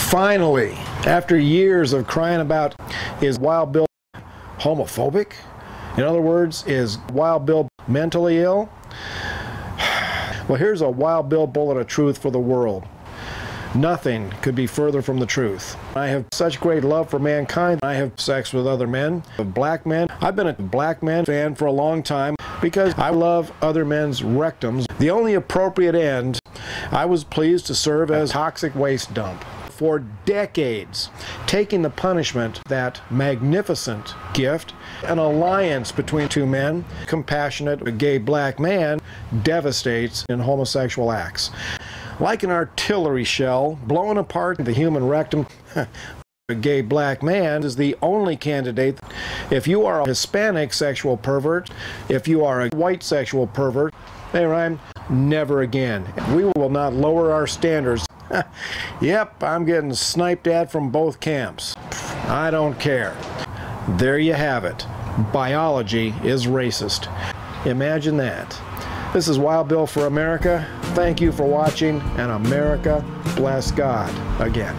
Finally, after years of crying about, is Wild Bill homophobic? In other words, is Wild Bill mentally ill? Well, here's a Wild Bill bullet of truth for the world. Nothing could be further from the truth. I have such great love for mankind. I have sex with other men, black men. I've been a black man fan for a long time because I love other men's rectums. The only appropriate end, I was pleased to serve as toxic waste dump for decades, taking the punishment, that magnificent gift, an alliance between two men, compassionate gay black man, devastates in homosexual acts. Like an artillery shell blowing apart the human rectum, a gay black man is the only candidate. If you are a Hispanic sexual pervert, if you are a white sexual pervert, hey Ryan, never again. We will not lower our standards. Yep, I'm getting sniped at from both camps. I don't care. There you have it. Biology is racist. Imagine that. This is Wild Bill for America. Thank you for watching, and America bless God again.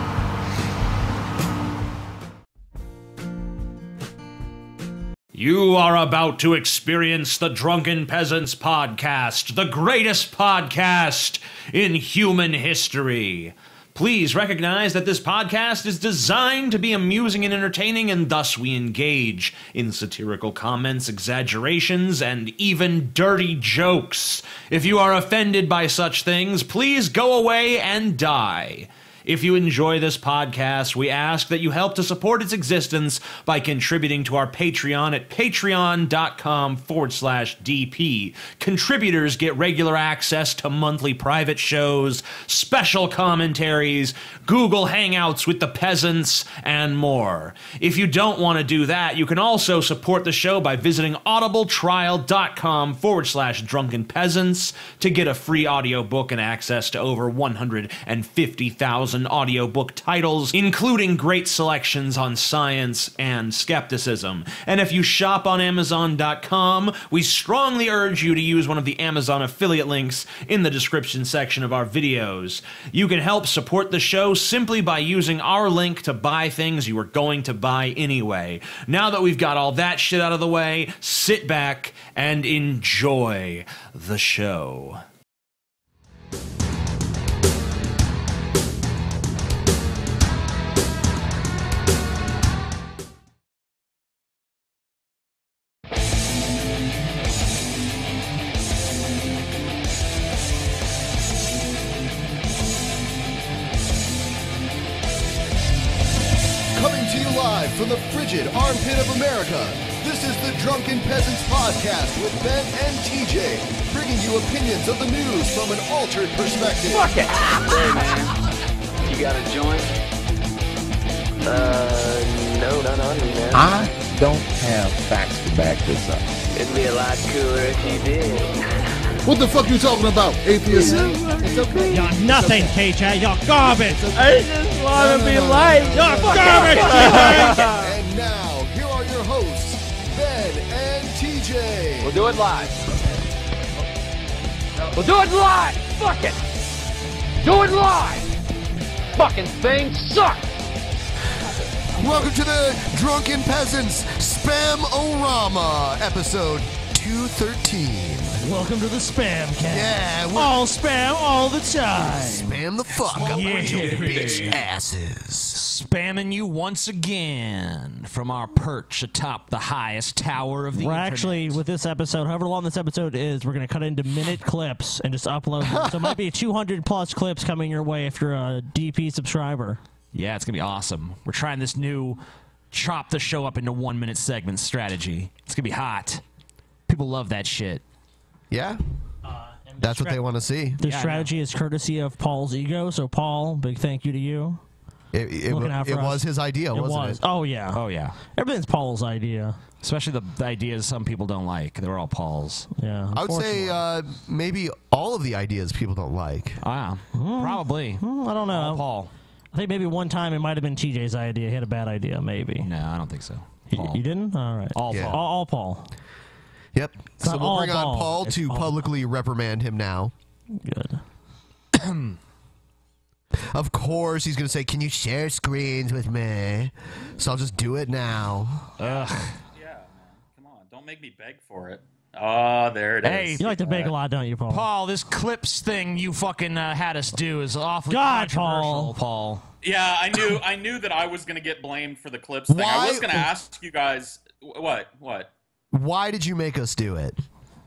You are about to experience the Drunken Peasants Podcast, the greatest podcast in human history. Please recognize that this podcast is designed to be amusing and entertaining, and thus we engage in satirical comments, exaggerations, and even dirty jokes. If you are offended by such things, please go away and die. If you enjoy this podcast, we ask that you help to support its existence by contributing to our Patreon at patreon.com/DP. Contributors get regular access to monthly private shows, special commentaries, Google Hangouts with the peasants, and more. If you don't want to do that, you can also support the show by visiting audibletrial.com/drunkenpeasants to get a free audiobook and access to over 150,000 audiobook titles, including great selections on science and skepticism. And if you shop on Amazon.com, we strongly urge you to use one of the Amazon affiliate links in the description section of our videos. You can help support the show simply by using our link to buy things you were going to buy anyway. Now that we've got all that shit out of the way, sit back and enjoy the show. From the frigid armpit of America, this is the Drunken Peasants Podcast with Ben and TJ, bringing you opinions of the news from an altered perspective. Fuck it! Hey man, you got a joint? No, not on me, man. I don't have facts to back this up. It'd be a lot cooler if you did. What the fuck you talking about, atheist? It's okay. You're nothing, KJ. You're garbage. I just want to be liked. You're garbage. And now, here are your hosts, Ben and TJ. We'll do it live. We'll do it live. Fuck it. Do it live. Fucking thing sucks. Welcome to the Drunken Peasants Spam-O-Rama, episode 213. Welcome to the Spam Cast. Yeah, all spam all the time. Spam the fuck out of your bitch asses. Spamming you once again from our perch atop the highest tower of the internet. Actually, with this episode, however long this episode is, we're going to cut into minute clips and just upload them. So it might be 200 plus clips coming your way if you're a DP subscriber. Yeah, it's going to be awesome. We're trying this new chop the show up into 1 minute segment strategy. It's going to be hot. People love that shit. Yeah, that's what they want to see. The strategy is courtesy of Paul's ego. So, Paul, big thank you to you. It was his idea, wasn't it? Oh, yeah. Oh, yeah. Everything's Paul's idea. Especially the ideas some people don't like. They're all Paul's. Yeah. I would say maybe all of the ideas people don't like. Ah, probably. I don't know. All Paul. I think maybe one time it might have been TJ's idea. He had a bad idea, maybe. No, I don't think so. You didn't? All right. All Paul. All Paul. Yep. So not we'll all bring on Paul. Paul It's to all publicly reprimand him now. Good. Of course he's going to say, can you share screens with me? So I'll just do it now. Yeah, man. Come on. Don't make me beg for it. Oh, there it is. You like to beg a lot, don't you, Paul? Paul, this clips thing you fucking had us do is awfully God, controversial, Paul. Yeah, I knew that I was going to get blamed for the clips thing. I was going to ask you guys, what? Why did you make us do it?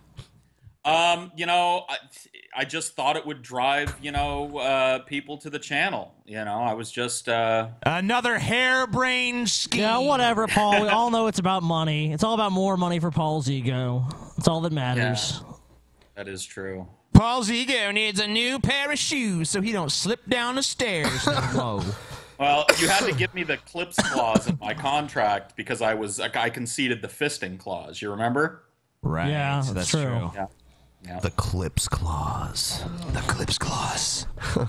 You know, I just thought it would drive, you know, people to the channel. You know, I was just another harebrained scheme. Yeah, whatever, Paul. We all know it's about money. It's all about more money for Paul's ego. That's all that matters. Yeah, that is true. Paul's ego needs a new pair of shoes so he don't slip down the stairs. No. Well, you had to give me the clips clause in my contract because I conceded the fisting clause. You remember? Right. Yeah, that's true. Yeah. The clips clause. The clips clause.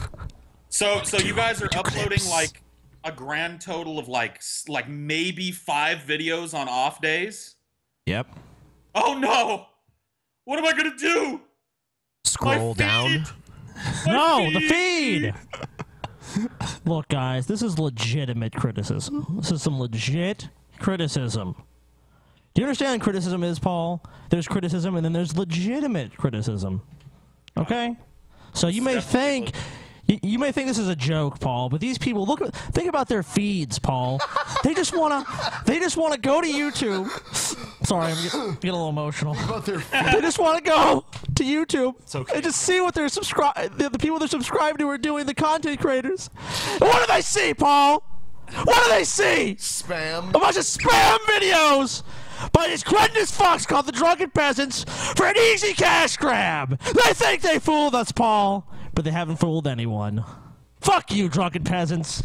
So you guys are uploading like a grand total of like maybe 5 videos on off days? Yep. Oh no! What am I gonna do? Scroll down. No, the feed. Look, guys, this is legitimate criticism. This is some legit criticism. Do you understand what criticism is, Paul? There's criticism, and then there's legitimate criticism. Okay? So you may think this is a joke, Paul, but these people think about their feeds, Paul. They just wanna go to YouTube. Sorry, I'm getting a little emotional. They just want to go to YouTube and just see what the people they're subscribed to are doing, the content creators. And what do they see, Paul? What do they see? Spam. A bunch of spam videos by these cretinous fucks called the Drunken Peasants for an easy cash grab. They think they fooled us, Paul, but they haven't fooled anyone. Fuck you, Drunken Peasants.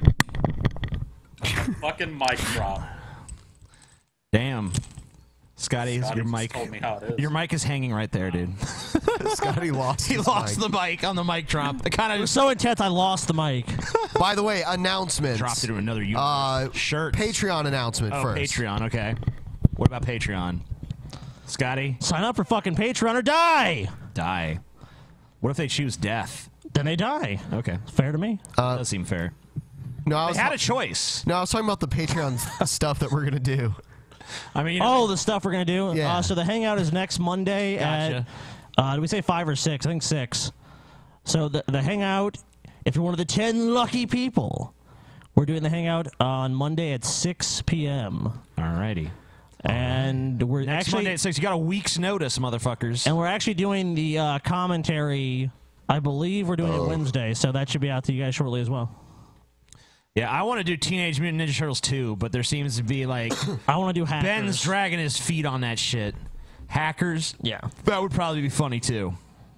Fucking mic drop. Damn. Scotty, your mic. Told me how it is. Your mic is hanging right there, dude. Scotty lost. He lost the mic on the mic drop. It was so intense, I lost the mic. By the way, announcements. Dropped it to another shirt. Patreon announcement first. Patreon. Okay. What about Patreon? Scotty? Sign up for fucking Patreon or die! Die. What if they choose death? Then they die. Okay. Fair to me. That does seem fair. No, they had a choice. No, I was talking about the Patreon stuff that we're going to do. I mean, the stuff we're going to do? Yeah. So the hangout is next Monday at, did we say 5 or 6? I think 6. So the hangout, if you're one of the 10 lucky people, we're doing the hangout on Monday at 6 p.m. Alrighty. And we're Next actually... Monday at 6. You got a week's notice, motherfuckers. And we're actually doing the commentary, I believe we're doing it Wednesday, so that should be out to you guys shortly as well. Yeah, I want to do Teenage Mutant Ninja Turtles 2, but there seems to be like... I want to do Hackers. Ben's dragging his feet on that shit. Hackers? Yeah. That would probably be funny, too.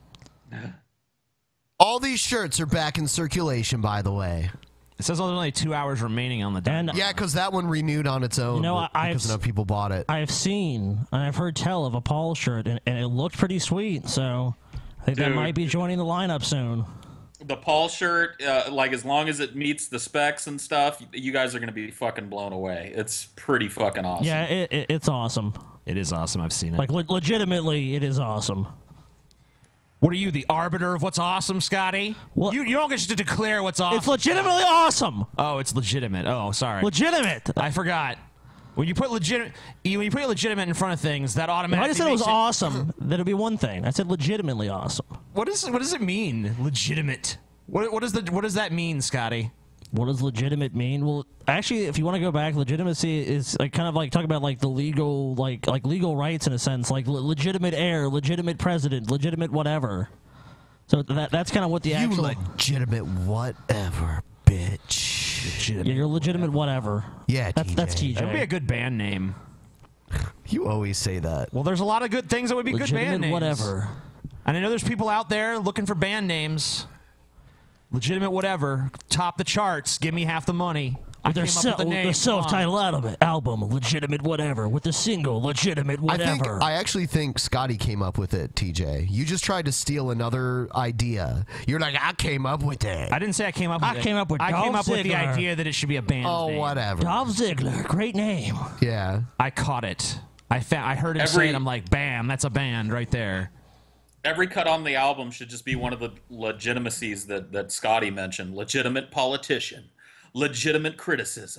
All these shirts are back in circulation, by the way. It says there's only 2 hours remaining on the deck. Yeah, because that one renewed on its own because enough people bought it. I've seen and I've heard tell of a Paul shirt, and it looked pretty sweet, so I think that might be joining the lineup soon. The Paul shirt, like as long as it meets the specs and stuff, you guys are going to be fucking blown away. It's pretty fucking awesome. Yeah, it's awesome. It is awesome. I've seen it. Like, legitimately, it is awesome. What are you, the arbiter of what's awesome, Scotty? Well, you don't get to declare what's awesome. It's legitimately awesome. Oh, it's legitimate. Oh, sorry. Legitimate. I forgot. When you put legitimate in front of things, that automatically. If I just said it was awesome, that'd be one thing. I said legitimately awesome. What does it mean? Legitimate. What does that mean, Scotty? What does legitimate mean? Well, actually, if you want to go back, legitimacy is like kind of like talk about like the legal like legal rights in a sense, like legitimate heir, legitimate president, legitimate whatever. So that's kind of what the actual legitimate whatever, bitch. Legitimate you're legitimate whatever. Yeah, that's TJ. That'd be a good band name. You always say that. Well, there's a lot of good things that would be good band names. Whatever. And I know there's people out there looking for band names. Legitimate whatever. Top the charts. Give me half the money. With their self-titled album, Legitimate Whatever, with the single, Legitimate Whatever. I actually think Scotty came up with it, TJ. You just tried to steal another idea. You're like, I came up with it. I didn't say I came up with it. I came up with the idea that it should be a band name. Whatever. Dolph Ziggler, great name. Yeah. I caught it. I heard him say it. I'm like, bam, that's a band right there. Every cut on the album should just be one of the legitimacies that Scotty mentioned. Legitimate politician. Legitimate criticism.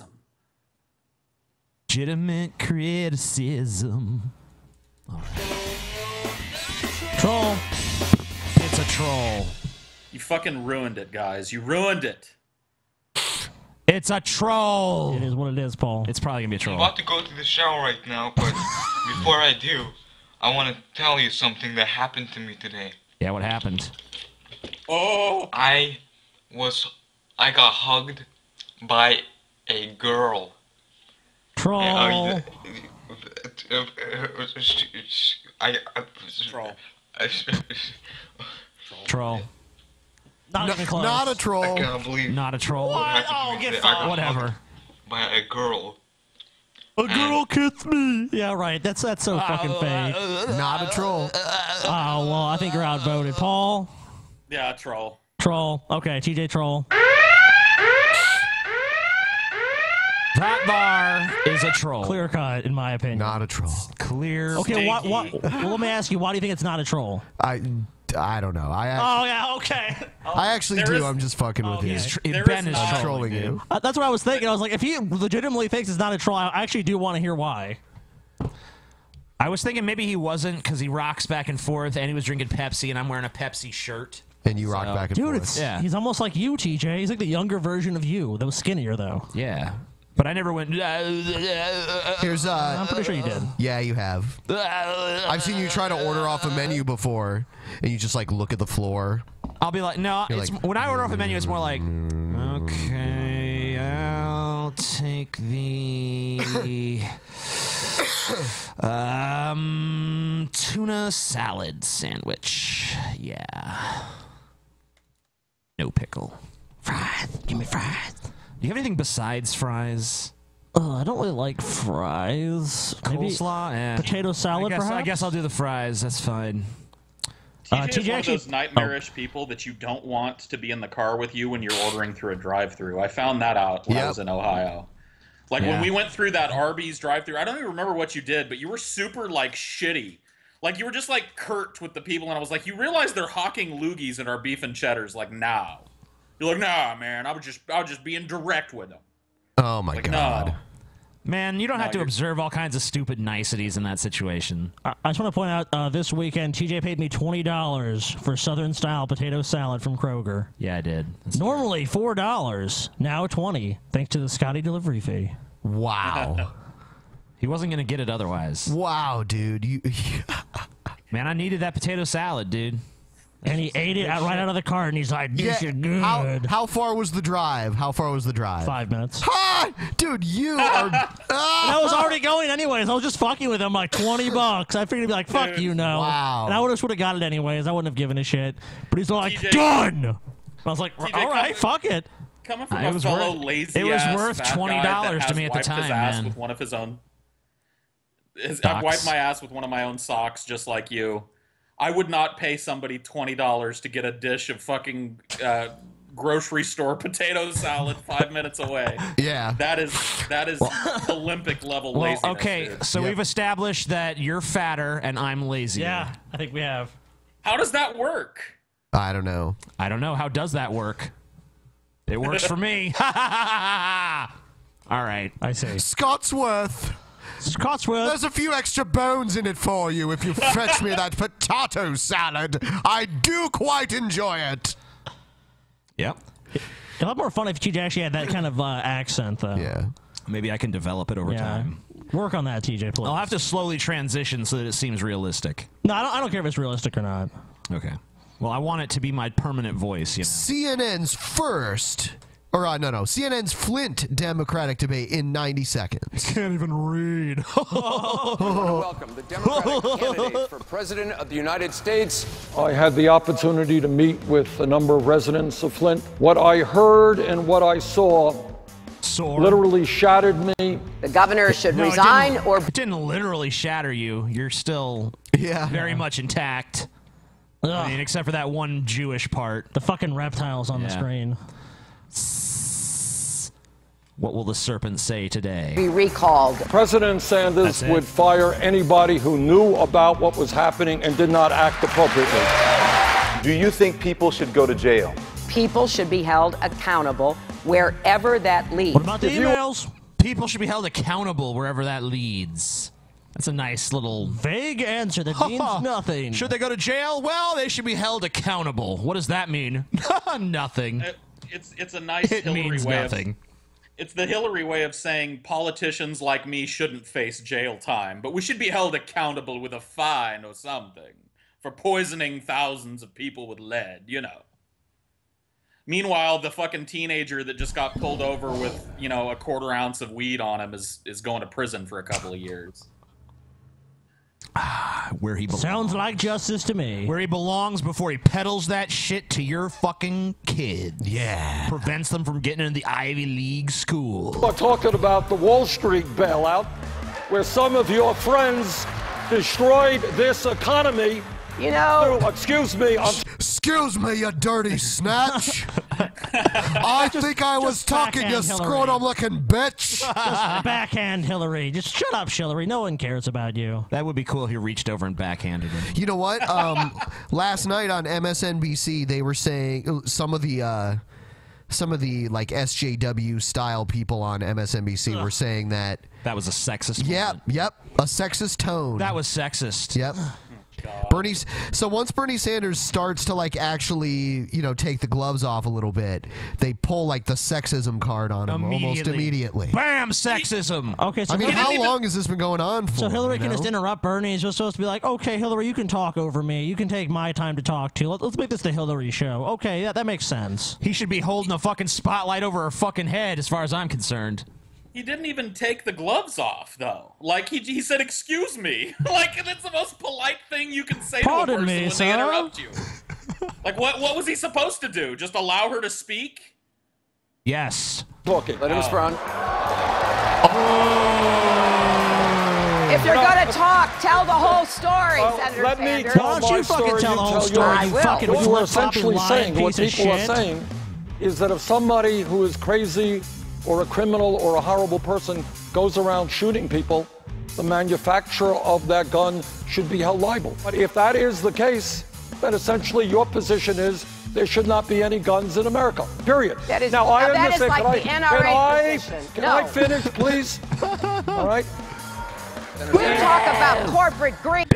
Legitimate criticism. All right. Troll. It's a troll. You fucking ruined it, guys. You ruined it. It's a troll. It is what it is, Paul. It's probably going to be a troll. I'm about to go to the shower right now, but before I do, I want to tell you something that happened to me today. Yeah, what happened? Oh! I got hugged by a girl. Troll. Troll. Troll. Not even close. Not a troll. I can't believe. Not a troll. What? Oh, get I got fucked. Whatever. hugged by a girl. A girl kissed me. Yeah, right. That's so fucking fake. Not a troll. Oh, well, I think you're outvoted. Paul? Yeah, troll. Troll. Okay, TJ Troll. That bar is a troll. Clear cut, in my opinion. Not a troll. Clear. Okay, what? Stinky. Well, let me ask you, why do you think it's not a troll? I don't know. Oh, yeah, okay. I actually There do. is- I'm just fucking with you. There Ben is is not- Trolling you. That's what I was thinking. I was like, if he legitimately thinks it's not a troll, I actually do want to hear why. I was thinking maybe he wasn't because he rocks back and forth and he was drinking Pepsi and I'm wearing a Pepsi shirt. And you rock back and Dude, forth. Yeah. he's almost like you, TJ. He's like the younger version of you. That was skinnier, though. Yeah. But I never went. Here's I'm pretty sure you did. Yeah, you have. I've seen you try to order off a menu before, and you just like look at the floor. I'll be like, no. You're It's, like, when I order off a menu, it's more like, okay, I'll take the tuna salad sandwich. Yeah. No pickle. Fries. Give me fries. Do you have anything besides fries? I don't really like fries. Maybe Coleslaw? Eh. potato salad, I perhaps? guess I'll do the fries. That's fine. TJ is TJ one of actually- those nightmarish people that you don't want to be in the car with you when you're ordering through a drive-thru. I found that out when I was in Ohio. Like when we went through that Arby's drive-thru, I don't even remember what you did, but you were super like shitty. Like you were just like curt with the people, and I was like, you realize they're hawking loogies in our beef and cheddars? Like, now. You're like, nah, man. I was just being direct with them. Oh my Like, god. no. Man, you don't have to you're- observe all kinds of stupid niceties in that situation. I just want to point out this weekend, TJ paid me $20 for Southern style potato salad from Kroger. Yeah, I did. Normally $4, now $20, thanks to the Scotty delivery fee. Wow. He wasn't going to get it otherwise. Wow, dude. You. Man, I needed that potato salad, dude. And he ate it right out of the cart, and he's like, this is good. How far was the drive? 5 minutes. Ha! Dude, you are. And I was already going anyways. I was just fucking with him, like $20. I figured he'd be like, fuck you, no. Wow. And I would have got it anyways. I wouldn't have given a shit. But he's like, TJ, done! And I was like, TJ, all right, fuck it. Coming from It a was fellow worth- lazy it was ass worth fat $20 guy that to has me at the wiped his time, ass man. with one of his own. I've Socks. wiped my ass with one of my own socks, just like you. I would not pay somebody $20 to get a dish of fucking grocery store potato salad 5 minutes away. Yeah. That is Olympic level Well, laziness. okay, dude. so we've established that you're fatter and I'm lazier. Yeah, I think we have. How does that work? I don't know. I don't know. How does that work? It works for me. All right. I see. Scotsworth. Scotsworth. There's a few extra bones in it for you if you fetch me that potato salad. I do quite enjoy it. Yep. A lot more fun if TJ actually had that kind of accent, though. Yeah. Maybe I can develop it over time. Work on that, TJ, please. I'll have to slowly transition so that it seems realistic. No, I don't care if it's realistic or not. Okay. Well, I want it to be my permanent voice, you know. CNN's first, or CNN's Flint Democratic debate in 90 seconds. Can't even read. Welcome the Democratic candidate for President of the United States. I had the opportunity to meet with a number of residents of Flint. What I heard and what I saw literally shattered me. The governor should resign, or it didn't literally shatter you. You're still very much intact. I mean, except for that one Jewish part. The fucking reptiles on the screen. What will the serpent say today? Be recalled. President Sanders would fire anybody who knew about what was happening and did not act appropriately. Do you think people should go to jail? People should be held accountable wherever that leads. What about the emails? People should be held accountable wherever that leads. That's a nice little vague answer that means nothing. Should they go to jail? Well, they should be held accountable. What does that mean? Nothing. It's a nice It Hillary means way nothing. It's the Hillary way of saying politicians like me shouldn't face jail time, but we should be held accountable with a fine or something for poisoning thousands of people with lead, you know. Meanwhile, the fucking teenager that just got pulled over with, you know, a quarter ounce of weed on him is going to prison for a couple of years. Where he belongs. Sounds like justice to me. Where he belongs before he peddles that shit to your fucking kids. Yeah. Prevents them from getting into the Ivy League school. We're talking about the Wall Street bailout, where some of your friends destroyed this economy. You know... Excuse me. Excuse me, you dirty snatch. I think I was talking, you scrotum-looking bitch. Just backhand Hillary. Just shut up, Hillary. No one cares about you. That would be cool if he reached over and backhanded him. You know what? Last night on MSNBC, they were saying some of the like SJW style people on MSNBC were saying that was a sexist. Yep, a sexist tone. That was sexist. Yep. So once Bernie Sanders starts to like actually, you know, take the gloves off a little bit, they pull like the sexism card on him almost immediately. Bam, sexism. Okay, so I mean, how long has this been going on for? So Hillary you can know? just interrupt Bernie. He's just supposed to be like, okay, Hillary, you can talk over me. You can take my time to talk to. Let's make this the Hillary show. Okay, yeah, that makes sense. He should be holding a fucking spotlight over her fucking head, as far as I'm concerned. He didn't even take the gloves off, though. Like, he said, excuse me. Like, that's the most polite thing you can say to a person when they interrupt you. Like, what was he supposed to do? Just allow her to speak? Yes. Talking. Let him respond. If you're gonna talk, tell the whole story, Senator Let me Sanders. tell my story. You tell yours. What you are essentially saying, what people are saying, is that if somebody who is crazy or a criminal or a horrible person goes around shooting people, the manufacturer of that gun should be held liable. But if that is the case, then essentially your position is there should not be any guns in America, period. That is, now, I that is understand. like the NRA position. Can I finish, please? All right. We talk about corporate greed.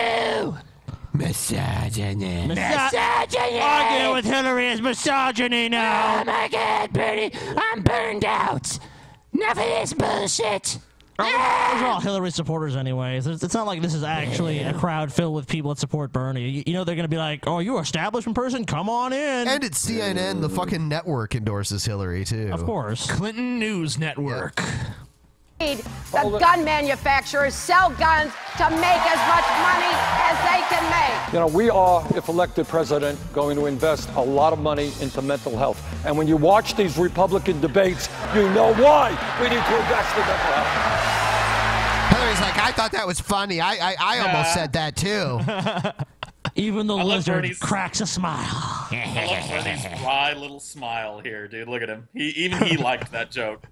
Misogyny. Misogyny. Arguing with Hillary is misogyny now. Oh my God, Bernie, I'm burned out. Enough of this bullshit. Those are all Hillary supporters anyways. It's not like this is actually a crowd filled with people that support Bernie. You know they're going to be like, oh, you establishment person? Come on in. And it's CNN, the fucking network endorses Hillary, too. Of course. Clinton News Network. The gun manufacturers sell guns to make as much money as they can make. You know, we are, if elected president, going to invest a lot of money into mental health. And when you watch these Republican debates, you know why we need to invest in mental health. Hillary's like, I thought that was funny. I almost said that, too. Even the lizard Bernie's cracks a smile. I love Bernie's dry little smile here, dude. Look at him. Even he liked that joke.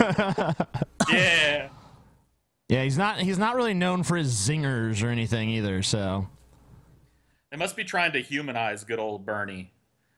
Yeah. Yeah, he's not really known for his zingers or anything either, so. They must be trying to humanize good old Bernie.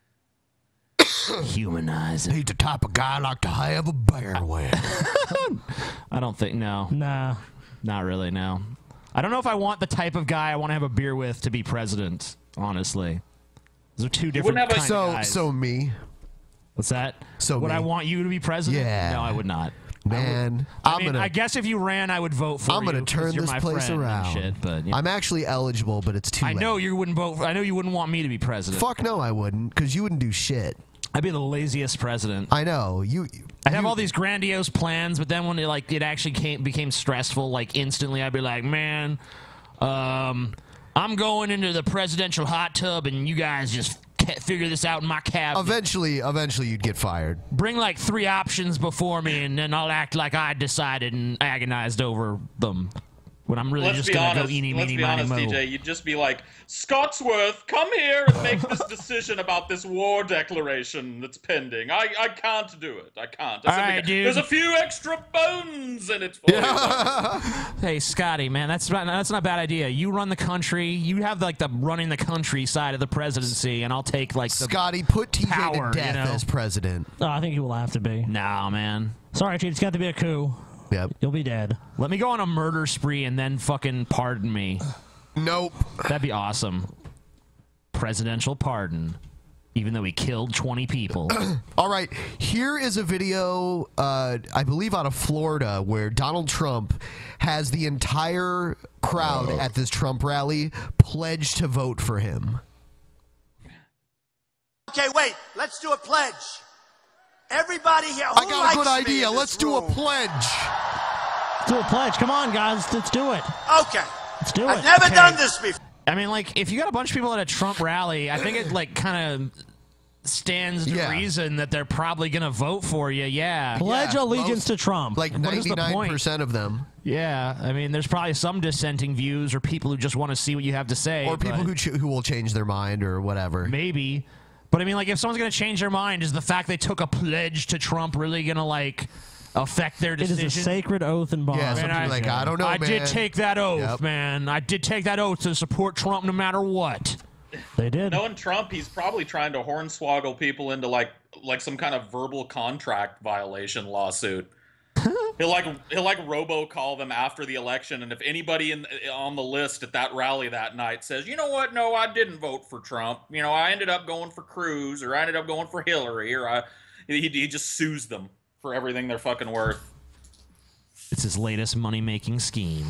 Humanize him. He's the type of guy I like to have a beer with. I don't think, no. Nah. Not really, no. I don't know if I want the type of guy I want to have a beer with to be president, honestly. Those are two different kinds of guys. So me. What's that? So would me. I want you to be president? Yeah. No, I would not. Man, I guess if you ran, I would vote for you. I'm gonna turn this place around. Shit, but, I'm actually eligible, but it's too late. I know you wouldn't vote. I know you wouldn't want me to be president. Fuck no, I wouldn't, because you wouldn't do shit. I'd be the laziest president. I know I'd have all these grandiose plans, but then when it actually became stressful, like instantly, I'd be like, man, I'm going into the presidential hot tub, and you guys just figure this out in my cabinet. Eventually, you'd get fired. Bring like 3 options before me, and then I'll act like I decided and agonized over them. when I'm really Let's just be gonna honest, go eeny, let's meeny, be miny, honest, mo. DJ. You'd just be like, Scottsworth, come here and make this decision about this war declaration that's pending. I can't do it. I can't. All right, dude. There's a few extra bones in it for you. Hey, Scotty, man, that's not a bad idea. You run the country. You have like the running the country side of the presidency, and I'll take like the Scotty, put TJ power, to death you know? as president. Oh, I think he will have to be. Nah, man. Sorry, Chief. It's got to be a coup. Yep. You'll be dead. Let me go on a murder spree and then fucking pardon me. Nope. That'd be awesome. Presidential pardon. Even though he killed 20 people. All right, here is a video, I believe out of Florida, where Donald Trump has the entire crowd at this Trump rally pledge to vote for him. Okay, wait. Let's do a pledge. Everybody here. I got a good idea. Let's do a pledge. Let's do a pledge. Come on, guys. Let's do it. Okay. Let's do it. I've never done this before. I mean, like, if you got a bunch of people at a Trump rally, I think it, like, kind of stands to reason that they're probably going to vote for you, yeah. Pledge allegiance to Trump. Like What is the point? 99% of them. Yeah, I mean, there's probably some dissenting views or people who just want to see what you have to say. Or people who will change their mind or whatever. Maybe. But, I mean, like, if someone's going to change their mind, is the fact they took a pledge to Trump really going to, like, affect their decision? It is a sacred oath and bond. Yeah, something like, I don't know, I man. did take that oath, man. I did take that oath to support Trump no matter what. They did. Knowing Trump, he's probably trying to hornswoggle people into like some kind of verbal contract violation lawsuit. He'll like robocall them after the election, and if anybody on the list at that rally that night says, you know what, no, I didn't vote for Trump. You know, I ended up going for Cruz, or I ended up going for Hillary, or he just sues them for everything they're fucking worth. It's his latest money-making scheme.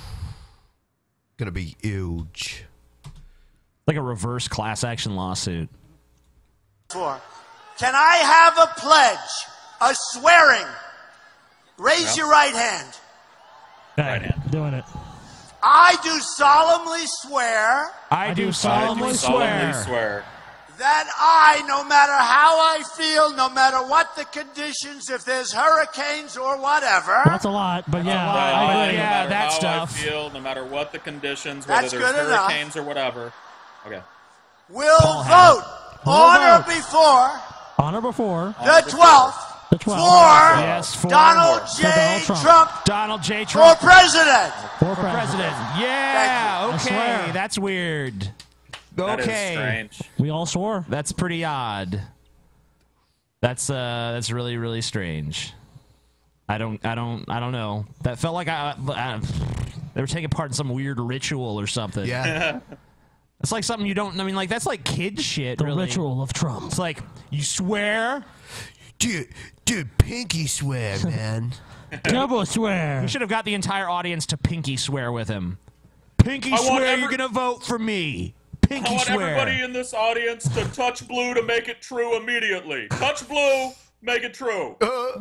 Gonna be huge. Like a reverse class action lawsuit. Can I have a pledge? A swearing? Raise your right hand. Right hand. Doing it. I do solemnly swear. I do solemnly swear. That I, no matter how I feel, no matter what the conditions, if there's hurricanes or whatever. That's a lot, but yeah. I agree. Yeah, No matter that how stuff. I feel, no matter what the conditions, whether That's there's good enough. hurricanes or whatever. Okay. Will Paul vote We'll on or vote. before On or before. the 12th The 12th. for Yes, for Donald For J. Donald Trump. Trump Donald J. for Trump president. For for president. Yeah, I swear. okay, that's weird. That is Okay, strange. We all swore. that's pretty odd. That's really, really strange. I don't know. That felt like they were taking part in some weird ritual or something. Yeah. It's like something you don't. I mean, like that's like kid shit. The really. ritual of Trump. It's like you swear. Dude, pinky swear, man. Double swear. We should have got the entire audience to pinky swear with him. Pinky I want swear every- you're gonna vote for me. Pinky I want swear. everybody in this audience to touch blue to make it true immediately. Touch blue, make it true.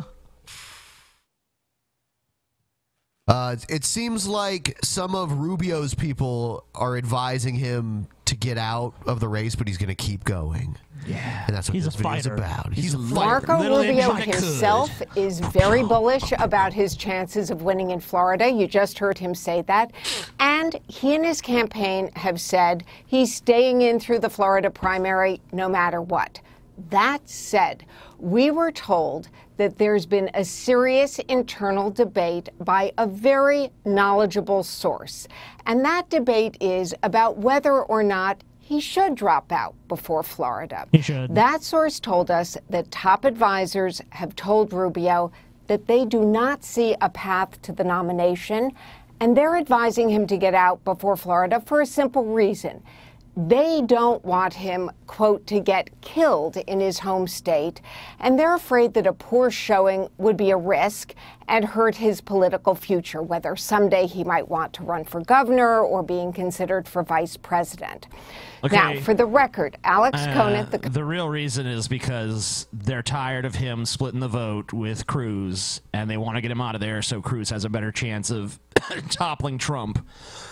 It seems like some of Rubio's people are advising him to get out of the race, but he's going to keep going. Yeah. And that's what He's this a video's fighter. about. He's a fighter. Marco Little Rubio engine that himself is very bullish about his chances of winning in Florida. You just heard him say that. And he and his campaign have said he's staying in through the Florida primary no matter what. That said, we were told that there's been a serious internal debate by a very knowledgeable source. And that debate is about whether or not he should drop out before Florida. He should. That source told us that top advisors have told Rubio that they do not see a path to the nomination, and they're advising him to get out before Florida for a simple reason. They don't want him, quote, to get killed in his home state, and they're afraid that a poor showing would be a risk and hurt his political future, whether someday he might want to run for governor or being considered for vice president. Okay. Now, for the record, Alex Conant, the real reason is because they're tired of him splitting the vote with Cruz, and they want to get him out of there so Cruz has a better chance of toppling Trump.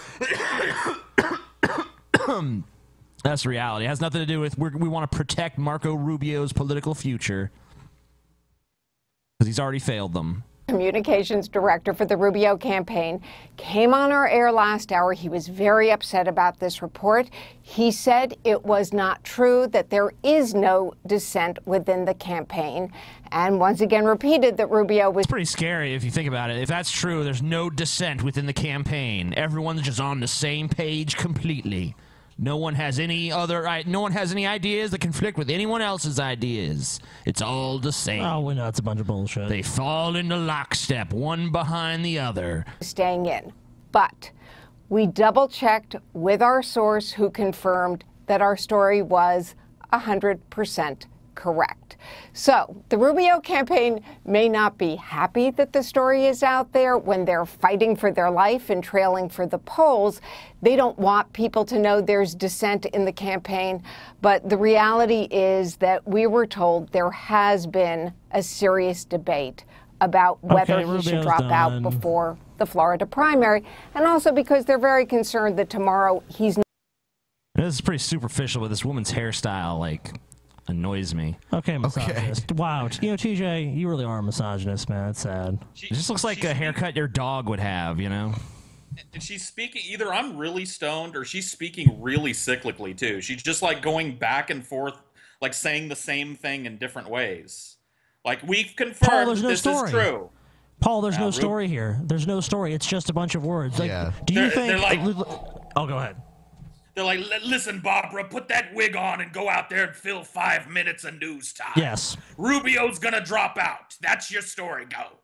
That's the reality. It has nothing to do with we want to protect Marco Rubio's political future because he's already failed them. communications director for the Rubio campaign, came on our air last hour. He was very upset about this report. He said it was not true, that there is no dissent within the campaign, and once again repeated that Rubio was... It's pretty scary if you think about it. If that's true, there's no dissent within the campaign. Everyone's just on the same page completely. No one has any ideas that conflict with anyone else's ideas. It's all the same. Oh, we know it's a bunch of bullshit. They fall into lockstep, one behind the other. Staying in. But we double-checked with our source who confirmed that our story was 100% correct. So the Rubio campaign may not be happy that the story is out there when they're fighting for their life and trailing for the polls. They don't want people to know there's dissent in the campaign. But the reality is that we were told there has been a serious debate about whether he should drop out before the Florida primary, and also because they're very concerned that tomorrow he's not. This is pretty superficial, with this woman's hairstyle, like, annoys me. Okay, misogynist. Wow, you know, TJ, you really are a misogynist, man. It's sad. It just looks like a haircut your dog would have, you know? And she's speaking, either I'm really stoned or she's speaking really cyclically, too. She's just, like, going back and forth, like, saying the same thing in different ways. Like, we've confirmed this is true. Paul, there's no story here. There's no story. It's just a bunch of words. Like, do you think... They're like... Oh, go ahead. They're like, listen, Barbara, put that wig on and go out there and fill 5 minutes of news time. Yes. Rubio's gonna drop out. That's your story.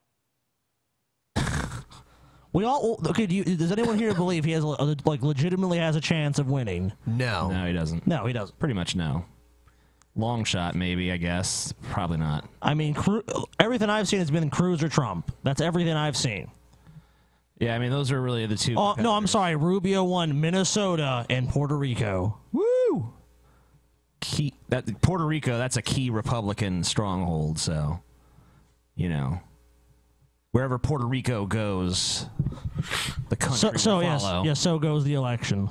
Go. We all okay. Does anyone here believe he has like legitimately has a chance of winning? No. No, he doesn't. No, he doesn't. Pretty much no. Long shot, maybe. I guess. Probably not. I mean, everything I've seen has been Cruz or Trump. That's everything I've seen. Yeah, I mean, those are really the two. Oh, no, I'm sorry. Rubio won Minnesota and Puerto Rico. Woo! Puerto Rico, that's a key Republican stronghold, so, you know, wherever Puerto Rico goes, the country will follow. Yes, so goes the election.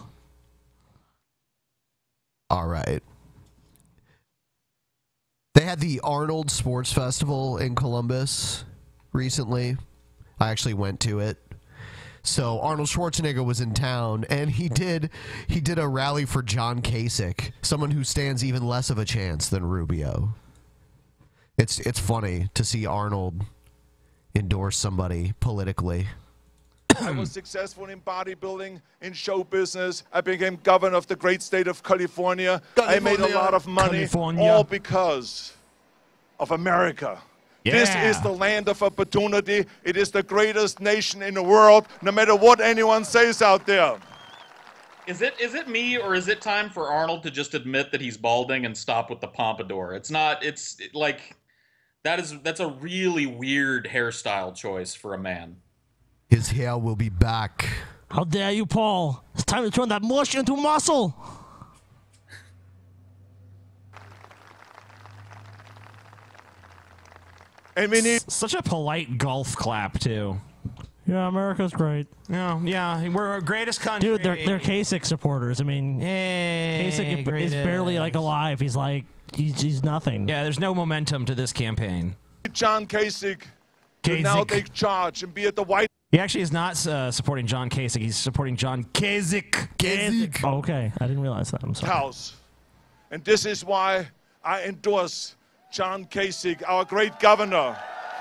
All right. They had the Arnold Sports Festival in Columbus recently. I actually went to it. So Arnold Schwarzenegger was in town, and he did a rally for John Kasich, someone who stands even less of a chance than Rubio. It's funny to see Arnold endorse somebody politically. I was successful in bodybuilding, in show business. I became governor of the great state of California. I made a lot of money, all because of America. Yeah. This is the land of opportunity. It is the greatest nation in the world, no matter what anyone says out there. Is it me, or is it time for Arnold to just admit that he's balding and stop with the pompadour? It's like that's a really weird hairstyle choice for a man. His hair will be back. How dare you, Paul? It's time to turn that mush into muscle. And we need such a polite golf clap too. Yeah, America's great. Yeah, we're our greatest country. Dude, they're Kasich supporters. I mean, Kasich is barely like alive. He's like he's nothing. Yeah, there's no momentum to this campaign. John Kasich to now take charge and be at the White. He actually is not supporting John Kasich. He's supporting John Kasich. Oh, okay, I didn't realize that. I'm sorry. House, and this is why I endorse John Kasich, our great governor,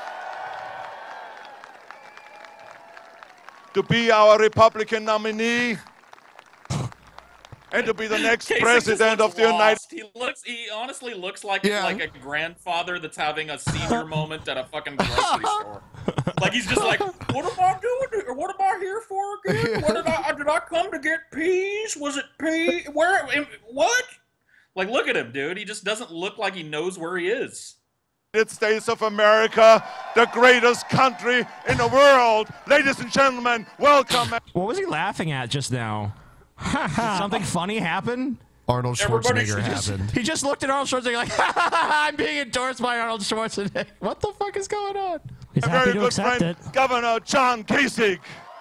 to be our Republican nominee and to be the next president of the United States. He honestly looks like a grandfather that's having a senior moment at a fucking grocery store. Like he's just like, what am I doing? Or what am I here for again? Did I come to get peas? Was it peas? What? Like, look at him, dude. He just doesn't look like he knows where he is. United States of America, the greatest country in the world. Ladies and gentlemen, welcome. What was he laughing at just now? Did something funny happen? Arnold Schwarzenegger happened. He just looked at Arnold Schwarzenegger like, I'm being endorsed by Arnold Schwarzenegger. What the fuck is going on? He's happy happy to to accept accept it. Governor John Kasich.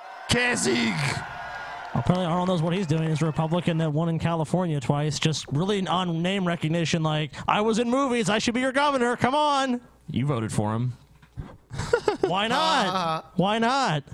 Apparently Arnold knows what he's doing. He's a Republican that won in California twice, just really on name recognition, like, I was in movies, I should be your governor, come on. You voted for him. Why not? Why not?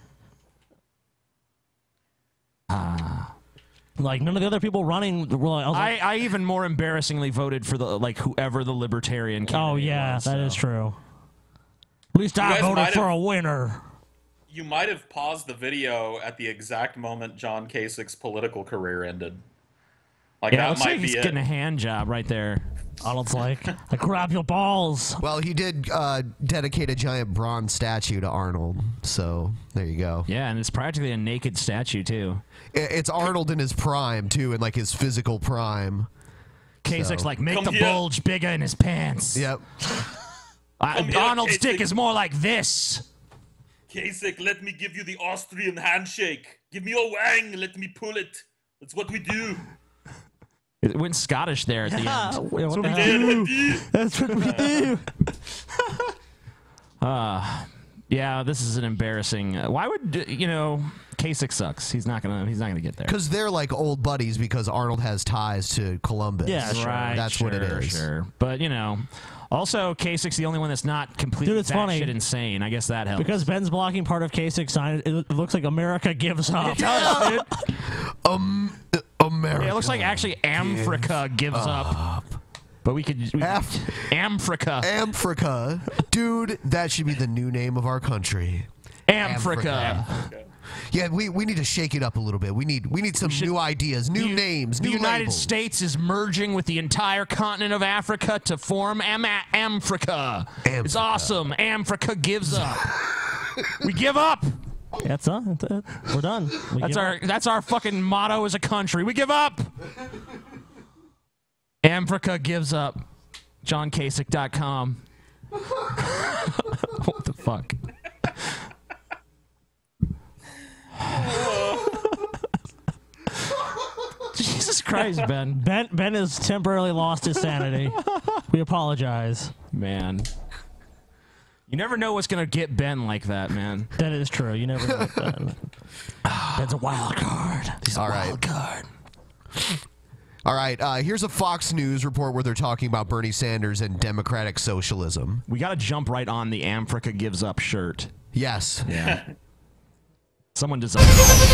Like none of the other people running. I even more embarrassingly voted for the whoever the libertarian candidate Oh yeah, was, that is true. At least I voted for a winner. You might have paused the video at the exact moment John Kasich's political career ended. Like Yeah, that looks might like be he's it. getting a hand job right there. Arnold's like, I grab your balls. Well, he did dedicate a giant bronze statue to Arnold, so there you go. Yeah, and it's practically a naked statue too. It's Arnold in his prime too, in like his physical prime. Kasich's like, make Come the here. bulge bigger in his pants. Yep. here, Arnold's dick Kasich. is more like this. Kasich, let me give you the Austrian handshake. Give me your wang. Let me pull it. That's what we do. It went Scottish there at the end. That's what we do. That's what we do. Yeah, this is an embarrassing. Why would Kasich sucks? He's not gonna get there. Because they're like old buddies because Arnold has ties to Columbus. Yeah, sure. Right, That's what it is. Sure. But also Kasich's the only one that's not completely Dude, it's funny. batshit insane. I guess that helps. Because Ben's blocking part of Kasich's sign, it looks like America gives up. It does, dude. America. Yeah, it looks like actually Africa gives up. But we could Africa. Africa. Dude, that should be the new name of our country. Africa. Yeah, we need to shake it up a little bit. We need some new ideas, new names, The new United labels. States is merging with the entire continent of Africa to form Africa. It's awesome. Africa gives up. We give up. That's it. We're done. That's our fucking motto as a country. We give up. Africa gives up. JohnKasich.com. What the fuck? Jesus Christ, Ben. Ben has temporarily lost his sanity. We apologize. Man. You never know what's going to get Ben like that, man. That is true. You never know. Ben. Ben's a wild card. He's a wild card. All right, here's a Fox News report where they're talking about Bernie Sanders and democratic socialism. We got to jump right on the Africa Gives Up shirt. Yes. Yeah. Someone designed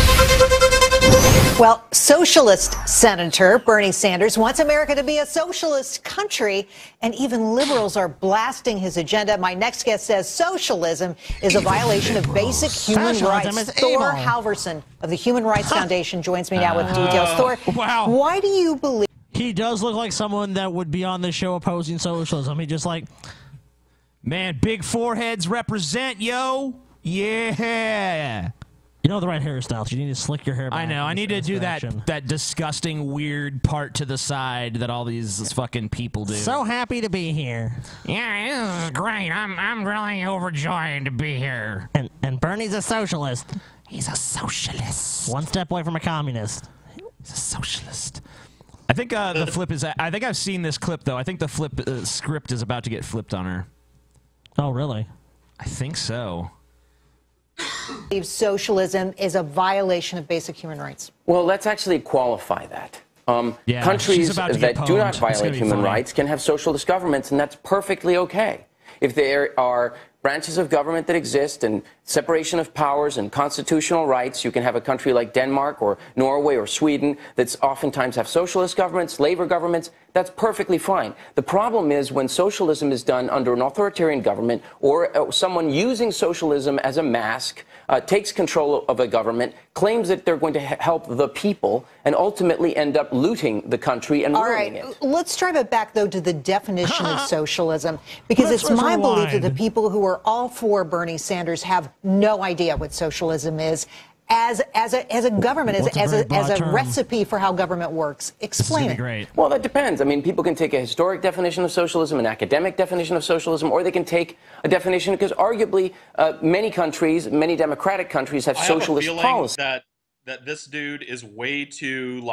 Well, socialist Senator Bernie Sanders wants America to be a socialist country, and even liberals are blasting his agenda. My next guest says socialism is a violation of basic human Socialism rights. is Thor evil. Halverson of the Human Rights Foundation joins me now with details. Thor, wow. Why do you believe... He does look like someone that would be on the show opposing socialism. He just like... Man, big foreheads represent, yo. Yeah. You know the right hairstyles. You need to slick your hair back. I know. I need to do that disgusting, weird part to the side that all these fucking people do. So happy to be here. Yeah, this is great. I'm really overjoyed to be here. And Bernie's a socialist. He's a socialist. One step away from a communist. He's a socialist. I think the flip is... I think I've seen this clip, though. I think the flip script is about to get flipped on her. Oh, really? I think so. socialism is a violation of basic human rights? Well, let's actually qualify that. Yeah, countries about to that get do not pwned. It's gonna violate be human fine. rights can have socialist governments, and that's perfectly okay. If there are branches of government that exist and separation of powers and constitutional rights, you can have a country like Denmark or Norway or Sweden that oftentimes have socialist governments, labor governments. That's perfectly fine. The problem is when socialism is done under an authoritarian government or someone using socialism as a mask, takes control of a government, claims that they're going to help the people, and ultimately end up looting the country and ruining it. Let's drive it back, though, to the definition of socialism, because Let's it's my belief that rewind. the people who are all for Bernie Sanders have no idea what socialism is as a government, as a recipe for how government works. Explain it. Great. Well, that depends. I mean, people can take a historic definition of socialism, an academic definition of socialism, or they can take a definition because arguably many countries, many democratic countries have socialist I have a policies. feeling that this dude is way too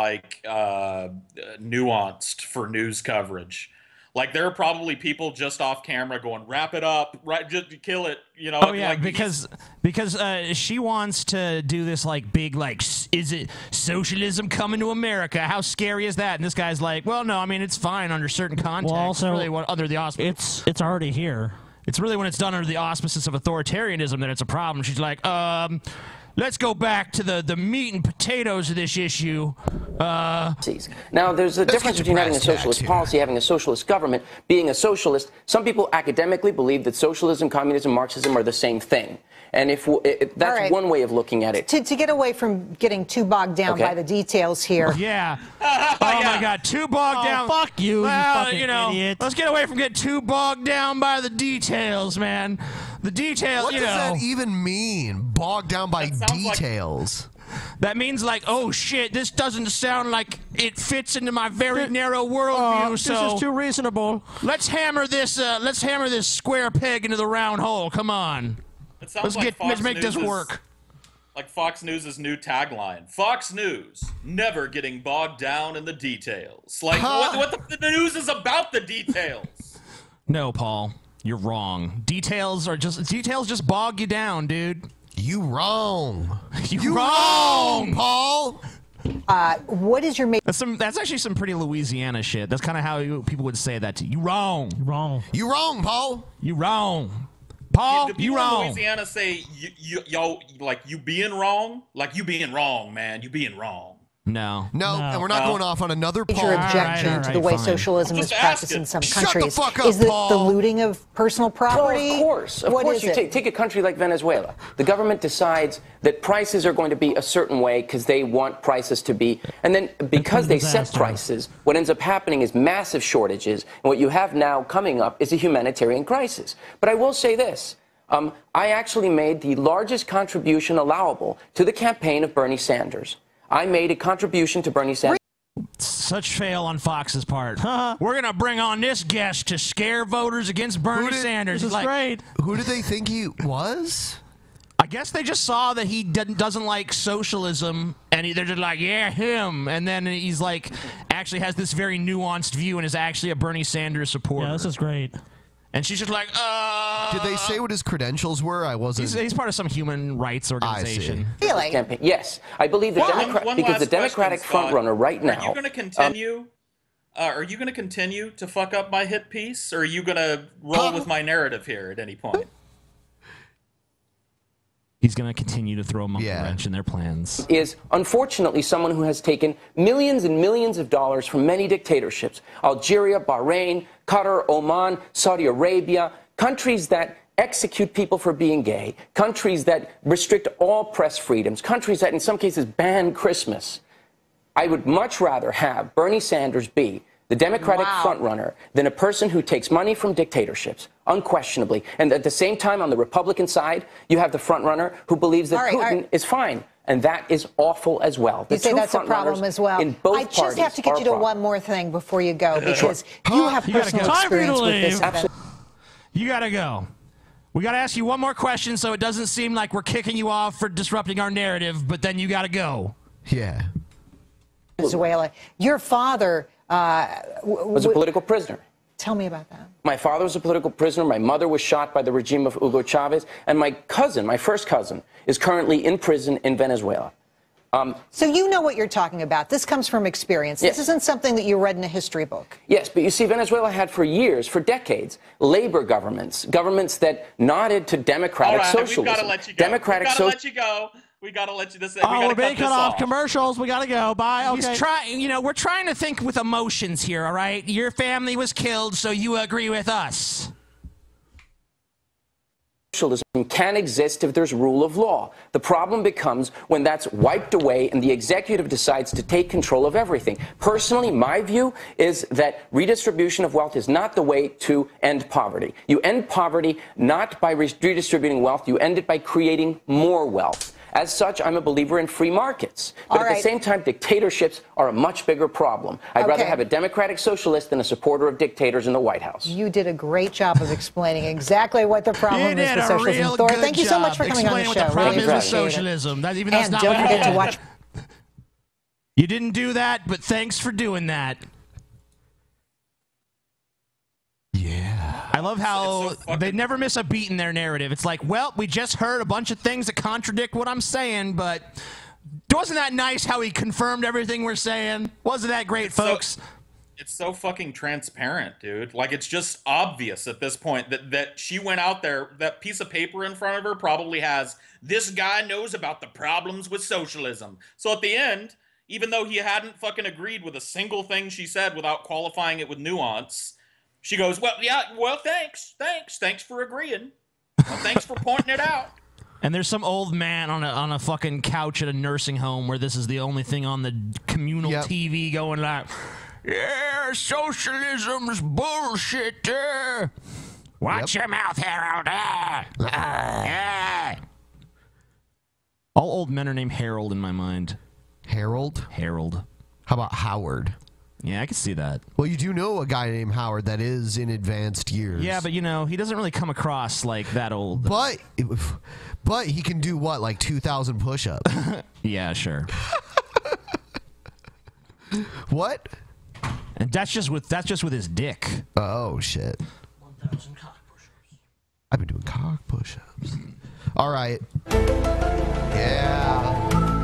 nuanced for news coverage. Like there are probably people just off camera going, "Wrap it up, right? Just kill it." You know? Oh yeah, because she wants to do this big is it socialism coming to America? How scary is that? And this guy's like, well, no, I mean it's fine under certain contexts. Well, also, really, under the auspices. It's already here. It's really when it's done under the auspices of authoritarianism that it's a problem. She's like, let's go back to the meat and potatoes of this issue. Now, there's a difference between having a socialist policy, having a socialist government, being a socialist. Some people academically believe that socialism, communism, Marxism are the same thing. And if that's one way of looking at it. To get away from getting too bogged down by the details here. Yeah. Oh, my God. Too bogged down. Fuck you, well, fucking idiot. Let's get away from getting too bogged down by the details, man. The details, What does that even mean? Bogged down by details. That means like, oh shit, this doesn't sound like it fits into my very narrow worldview. So this is too reasonable. Let's hammer this square peg into the round hole. Come on. It sounds Let's make this work. Like Fox News' new tagline: Fox News, never getting bogged down in the details. Like what the news is about the details. No, Paul, you're wrong. Details just bog you down, dude. You wrong. You wrong, Paul. What is your That's actually some pretty Louisiana shit. That's kind of how people would say that to you. You wrong. You wrong. You wrong, Paul. You wrong. Paul, do people you wrong. in Louisiana say yo like you being wrong? Like you being wrong, man. You being wrong. No, and we're not going off on another major objection to the way socialism is practiced in some countries. Shut the fuck up, is the Paul. looting of personal property? Of course. You take a country like Venezuela. The government decides that prices are going to be a certain way because they want prices to be, and then because they set prices, what ends up happening is massive shortages, and what you have now coming up is a humanitarian crisis. But I will say this. I actually made the largest contribution allowable to the campaign of Bernie Sanders. I made a contribution to Bernie Sanders. Such fail on Fox's part. We're going to bring on this guest to scare voters against Bernie Sanders. This is great. Who did they think he was? I guess they just saw that he doesn't like socialism, and they're just like, yeah, him. And then he's like, actually has this very nuanced view and is actually a Bernie Sanders supporter. Yeah, this is great. And she's just like, Did they say what his credentials were? I wasn't. He's part of some human rights organization. Really? Campaign. Yes, I believe the because the Democratic frontrunner right now. Are you going to continue? Are you going to continue to fuck up my hit piece, or are you going to roll with my narrative here at any point? He's going to continue to throw a monkey wrench in their plans. Is unfortunately someone who has taken millions and millions of dollars from many dictatorships: Algeria, Bahrain, Qatar, Oman, Saudi Arabia, countries that execute people for being gay, countries that restrict all press freedoms, countries that in some cases ban Christmas. I would much rather have Bernie Sanders be the Democratic frontrunner than a person who takes money from dictatorships, unquestionably. And at the same time, on the Republican side, you have the frontrunner who believes that Putin is fine. And that is awful as well. You say that's a problem as well. In both I just have to get you to one more thing before you go, because you have personal Time for you to experience with this leave. event. You got to go. We got to ask you one more question so it doesn't seem like we're kicking you off for disrupting our narrative, but then you got to go. Yeah. Venezuela. Your father was a political prisoner. Tell me about that. My father was a political prisoner. My mother was shot by the regime of Hugo Chavez. And my cousin, my first cousin, is currently in prison in Venezuela. So you know what you're talking about. This comes from experience. Yes. This isn't something that you read in a history book. Yes, but you see, Venezuela had for years, for decades, labor governments that nodded to democratic socialism. We've got to let you go. Democratic We've got to let you go. We got to let you. We're being cut off. Commercials. We got to go. Bye. Okay. He's trying. We're trying to think with emotions here. All right. Your family was killed, so you agree with us. Socialism can exist if there's rule of law. The problem becomes when that's wiped away and the executive decides to take control of everything. Personally, my view is that redistribution of wealth is not the way to end poverty. You end poverty not by redistributing wealth. You end it by creating more wealth. As such, I'm a believer in free markets. But at the same time, dictatorships are a much bigger problem. I'd rather have a democratic socialist than a supporter of dictators in the White House. You did a great job of explaining exactly what the problem is with socialism. Thor, thank you so much for coming on the show. What the problem is with socialism. And don't forget to watch. You didn't do that, but thanks for doing that. I love how they never miss a beat in their narrative. It's like, well, we just heard a bunch of things that contradict what I'm saying, but wasn't that nice how he confirmed everything we're saying? Wasn't that great, folks? It's so fucking transparent, dude. Like, it's just obvious at this point that she went out there, that piece of paper in front of her probably has, this guy knows about the problems with socialism. So at the end, even though he hadn't fucking agreed with a single thing she said without qualifying it with nuance, she goes, well, yeah, well, thanks for agreeing. Well, thanks for pointing it out. And there's some old man on a fucking couch at a nursing home where this is the only thing on the communal TV going like, yeah, socialism's bullshit. Watch your mouth, Harold. All old men are named Harold in my mind. Harold? Harold. How about Howard? Yeah, I can see that. Well, you do know a guy named Howard that is in advanced years. Yeah, but you know, he doesn't really come across like that old. But he can do what, like 2,000 push-ups? Yeah, sure. What? And that's just with his dick. Oh shit. 1,000 cock push-ups. I've been doing cock push-ups. All right. Yeah.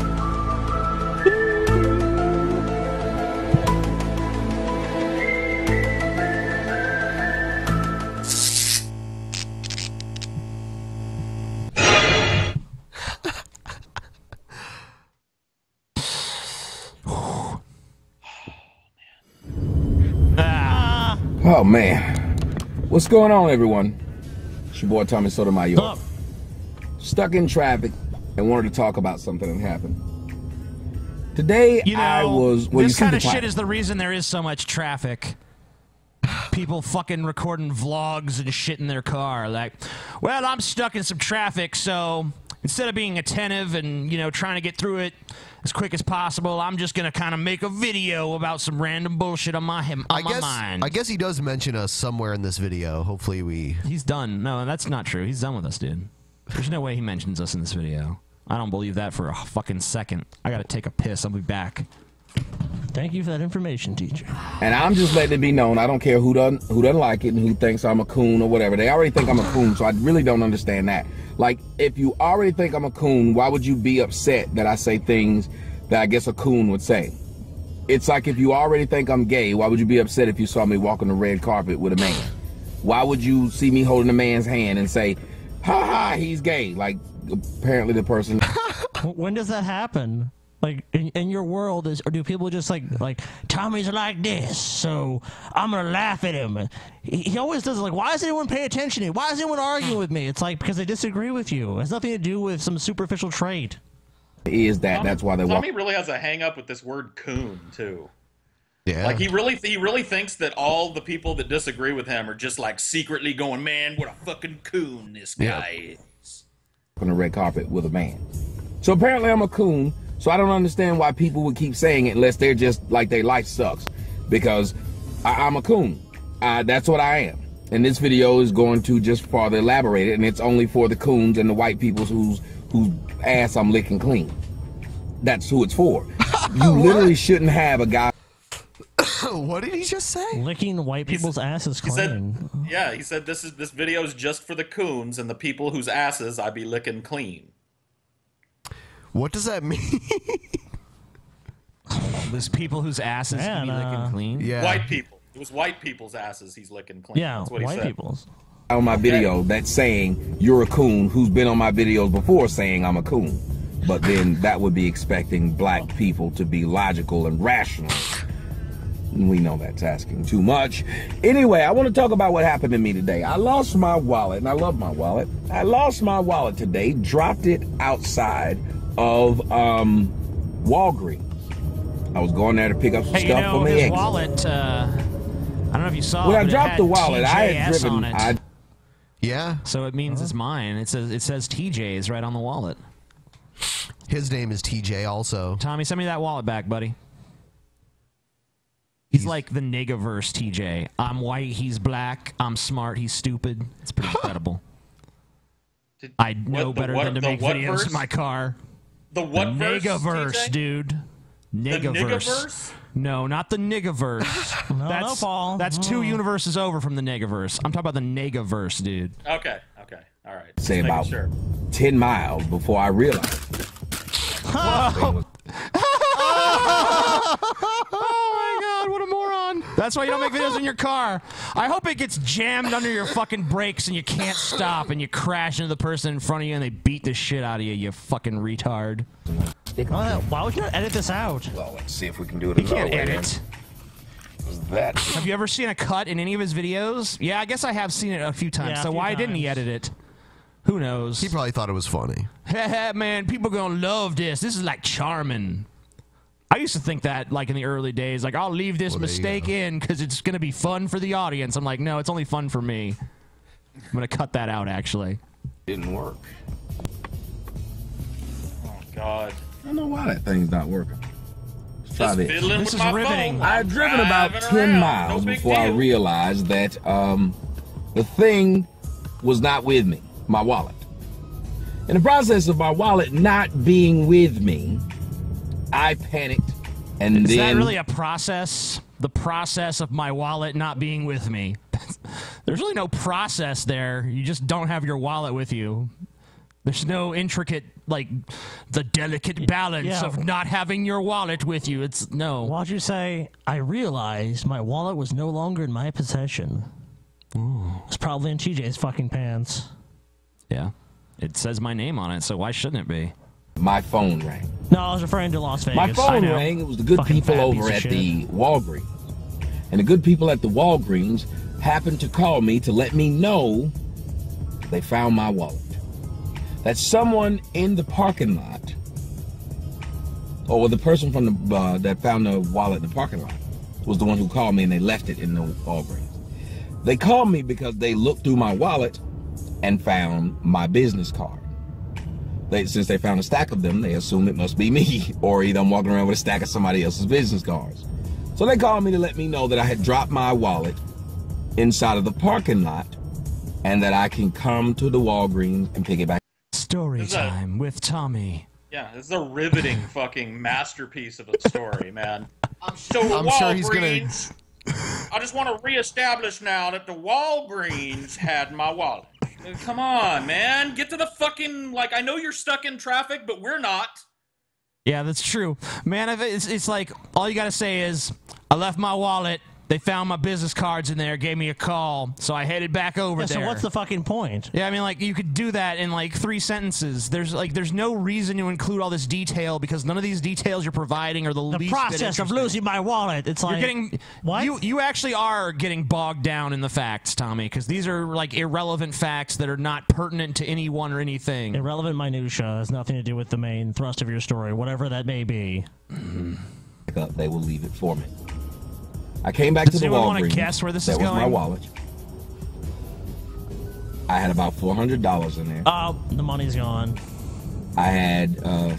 Oh man, what's going on, everyone? It's your boy Tommy Sotomayor. Stuck in traffic and wanted to talk about something that happened today. You know, I was. Well, this kind of shit is the reason there is so much traffic. People fucking recording vlogs and shit in their car. Like, well, I'm stuck in some traffic, so instead of being attentive and, you know, trying to get through it as quick as possible, I'm just going to kind of make a video about some random bullshit on my mind. I guess he does mention us somewhere in this video. Hopefully we... He's done. No, that's not true. He's done with us, dude. There's no way he mentions us in this video. I don't believe that for a fucking second. I got to take a piss. I'll be back. Thank you for that information, teacher. And I'm just letting it be known, I don't care who doesn't like it and who thinks I'm a coon or whatever. They already think I'm a coon, so I really don't understand that. Like, if you already think I'm a coon, why would you be upset that I say things that I guess a coon would say? It's like if you already think I'm gay, why would you be upset if you saw me walking the red carpet with a man? Why would you see me holding a man's hand and say, ha ha, he's gay? Like, apparently the person... When does that happen? Like, in your world, or do people just like Tommy's like this, so I'm gonna laugh at him? He always does it. Like, why does anyone pay attention to me? Why is anyone arguing with me? It's like, because they disagree with you. It has nothing to do with some superficial trait. That's why they Tommy really has a hang up with this word coon too. Yeah. Like, he really thinks that all the people that disagree with him are just like secretly going, man, what a fucking coon this guy is. On the red carpet with a man. So apparently I'm a coon. So I don't understand why people would keep saying it unless they're just like their life sucks. Because I'm a coon. That's what I am. And this video is going to just farther elaborate it, and it's only for the coons and the white people whose ass I'm licking clean. That's who it's for. You literally shouldn't have a guy. What did he just say? Licking white people's asses clean. He said this video is just for the coons and the people whose asses I be licking clean. What does that mean? There's people whose asses be licking clean? Yeah. White people. It was white people's asses he's licking clean. Yeah, that's what he white said. people's. On my video that's saying you're a coon who's been on my videos before saying I'm a coon. But then that would be expecting black people to be logical and rational. We know that's asking too much. Anyway, I want to talk about what happened to me today. I lost my wallet, and I love my wallet. I lost my wallet today, dropped it outside of Walgreens. I was going there to pick up some stuff for me. His wallet, I don't know if you saw when it. I dropped the wallet, I had TJS driven. on it. Yeah. So it means it's mine. It says TJ's right on the wallet. His name is TJ also. Tommy, send me that wallet back, buddy. He's like the Negaverse TJ. I'm white, he's black. I'm smart, he's stupid. It's pretty incredible. I know better than to make videos verse? in my car. The what verse, Negaverse, TJ? dude. Negaverse. Niggaverse? No, not the Niggaverse. No, Paul. That's 2 universes over from the Negaverse. I'm talking about the Negaverse, dude. Okay, all right. Say Just about making sure. 10 miles before I realized. Oh my God, what a moron. That's why you don't make videos in your car. I hope it gets jammed under your fucking brakes and you can't stop and you crash into the person in front of you and they beat the shit out of you, you fucking retard. Why would you not edit this out? Well, let's see if we can do it You another can't way. edit. That. Have you ever seen a cut in any of his videos? Yeah, I guess I have seen it a few times. Yeah, a so few why didn't he edit it? Who knows? He probably thought it was funny. Man, people gonna love this. This is like charming. I used to think that, like, in the early days, like, I'll leave this mistake in because it's gonna be fun for the audience. I'm like, no, it's only fun for me. I'm gonna cut that out, actually. Didn't work. Oh, God. I don't know why that thing's not working. Let's try this. fiddling This with is my riveting. phone. I had driven about Driving 10 around. miles No big before I deal. realized that the thing was not with me, my wallet. In the process of my wallet not being with me, I panicked and Is then... that really a process? The process of my wallet not being with me? There's really no process there. You just don't have your wallet with you. There's no intricate, like, the delicate balance of not having your wallet with you. It's no. Why'd you say, I realized my wallet was no longer in my possession? It's probably in TJ's fucking pants. Yeah. It says my name on it, so why shouldn't it be? My phone rang. No, I was referring to Las Vegas. My I phone know. rang. It was the good Fucking people fat piece over of at shit. the Walgreens. And the good people at the Walgreens happened to call me to let me know they found my wallet. That someone in the parking lot, or the person from the that found the wallet in the parking lot, was the one who called me and they left it in the Walgreens. They called me because they looked through my wallet and found my business card. Since they found a stack of them, they assumed it must be me, or either I'm walking around with a stack of somebody else's business cards. So they called me to let me know that I had dropped my wallet inside of the parking lot and that I can come to the Walgreens and pick it back. Story time with Tommy. Yeah, this is a riveting fucking masterpiece of a story, man. So I'm sure he's gonna- Walgreens, I just want to reestablish now that the Walgreens had my wallet. Come on, man. Get to the fucking, like, I know you're stuck in traffic, but we're not. Yeah, that's true. Man, it's like, all you gotta say is, I left my wallet, they found my business cards in there, gave me a call, so I headed back over there. So what's the fucking point? Yeah, I mean, like, you could do that in, like, 3 sentences. There's no reason to include all this detail because none of these details you're providing are the least bit process of interesting. losing my wallet. It's like You're getting what? You actually are getting bogged down in the facts, Tommy, because these are like irrelevant facts that are not pertinent to anyone or anything. Irrelevant minutia has nothing to do with the main thrust of your story, whatever that may be. They will leave it for me. I came back Does to the anyone wanna Walgreens. guess where this that is was my going? wallet. I had about $400 in there. Oh, the money's gone. I had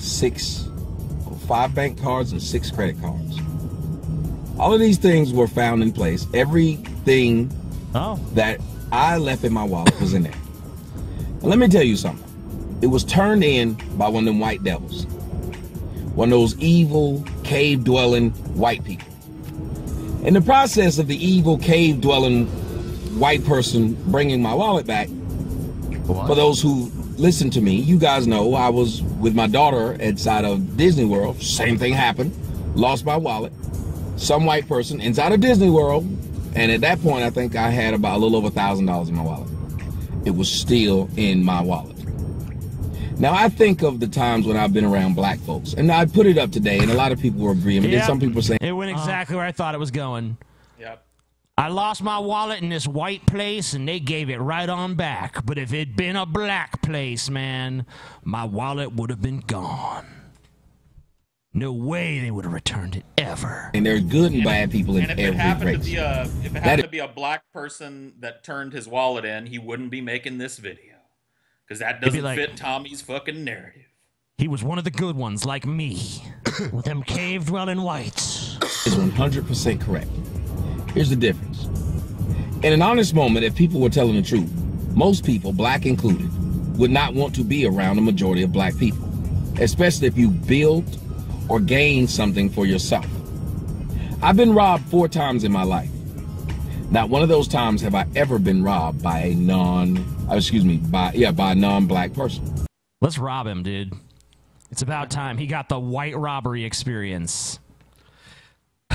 5 bank cards and 6 credit cards. All of these things were found in place. Everything that I left in my wallet was in there. And let me tell you something. It was turned in by one of them white devils. One of those evil, cave-dwelling white people. In the process of the evil, cave-dwelling white person bringing my wallet back, for those who listen to me, you guys know I was with my daughter inside of Disney World. Same thing happened. Lost my wallet. Some white person inside of Disney World. And at that point, I think I had about a little over $1,000 in my wallet. It was still in my wallet. Now, I think of the times when I've been around black folks. And I put it up today, and a lot of people were agreeing. But then some people saying, It went exactly where I thought it was going. Yep. I lost my wallet in this white place, and they gave it right on back. But if it'd been a black place, man, my wallet would have been gone. No way they would have returned it ever. and there's good and bad people in And if it every happened race. to be a black person that turned his wallet in, he wouldn't be making this video. Because that It'd be doesn't like- fit Tommy's fucking narrative. He was one of the good ones, like me. With them cave-dwelling whites. Is 100% correct. Here's the difference. In an honest moment, if people were telling the truth, most people, black included, would not want to be around a majority of black people, especially if you built or gained something for yourself. I've been robbed 4 times in my life. Not one of those times have I ever been robbed by a by a non-black person. Let's rob him, dude. It's about time he got the white robbery experience.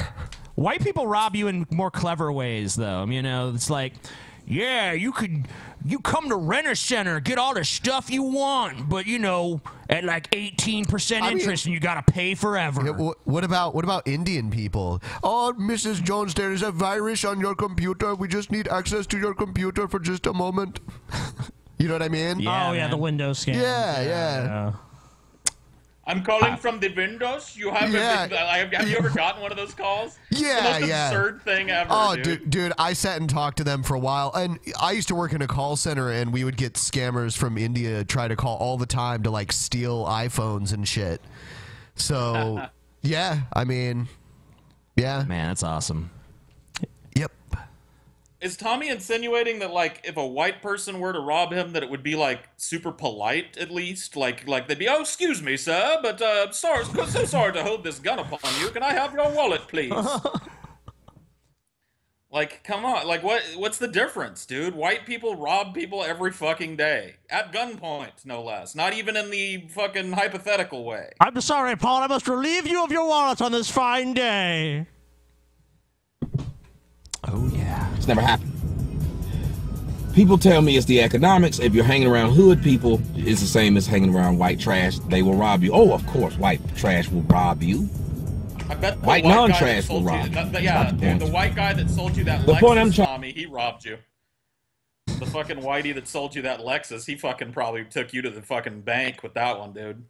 White people rob you in more clever ways, though. You know, it's like, yeah, you come to Rent-A-Center, get all the stuff you want, but you know, at like 18% interest, and you gotta pay forever. Yeah, what about Indian people? Oh, Mrs. Jones, there is a virus on your computer. We just need access to your computer for just a moment. You know what I mean? Yeah, the Windows scan. Yeah. I'm calling from the Windows. You have have you ever gotten one of those calls? Yeah, the most absurd thing ever. Oh, dude, I sat and talked to them for a while, and I used to work in a call center, and we would get scammers from India try to call all the time to like steal iPhones and shit. So, yeah, I mean, yeah, man, that's awesome. Yep. Is Tommy insinuating that, like, if a white person were to rob him, that it would be, like, super polite, at least? Like they'd be, oh, excuse me, sir, but, so sorry to hold this gun upon you. Can I have your wallet, please? Like, come on. Like, what's the difference, dude? White people rob people every fucking day. At gunpoint, no less. Not even in the fucking hypothetical way. I'm sorry, Paul. I must relieve you of your wallet on this fine day. Oh, yeah. It's never happened. People tell me it's the economics. If you're hanging around hood people, it's the same as hanging around white trash. They will rob you. Oh, of course, white trash will rob you. I bet white non-trash will rob you. The white guy that sold you that Lexus, Tommy, he robbed you. The fucking whitey that sold you that Lexus, he fucking probably took you to the fucking bank with that one, dude.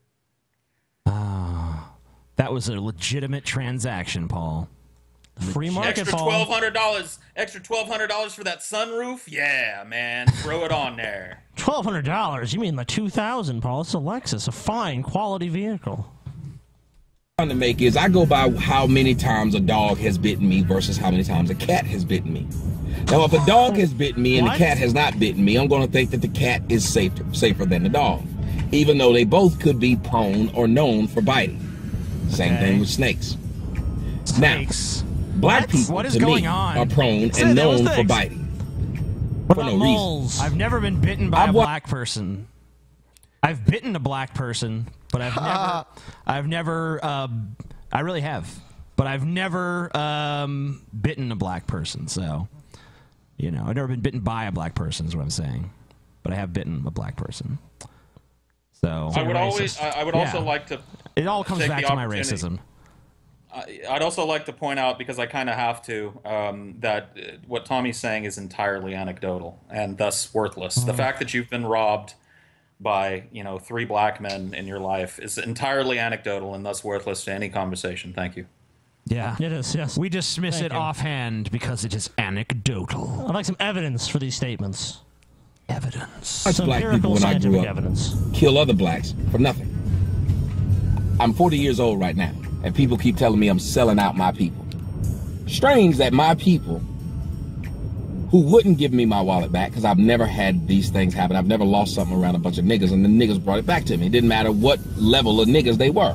That was a legitimate transaction, Paul. Free market, extra $1,200. Extra $1,200 for that sunroof? Yeah, man. Throw it on there. $1,200? You mean the 2000, Paul? It's a Lexus, a fine quality vehicle. To make is I go by how many times a dog has bitten me versus how many times a cat has bitten me. Now, if a dog has bitten me and the cat has not bitten me, I'm going to think that the cat is safer than the dog, even though they both could be prone or known for biting. Same thing with snakes. Now, black people to me are prone and known for biting. For no reason. I've never been bitten by a black person. I've bitten a black person, but I really have, but I've never bitten a black person. So, you know, I've never been bitten by a black person is what I'm saying, but I have bitten a black person. So I would also like to. It all comes back to my racism. I'd also like to point out, because I kind of have to, that what Tommy's saying is entirely anecdotal and thus worthless. The fact that you've been robbed by, 3 black men in your life is entirely anecdotal and thus worthless to any conversation. Thank you. Yeah, it is. Yes, we dismiss it offhand because it is anecdotal. I'd like some evidence for these statements. Evidence. That's black people when I grew up kill other blacks for nothing. I'm 40 years old right now, and people keep telling me I'm selling out my people. Strange that my people, who wouldn't give me my wallet back, because I've never had these things happen. I've never lost something around a bunch of niggas, and the niggas brought it back to me. It didn't matter what level of niggas they were.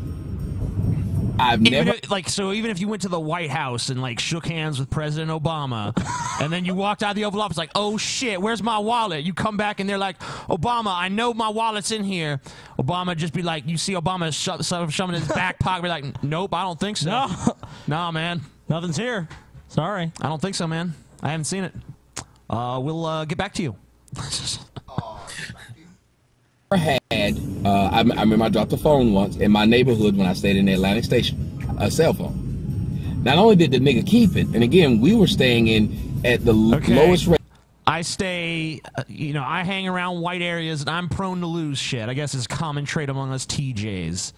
Even if you went to the White House and shook hands with President Obama, and then you walked out of the Oval Office like, oh shit, where's my wallet? You come back and they're like, Obama, I know my wallet's in here. Obama just be like, you see Obama shoving his back pocket, be like, nope, I don't think so. No, nah, man, nothing's here. Sorry, I don't think so, man. I haven't seen it. We'll get back to you. I remember I dropped a phone once in my neighborhood when I stayed in the Atlantic Station, a cell phone. Not only did the nigga keep it, and again, we were staying at the lowest rate. I stay, I hang around white areas, and I'm prone to lose shit. I guess it's a common trait among us TJs.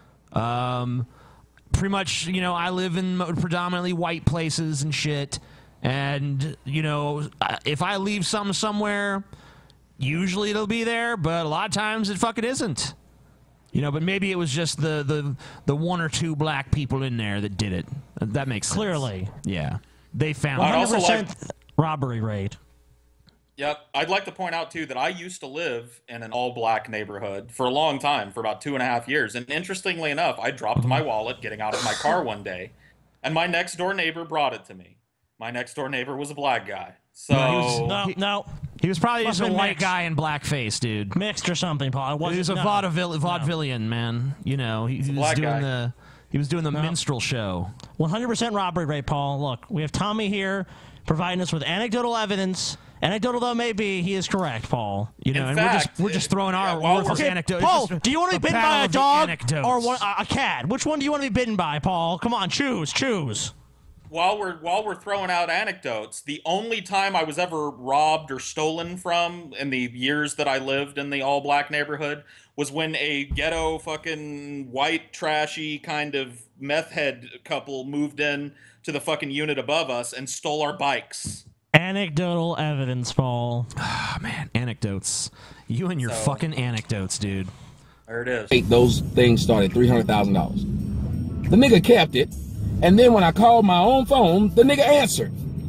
Pretty much, I live in predominantly white places and shit, and, if I leave something somewhere, usually it'll be there, but a lot of times it fucking isn't. But maybe it was just the 1 or 2 black people in there that did it. That makes sense. Clearly. Yeah. They found 100% robbery rate. Yep. I'd like to point out, too, that I used to live in an all-black neighborhood for a long time, for about 2.5 years. And interestingly enough, I dropped my wallet getting out of my car one day, and my next-door neighbor brought it to me. My next-door neighbor was a black guy. So no. He was probably just a white guy in blackface, dude. Mixed or something, Paul. He was a vaudevillian, man. He was He was doing the minstrel show. 100% robbery rate, Paul. Look, we have Tommy here providing us with anecdotal evidence. Anecdotal though may be, he is correct, Paul. You know, and we're just throwing our worthless anecdotes. Paul, do you want to be bitten by a dog or a cat? Which one do you want to be bitten by, Paul? Come on, choose. While we're throwing out anecdotes, the only time I was ever robbed or stolen from in the years that I lived in the all-black neighborhood was when a ghetto fucking white trashy kind of meth head couple moved in to the fucking unit above us and stole our bikes. Anecdotal evidence, Paul. Ah, man, anecdotes. You and your fucking anecdotes, dude. There it is. Those things started $300,000. The nigga kept it, and then when I called my own phone, the nigga answered.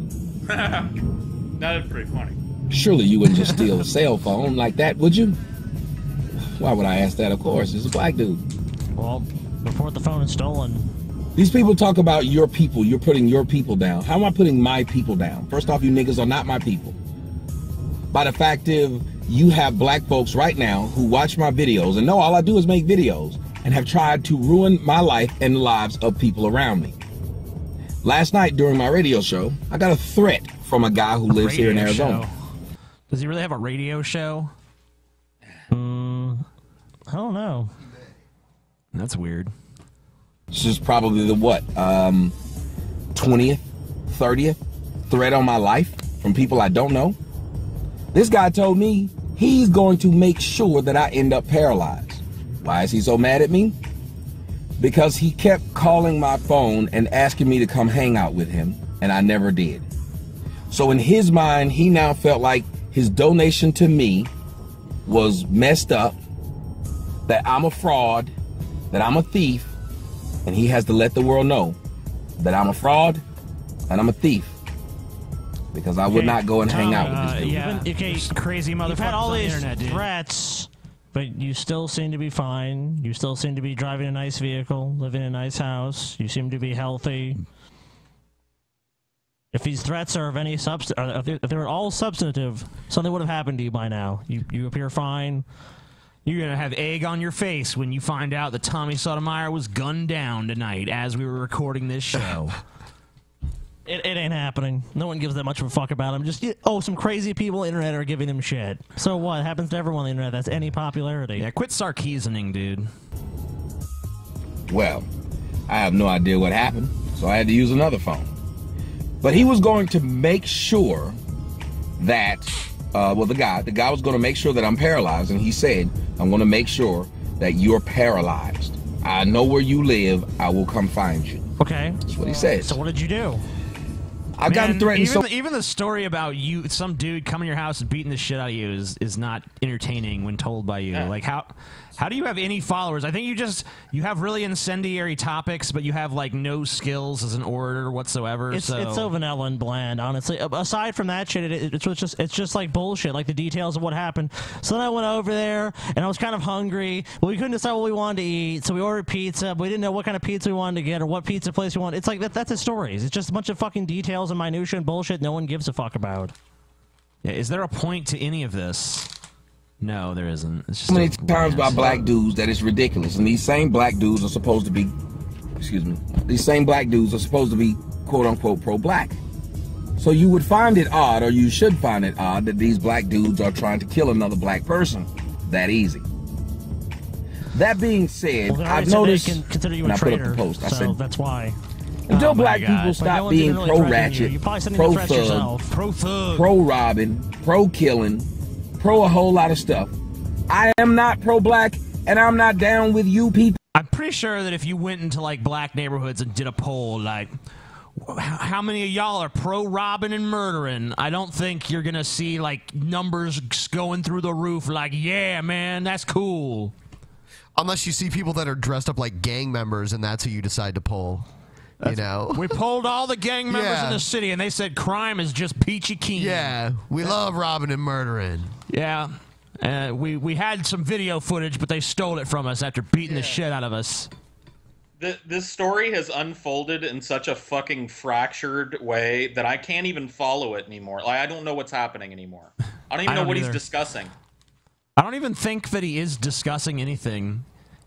That is pretty funny. Surely you wouldn't just steal a cell phone like that, would you? Why would I ask that? Of course, it's a black dude. Well, report the phone is stolen. These people talk about your people. You're putting your people down. How am I putting my people down? First off, you niggas are not my people. By the fact of you have black folks right now who watch my videos and know all I do is make videos and have tried to ruin my life and the lives of people around me. Last night during my radio show, I got a threat from a guy who lives here in Arizona. Does he really have a radio show? I don't know. That's weird. This is probably the what, 20th, 30th threat on my life from people I don't know. This guy told me he's going to make sure that I end up paralyzed. Why is he so mad at me? Because he kept calling my phone and asking me to come hang out with him, and I never did. So in his mind, he now felt like his donation to me was messed up, that I'm a fraud, that I'm a thief, and he has to let the world know that I'm a fraud and I'm a thief. Because I would not go and hang out with this dude. Yeah, crazy motherfuckers You've had all on the these internet, dude. threats, but you still seem to be fine. You still seem to be driving a nice vehicle, living in a nice house. You seem to be healthy. If these threats are of any if they're all substantive, something would have happened to you by now. You appear fine. You're going to have egg on your face when you find out that Tommy Sotomayor was gunned down tonight as we were recording this show. It ain't happening. No one gives that much of a fuck about him. Just, some crazy people on the internet are giving him shit. So what? It happens to everyone on the internet. That's any popularity. Yeah, quit sarkeesoning, dude. Well, I have no idea what happened, so I had to use another phone. But he was going to make sure that, the guy was going to make sure that I'm paralyzed, and he said, I'm going to make sure that you're paralyzed. I know where you live. I will come find you. Okay. That's what he said. So what did you do? I got threatened. Even the story about you, some dude coming to your house and beating the shit out of you is not entertaining when told by you. Yeah. Like how do you have any followers? I think you have really incendiary topics, but you have like no skills as an orator whatsoever. It's so vanilla and bland, honestly. Aside from that shit, it's just like bullshit, like the details of what happened. So then I went over there and I was kind of hungry. Well, we couldn't decide what we wanted to eat, so we ordered pizza. But we didn't know what kind of pizza we wanted to get or what pizza place we wanted. It's like that's the stories. It's just a bunch of fucking details and minutia and bullshit no one gives a fuck about. Yeah, is there a point to any of this? No, there isn't. It's just so many times by black dudes that it's ridiculous, and these same black dudes are supposed to be, quote unquote pro-black. So you would find it odd, or you should find it odd, that these black dudes are trying to kill another black person that easy. That being said, I've noticed, consider you and a I put up traitor, the post, I so said, that's why. until black people stop being pro-ratchet, pro-thug, pro-robbing, pro-killing, pro a whole lot of stuff, I am not pro-black, and I'm not down with you people. I'm pretty sure that if you went into like black neighborhoods and did a poll, like how many of y'all are pro-robbing and murdering, I don't think you're gonna see like numbers going through the roof. Like, yeah, man, that's cool. Unless you see people that are dressed up like gang members, and that's who you decide to poll. You know, we polled all the gang members in the city, and they said crime is just peachy keen. Yeah, we love robbing and murdering. Yeah, we had some video footage, but they stole it from us after beating the shit out of us. This story has unfolded in such a fucking fractured way that I can't even follow it anymore. Like, I don't know what's happening anymore. I don't even know what he's discussing. I don't even think that he is discussing anything.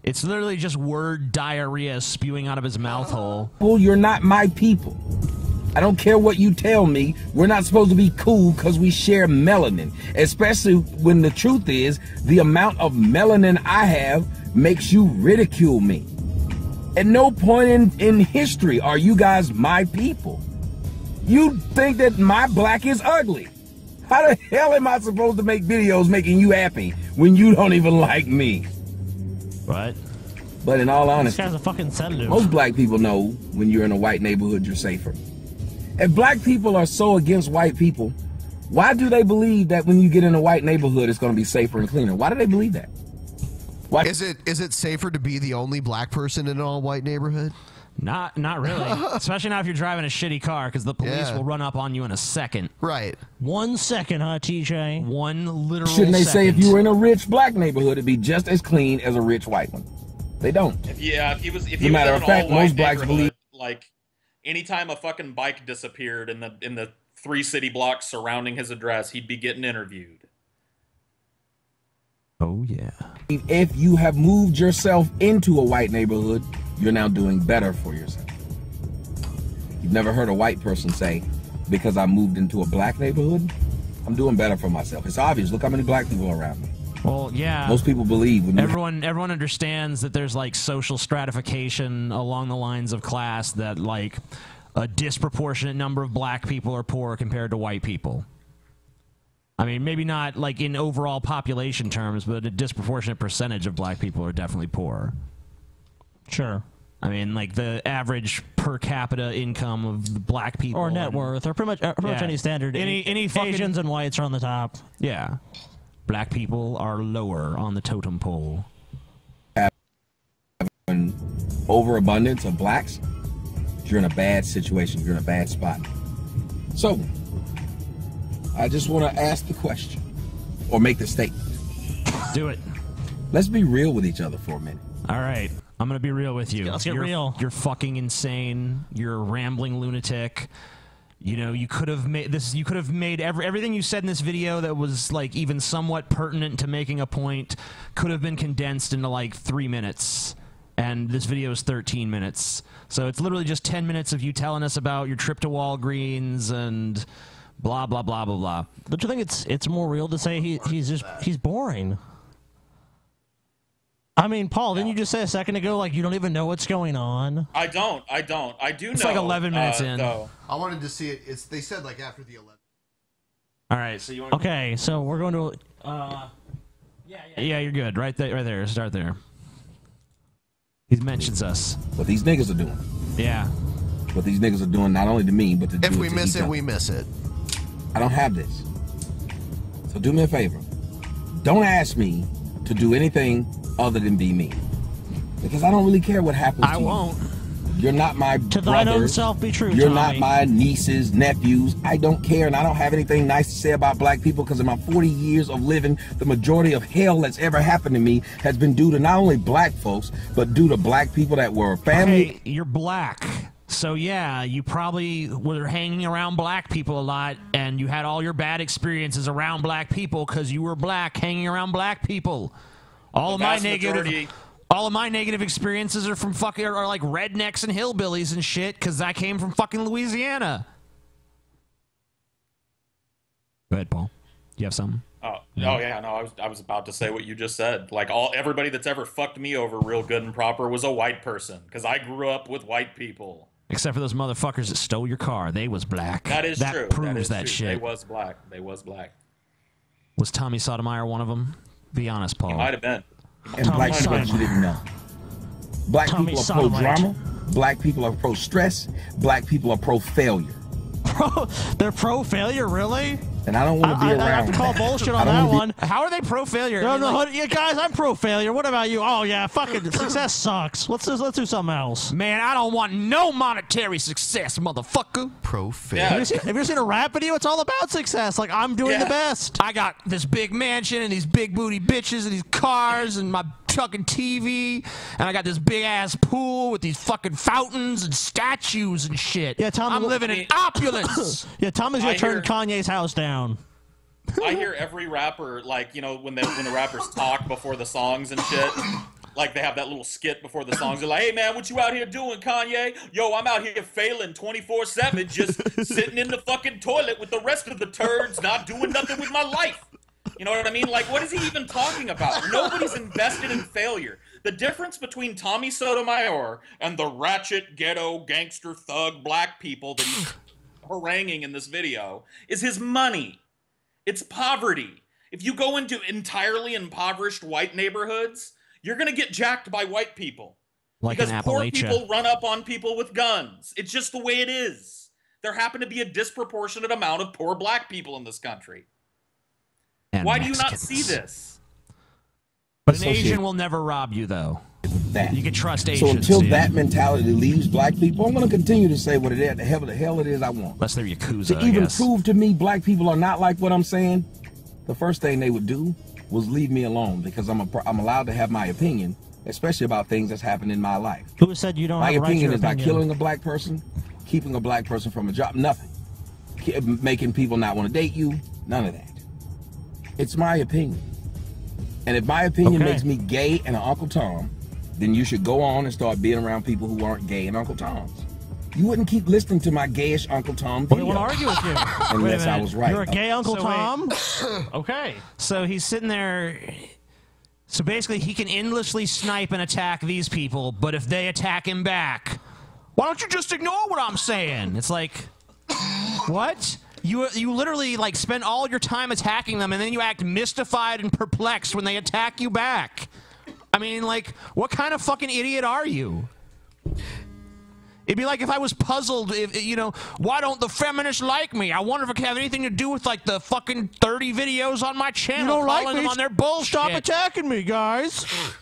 It's literally just word diarrhea spewing out of his mouth hole. Well, you're not my people. I don't care what you tell me. We're not supposed to be cool because we share melanin, especially when the truth is the amount of melanin I have makes you ridicule me. At no point in history are you guys my people. You think that my black is ugly. How the hell am I supposed to make videos making you happy when you don't even like me? Right. But in all honesty, this guy's a fucking sedative. Most black people know when you're in a white neighborhood, you're safer. If black people are so against white people, why do they believe that when you get in a white neighborhood, it's going to be safer and cleaner? Why do they believe that? Why? Is it safer to be the only black person in an all-white neighborhood? Not really. Especially not if you're driving a shitty car, because the police will run up on you in a second. Right. 1 second, huh, TJ? One literal Shouldn't they say if second. you were in a rich black neighborhood, it'd be just as clean as a rich white one? They don't. If he was As a matter in of an fact, all-white most blacks neighborhood, believe. like anytime a fucking bike disappeared in the 3 city blocks surrounding his address, he'd be getting interviewed. Oh yeah. If you have moved yourself into a white neighborhood, you're now doing better for yourself. You've never heard a white person say, because I moved into a black neighborhood, I'm doing better for myself. It's obvious. Look how many black people are around me. Well, yeah. Most people believe when everyone understands that there's like social stratification along the lines of class, that like a disproportionate number of black people are poor compared to white people. I mean, maybe not like in overall population terms, but a disproportionate percentage of black people are definitely poor. Sure. I mean, like the average per capita income of the black people, Or net worth, or pretty much any standard. Any fucking Asians and whites are on the top. Yeah. Black people are lower on the totem pole. An overabundance of blacks, you're in a bad situation. You're in a bad spot. So, I just want to ask the question, or make the statement. Do it. Let's be real with each other for a minute. All right. I'm going to be real with you. Let's get real. You're fucking insane. You're a rambling lunatic. You know, you could have made this. You could have made everything you said in this video that was like even somewhat pertinent to making a point could have been condensed into like 3 minutes. And this video is 13 minutes. So it's literally just 10 minutes of you telling us about your trip to Walgreens and blah blah blah blah blah. Don't you think it's more real to say he's boring? I mean, Paul, didn't you just say a second ago like you don't even know what's going on? I don't. I do It's know. like 11 minutes in. Though. I wanted to see it. They said like after the 11. All right, so you want? Okay, so we're going to. Yeah, you're good. Right there. Start there. He mentions us. What these niggas are doing. Yeah. What these niggas are doing, not only to me, but to If we miss it, we miss it. I don't have this. So do me a favor. Don't ask me to do anything other than be me. Because I don't really care what happens to you. I won't. You're not my To thine brother. own self be true, You're Tommy. not my nieces, nephews. I don't care, and I don't have anything nice to say about black people because in my 40 years of living, the majority of hell that's ever happened to me has been due to not only black folks, but due to black people that were family. Hey, you're black. So yeah, you probably were hanging around black people a lot, and you had all your bad experiences around black people because you were black, hanging around black people. All of my negative experiences are from are like rednecks and hillbillies and shit because I came from fucking Louisiana. Go ahead, Paul. You have something? Oh yeah, no, I was about to say what you just said. Like everybody that's ever fucked me over real good and proper was a white person because I grew up with white people. Except for those motherfuckers that stole your car. They was black. That is true. That proves that true. shit. They was black. They was black. Was Tommy Sotomayor one of them? Be honest, Paul. He might have been. And black people you didn't know. Black people are pro-drama. Black people are pro-stress. Black people are pro-failure. They're pro-failure, really? And I don't want to be around I have to call that. bullshit on that one. How are they pro-failure? No, yeah, guys, I'm pro-failure. What about you? Oh, yeah, fucking success sucks. Let's do something else. Man, I don't want no monetary success, motherfucker. Pro-failure. Yeah. Have you ever seen a rap video? It's all about success. Like, I'm doing the best. I got this big mansion and these big booty bitches and these cars and my fucking TV, and I got this big ass pool with these fucking fountains and statues and shit. Yeah, Tom, I'm living in opulence. Yeah, Tommy's gonna turn Kanye's house down. I hear every rapper, like, you know, when the rappers talk before the songs and shit, Like they have that little skit before the songs. They're like, hey man, what you out here doing, Kanye? Yo, I'm out here failing 24/7, just sitting in the fucking toilet with the rest of the turds, not doing nothing with my life. You know what I mean? Like, what is he even talking about? Nobody's invested in failure. The difference between Tommy Sotomayor and the ratchet, ghetto, gangster, thug, black people that he's haranguing in this video is his money. It's poverty. If you go into entirely impoverished white neighborhoods, you're going to get jacked by white people. Like because in poor Appalachia. people run up on people with guns. It's just the way it is. There happen to be a disproportionate amount of poor black people in this country. And Why do you not Mexicans. see this? But an Asian will never rob you, though. That. You can trust So Asians. until dude. that mentality leaves black people, I'm going to continue to say what it is, the hell it is I want. Unless they're Yakuza, To I even guess. prove to me black people are not like what I'm saying, the first thing they would do was leave me alone because I'm allowed to have my opinion, especially about things that's happened in my life. Who said you don't My have a right to opinion your is by opinion? killing a black person, keeping a black person from a job, nothing. Making people not want to date you, none of that. It's my opinion. And if my opinion makes me gay and an Uncle Tom, then you should go on and start being around people who aren't gay and Uncle Toms. You wouldn't keep listening to my gayish Uncle Tom Well, video. I want to argue with you. Unless I was right. You're a gay Uncle So Tom? Okay. So he's sitting there. So basically, he can endlessly snipe and attack these people, but if they attack him back, why don't you just ignore what I'm saying? It's like, what? You literally like spend all your time attacking them, and then you act mystified and perplexed when they attack you back. I mean, like, what kind of fucking idiot are you? It'd be like if I was puzzled, if, you know, why don't the feminists like me? I wonder if it could have anything to do with, like, the fucking 30 videos on my channel You don't like calling me? them on their bullshit. Stop attacking me, guys.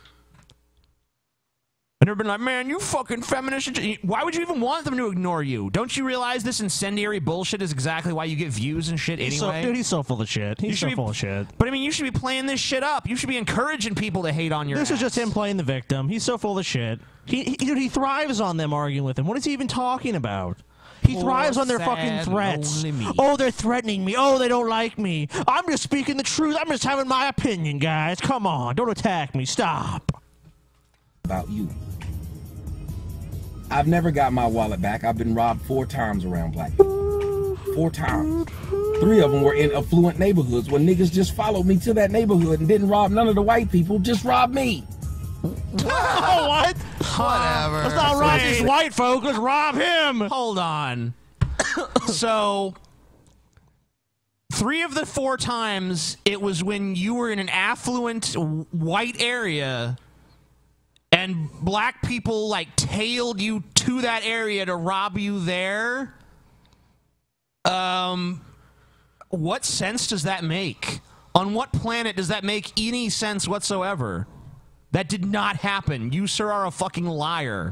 And they've been like, man, you fucking feminist. Why would you even want them to ignore you? Don't you realize this incendiary bullshit is exactly why you get views and shit anyway? Dude, he's so full of shit. He's so full of shit. But I mean, you should be playing this shit up. You should be encouraging people to hate on your This ass. is just him playing the victim. He's so full of shit. Dude, he thrives on them arguing with him. What is he even talking about? He Poor, thrives on their sad, fucking threats. lonely me. Oh, they're threatening me. Oh, they don't like me. I'm just speaking the truth. I'm just having my opinion, guys. Come on. Don't attack me. Stop. About you. I've never got my wallet back. I've been robbed 4 times around black people. 4 times. 3 of them were in affluent neighborhoods where niggas just followed me to that neighborhood and didn't rob none of the white people, just robbed me. What? Whatever. That's not right. These white folk. Let's rob him. Hold on. So, 3 of the 4 times, it was when you were in an affluent white area and black people, like, tailed you to that area to rob you there. What sense does that make? On what planet does that make any sense whatsoever? That did not happen. You, sir, are a fucking liar.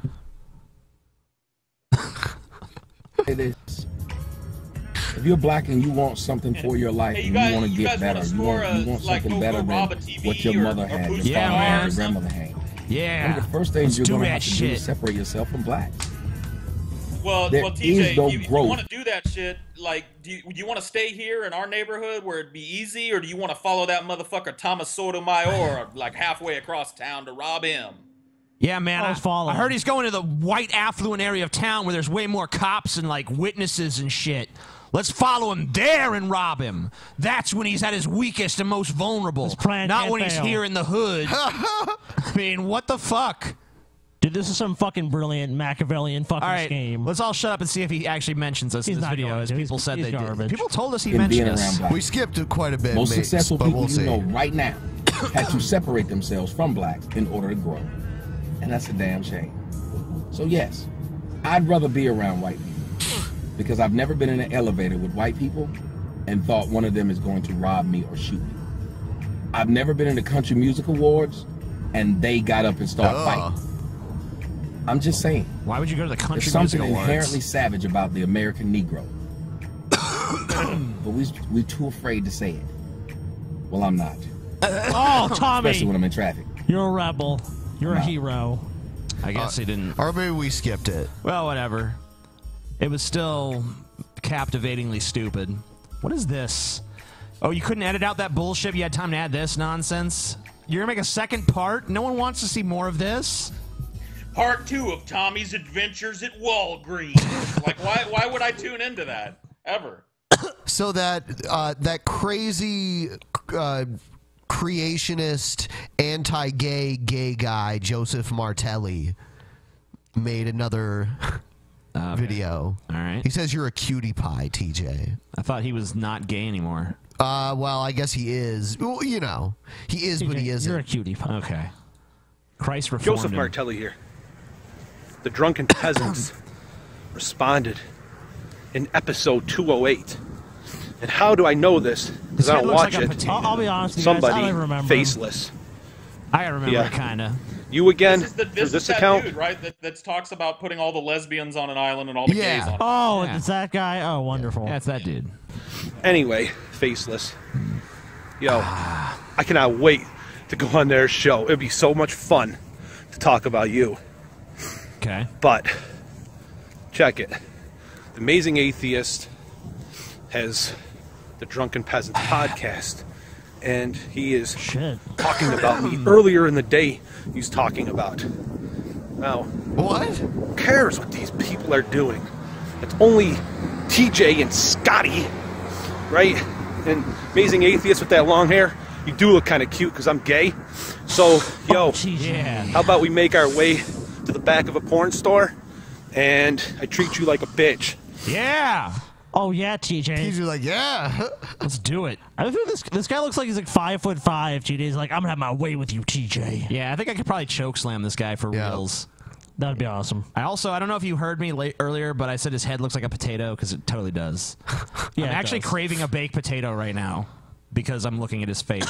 It is. If you're black and you want something for your life and you want to get better, you want something better than what your mother had, your father had, your grandmother had. Yeah. One of the first things Let's you're do going to have that to do shit. is separate yourself from blacks. Well, There TJ, is no if you growth. want to do that shit, like, do you want to stay here in our neighborhood where it'd be easy, or do you want to follow that motherfucker Thomas Sotomayor like halfway across town to rob him? Yeah, man. I was following. I heard he's going to the white affluent area of town where there's way more cops and like witnesses and shit. Let's follow him there and rob him. That's when he's at his weakest and most vulnerable. plan Not can't when he's fail. here in the hood. I mean, what the fuck? Dude, this is some fucking brilliant Machiavellian fucking All right, scheme. let's all shut up and see if he actually mentions us in He's this not video, going as to. people He's- said he's they garbage. did. People told us he In being mentioned around us. black. We skipped it quite a bit, Most mates, successful but people we'll you see. know right now had to separate themselves from blacks in order to grow. And that's a damn shame. So yes, I'd rather be around white people because I've never been in an elevator with white people and thought one of them is going to rob me or shoot me. I've never been in the Country Music Awards and they got up and started fighting. I'm just saying. Why would you go to the Country There's something Music Awards? inherently savage about the American Negro. But we're too afraid to say it. Well, I'm not. Oh, Tommy. Especially when I'm in traffic. You're a rebel. You're a hero. I guess he didn't. Or maybe we skipped it. Well, whatever. It was still captivatingly stupid. What is this? Oh, you couldn't edit out that bullshit? You had time to add this nonsense? You're gonna make a second part? No one wants to see more of this. Part 2 of Tommy's adventures at Walgreens. Like, why would I tune into that ever? So that that crazy creationist, anti-gay gay guy Joseph Martelli made another video. All right. He says you're a cutie pie, TJ. I thought he was not gay anymore. Well, I guess he is. Well, you know, he is, but he isn't. You're a cutie pie. Okay. Christ reformed Joseph him. Martelli here. The drunken peasants responded in episode 208. And how do I know this? Because I don't watch it. I'll be honest with you guys, Somebody I don't remember. faceless. I remember it, kinda. You again This for is this that account? dude, right? That talks about putting all the lesbians on an island and all the gays on it. Oh, it's that guy? Oh, wonderful. That's that dude. Anyway, faceless. Yo, I cannot wait to go on their show. It'd be so much fun to talk about you. Okay. But check it. The Amazing Atheist has the Drunken Peasants podcast, and he is talking about me. Earlier in the day, he's talking about. Now, what? Who cares what these people are doing? It's only TJ and Scotty, right? And Amazing Atheist with that long hair. You do look kind of cute because I'm gay. So, yo, how about we make our way to the back of a porn store, and I treat you like a bitch. Yeah. Oh yeah, TJ. TJ's like, yeah. Let's do it. I think this guy looks like he's like 5'5". TJ's like, I'm gonna have my way with you, TJ. Yeah, I think I could probably choke slam this guy for reals. That'd be awesome. I don't know if you heard me earlier, but I said his head looks like a potato because it totally does. Yeah, I'm it actually does. craving a baked potato right now because I'm looking at his face.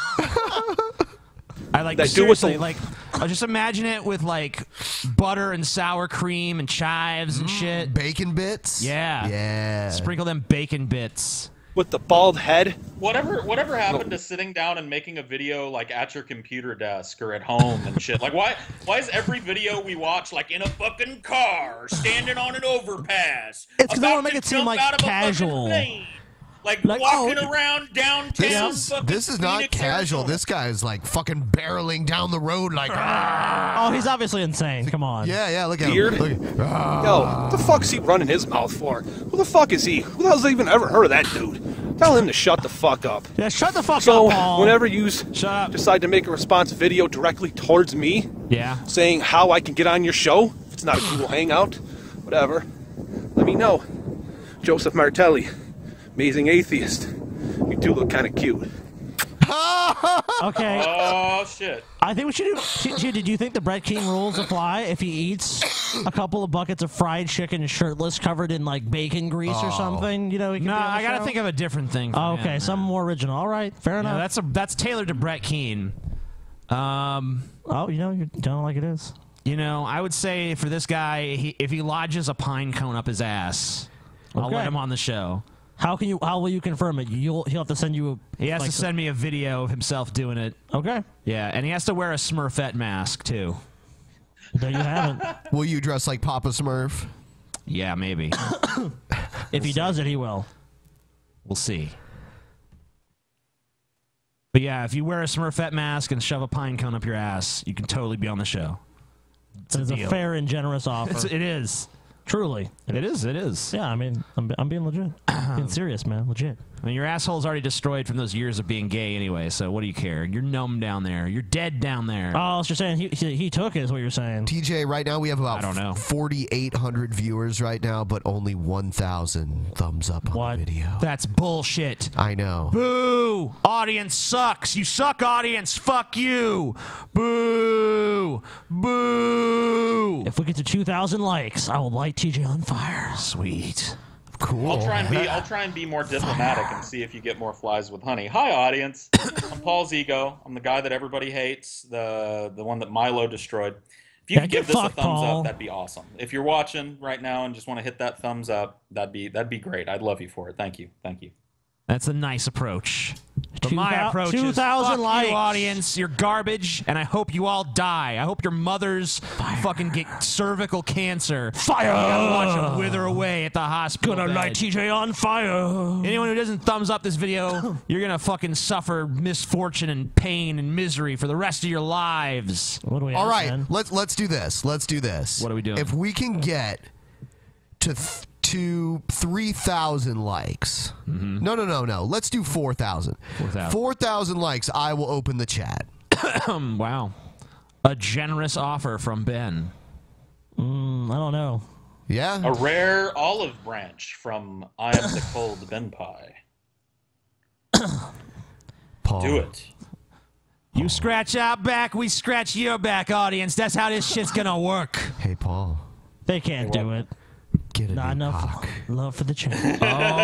I like That dude with seriously the- like. I just imagine it with like butter and sour cream and chives and shit. Bacon bits. Yeah. Yeah. Sprinkle them bacon bits. With the bald head. Whatever happened to sitting down and making a video like at your computer desk or at home and shit? Like why is every video we watch like in a fucking car, standing on an overpass? It's because they about want to make to it seem jump like out of a fucking casual. plane? Like Like, walking oh, around downtown. This is not Phoenix, casual. Arizona. This guy is like fucking barreling down the road like. Oh, he's obviously insane. Come on. Yeah, look at Beard? him. Look, Yo, what the fuck's he running his mouth for? Who the fuck is he? Who the hell's even ever heard of that dude? Tell him to shut the fuck up. Yeah, shut the fuck So, up, Paul. whenever you decide to make a response video directly towards me, saying how I can get on your show, if it's not a Google Hangout, whatever, let me know. Joseph Martelli, Amazing Atheist. You do look kind of cute. Okay. Oh shit. I think we should do. Did you think the Brett King rules apply if he eats a couple of buckets of fried chicken shirtless, covered in like bacon grease or something? You know, he can No, be on the I gotta show? think of a different thing. For Oh, him. okay, something more original. All right, fair Yeah, enough. that's tailored to Brett Keane. Oh, you know, you're telling like it is. You know, I would say for this guy, if he lodges a pine cone up his ass, I'll Okay. let him on the show. How will you confirm it? He'll have to send you. He has like, to send me a video of himself doing it. Okay. Yeah, and he has to wear a Smurfette mask too. There you have it. Will you dress like Papa Smurf? Yeah, maybe. If he does it, he will. We'll see. But yeah, if you wear a Smurfette mask and shove a pine cone up your ass, you can totally be on the show. It's a deal. fair and generous offer. It is. Truly. It is. Yeah, I mean, I'm being legit. Being serious, man. Legit. I mean, your asshole's already destroyed from those years of being gay anyway, so what do you care? You're numb down there. You're dead down there. Oh, so you're saying he took it, is what you're saying. TJ, right now we have about I don't know. 4,800 viewers right now, but only 1,000 thumbs up on the video. That's bullshit. I know. Boo! Audience sucks. You suck, audience. Fuck you. Boo! Boo! If we get to 2,000 likes, I will light TJ on fire. Sweet. Cool. I'll try and be more diplomatic and see if you get more flies with honey. Hi, audience. I'm Paul Zigo. I'm the guy that everybody hates, the one that Milo destroyed. If you Yeah, could get give this a fucked, thumbs Paul. up, that'd be awesome. If you're watching right now and just want to hit that thumbs up, that'd be great. I'd love you for it. Thank you. That's a nice approach. But my approach 2,000 is, fuck likes. you, audience. You're garbage, and I hope you all die. I hope your mothers fucking get cervical cancer. Fire! You gotta watch them wither away at the hospital. Gonna light TJ on fire. Anyone who doesn't thumbs up this video, you're gonna fucking suffer misfortune and pain and misery for the rest of your lives. What do we All right, let's do this. Let's do this. What are we doing? If we can get to 3,000 likes. No. Let's do 4,000. 4,000 likes, I will open the chat. Wow. A generous offer from Ben. I don't know. Yeah. A rare olive branch from I Am the Cold Ben Pie. Paul. Do it. You scratch our back, we scratch your back, audience. That's how this shit's gonna work. Hey, Paul. They can't do it. Get a Not new enough cock. love for the channel.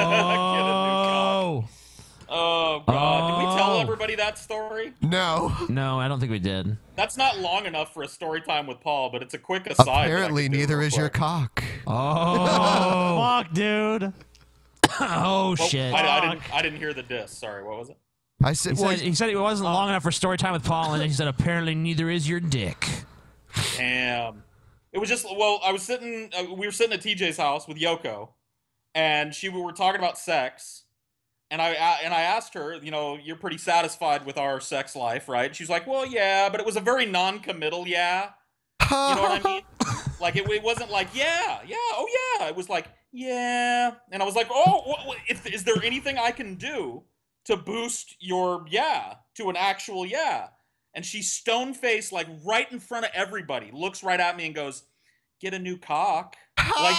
Oh. Oh, God. Did we tell everybody that story? No. No, I don't think we did. That's not long enough for a story time with Paul, but it's a quick aside. Apparently, neither is your cock. Oh. Fuck, dude. Oh, Well, shit. I didn't hear the diss. Sorry, what was it? I said, He said it wasn't long enough for story time with Paul, and then he said, apparently neither is your dick. Damn. It was just, well, I was sitting, we were sitting at TJ's house with Yoko, and we were talking about sex, and I asked her, you know, you're pretty satisfied with our sex life, right? She's like, well, yeah, but it was a very non-committal yeah. You know what I mean? Like, it wasn't like, yeah, oh yeah. It was like, yeah. And I was like, oh, is there anything I can do to boost your yeah to an actual yeah? And she stone-faced, like, right in front of everybody, looks right at me and goes, get a new cock. Like,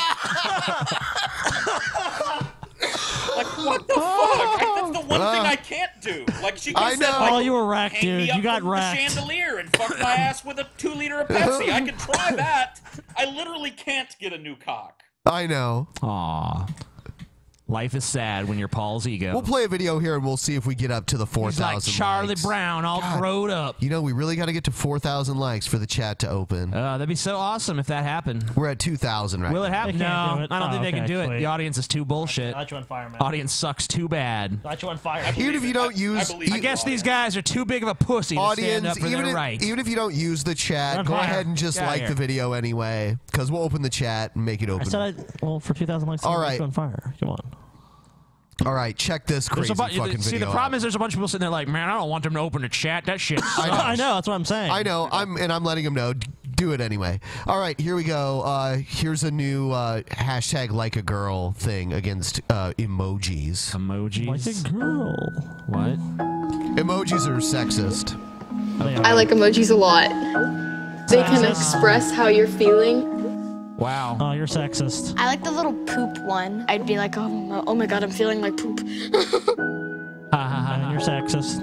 what the fuck? That's the one thing I can't do. Like, she could have said, like, oh, you were wrecked, hang dude. me up You got from wrecked. the chandelier and fuck my ass with a 2-liter of Pepsi. I could try that. I literally can't get a new cock. I know. Aw. Life is sad when you're Paul's ego. We'll play a video here and we'll see if we get up to the 4,000 He's like Charlie likes. Brown, all God. growed up. You know, we really got to get to 4,000 likes for the chat to open. That'd be so awesome if that happened. We're at 2,000 right Will it now. happen? They No, can't do it. I don't think they okay, can do it. sweet. The audience is too bullshit. Light you on fire, man. Audience sucks too bad. Light you on fire. Even if you don't use... I guess these guys are too big of a pussy to stand up for their right. Even if you don't use the chat, On go fire. ahead and just Get out like here. the video anyway, because we'll open the chat and make it I open. said, well, for 2,000 likes, All I'll light right. you on fire. Come on. All right, check this There's crazy a fucking see, video the problem out. is there's a bunch of people sitting there like, man, I don't want them to open the chat. That shit sucks. I know. That's what I'm saying. I know. I'm letting them know. Do it anyway. All right, here we go. Here's a new hashtag like a girl thing against emojis. Emojis? Like a girl. What? Emojis are sexist. I like emojis a lot. They can express how you're feeling. Wow. Oh, you're sexist. I like the little poop one. I'd be like, oh my god, I'm feeling like poop. You're sexist.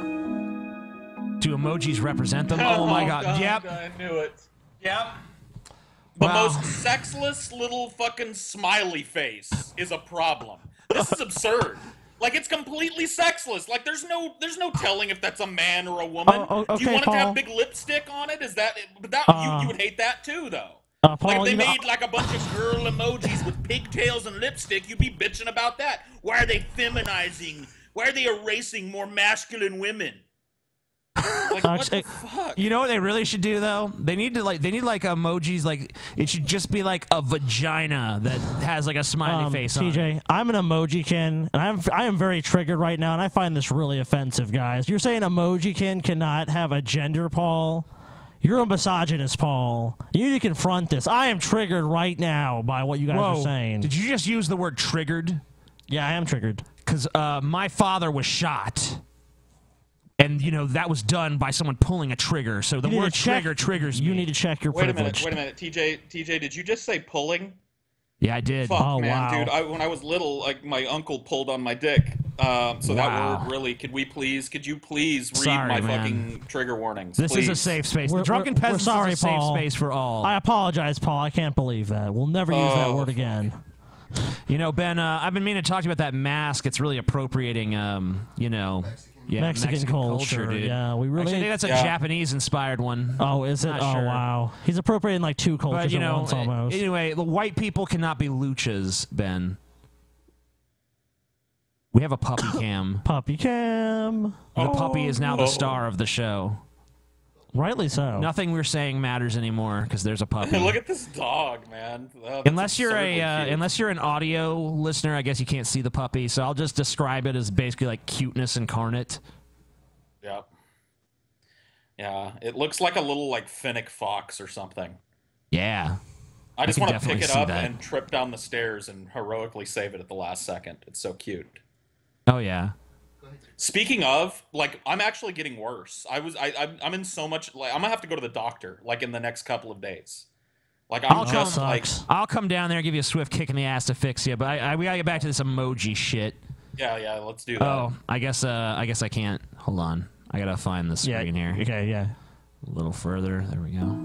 Do emojis represent them? Oh my god. Yep. I knew it. Yep. The Wow. most sexless little fucking smiley face is a problem. This is absurd. Like, it's completely sexless. Like, there's no telling if that's a man or a woman. Oh, Do you okay, want it to Paul. have big lipstick on it? Is that? But that you would hate that too, though. Paul, Like, if they you know- made like a bunch of girl emojis with pigtails and lipstick, you'd be bitching about that. Why are they feminizing? Why are they erasing more masculine women? Like, what the fuck? You know what they really should do though? They need emojis, like it should just be like a vagina that has like a smiley face on it. TJ, I'm an emojikin, and I am very triggered right now, and I find this really offensive, guys. You're saying emojikin cannot have a gender, Paul? You're a misogynist, Paul. You need to confront this. I am triggered right now by what you guys Whoa. are saying. Did you just use the word triggered? Yeah, I am triggered. Because my father was shot. And, you know, that was done by someone pulling a trigger. So the You need word to check- trigger triggers You me. need to check your Wait a privilege. minute, TJ, did you just say pulling? Yeah, I did. Fuck, man, dude. When I was little, like, my uncle pulled on my dick. So that Wow. word really, could you please read Sorry, my man. fucking trigger warnings? This is a please? safe space. We're- The Drunken we're Peasants sorry, is a safe Paul. space for all. I apologize, Paul. I can't believe that. We'll never use that word again. You know, Ben, I've been meaning to talk to you about that mask. It's really appropriating, you know, Mexican culture, dude. yeah, we really- Actually, I think that's a Yeah. Japanese-inspired one. Oh, is it? Not Oh, sure. wow. He's appropriating like two cultures But, you at know, once almost. anyway, the white people cannot be luchas, Ben. We have a puppy cam. Puppy cam. The puppy is now the star of the show. Rightly so. Nothing we're saying matters anymore because there's a puppy. Look at this dog, man. Oh, Unless you're an audio listener, I guess you can't see the puppy. So I'll just describe it as basically like cuteness incarnate. Yep. Yeah, it looks like a little like fennec fox or something. Yeah. I just can want to pick definitely it see up that. and trip down the stairs and heroically save it at the last second. It's so cute. Oh yeah. Speaking of, like, I'm actually getting worse. I'm in so much, like, I'm gonna have to go to the doctor, like, in the next couple of days. Like, I'll come down there and give you a swift kick in the ass to fix you. But we gotta get back to this emoji shit. Yeah, let's do that. Oh, I guess I can't. Hold on, I gotta find the screen here. Okay, yeah. A little further. There we go.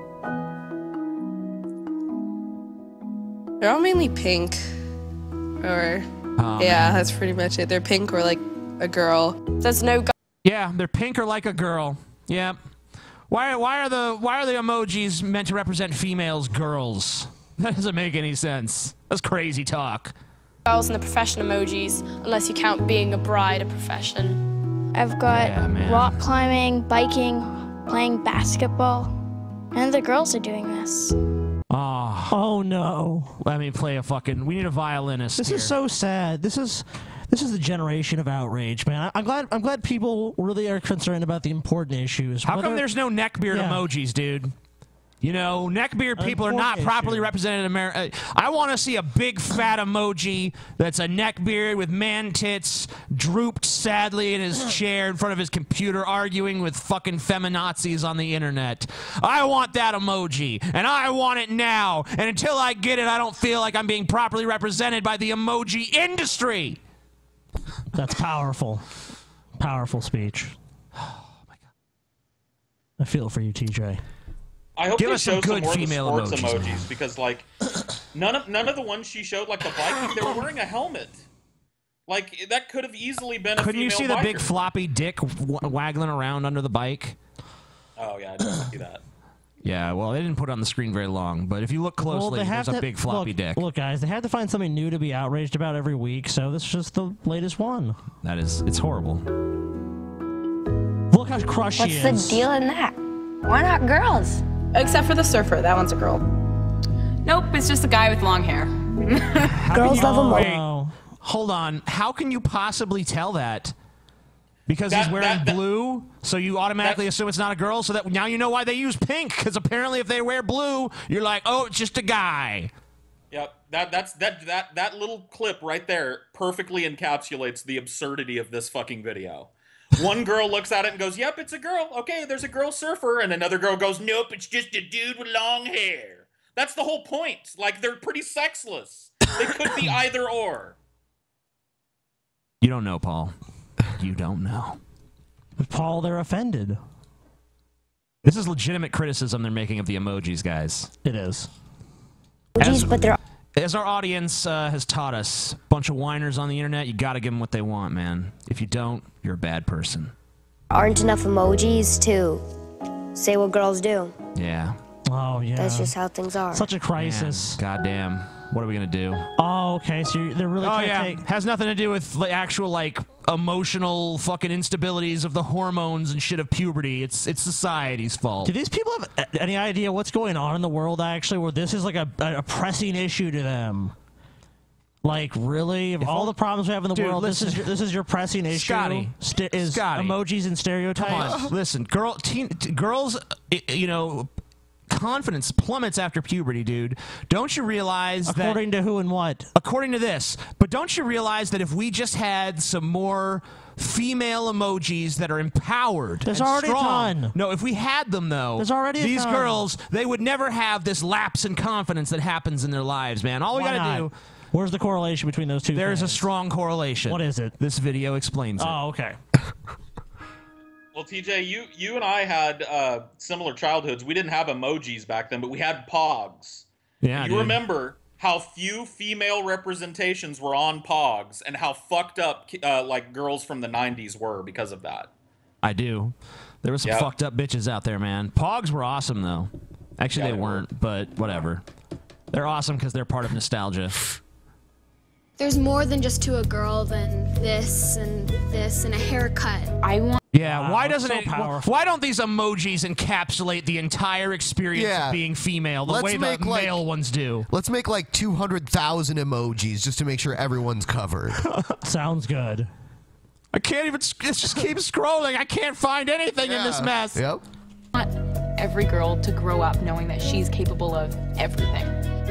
They're all mainly pink. Or, yeah, that's pretty much it. They're pink or like a girl. There's no. Yeah, they're pink or like a girl. Yep. Why are the emojis meant to represent females, girls? That doesn't make any sense. That's crazy talk. Girls and the profession emojis, unless you count being a bride a profession. I've got rock climbing, biking, playing basketball, and the girls are doing this. Oh no. Let me play a fucking. We need a violinist. This here. is so sad. This is the generation of outrage, man. I'm glad people really are concerned about the important issues. How come there's no neckbeard emojis, dude? You know, neckbeard people are not properly represented in America. I want to see a big fat emoji that's a neckbeard with man tits, drooped sadly in his chair in front of his computer, arguing with fucking feminazis on the internet. I want that emoji, and I want it now. And until I get it, I don't feel like I'm being properly represented by the emoji industry. That's powerful. Powerful speech. Oh my god. I feel for you, TJ. I hope Give they us show some good more female of the sports emojis, man. because, like, none of the ones she showed, like the biking, they were wearing a helmet. Like, that could have easily been a Couldn't you see female the big biker. floppy dick waggling around under the bike? Oh yeah, I didn't see that. Yeah, well, they didn't put it on the screen very long, but if you look closely, there's a big floppy dick. Look, guys, they have to find something new to be outraged about every week, so this is just the latest one. It's horrible. Look how crushed she is. What's the deal in that? Why not girls? Except for the surfer. That one's a girl. Nope, it's just a guy with long hair. Girls love them Wait, more. hold on. How can you possibly tell that? Because he's wearing blue, so you automatically assume it's not a girl, so that now you know why they use pink, because apparently if they wear blue, you're like, oh, it's just a guy. Yep, that little clip right there perfectly encapsulates the absurdity of this fucking video. One girl looks at it and goes, "Yep, it's a girl. Okay, there's a girl surfer," and another girl goes, "Nope, it's just a dude with long hair." That's the whole point. Like, they're pretty sexless. They could be either or. You don't know, Paul. You don't know. Paul, they're offended. This is legitimate criticism they're making of the emojis, guys. It is. As our audience has taught us, bunch of whiners on the internet, you gotta give them what they want, man. If you don't, you're a bad person. Aren't enough emojis to say what girls do. Yeah. Oh, yeah. That's just how things are. Such a crisis. Man, goddamn. What are we gonna do? Oh, okay. So they're really. Oh trying yeah, to take... has nothing to do with like, actual like emotional fucking instabilities of the hormones and shit of puberty. It's society's fault. Do these people have any idea what's going on in the world actually, where this is like a pressing issue to them? Like, really? Of all the problems we have in the world, listen, this is your pressing issue? Scotty, is emojis and stereotypes? Come on, listen, girls, you know, confidence plummets after puberty, dude. Don't you realize that... According to who and what? According to this. But don't you realize that if we just had some more female emojis that are empowered There's and already strong... a ton. No, if we had them, though... There's already a these ton. girls, they would never have this lapse in confidence that happens in their lives, man. All we Why gotta not? do... Where's the correlation between those two There's things? a strong correlation. What is it? This video explains it. Oh, okay. Well, TJ, you and I had similar childhoods. We didn't have emojis back then, but we had Pogs. Yeah, You remember how few female representations were on Pogs and how fucked up like girls from the 90s were because of that. I do. There was some fucked up bitches out there, man. Pogs were awesome, though. Actually, they weren't, but whatever. They're awesome because they're part of nostalgia. There's more than just to a girl than this and a haircut. I want. Yeah, why doesn't it? Why don't these emojis encapsulate the entire experience Yeah. of being female the way the male ones do? Let's make like 200,000 emojis just to make sure everyone's covered. Sounds good. I can't even. It just keeps scrolling. I can't find anything in this mess. Yep. I want every girl to grow up knowing that she's capable of everything.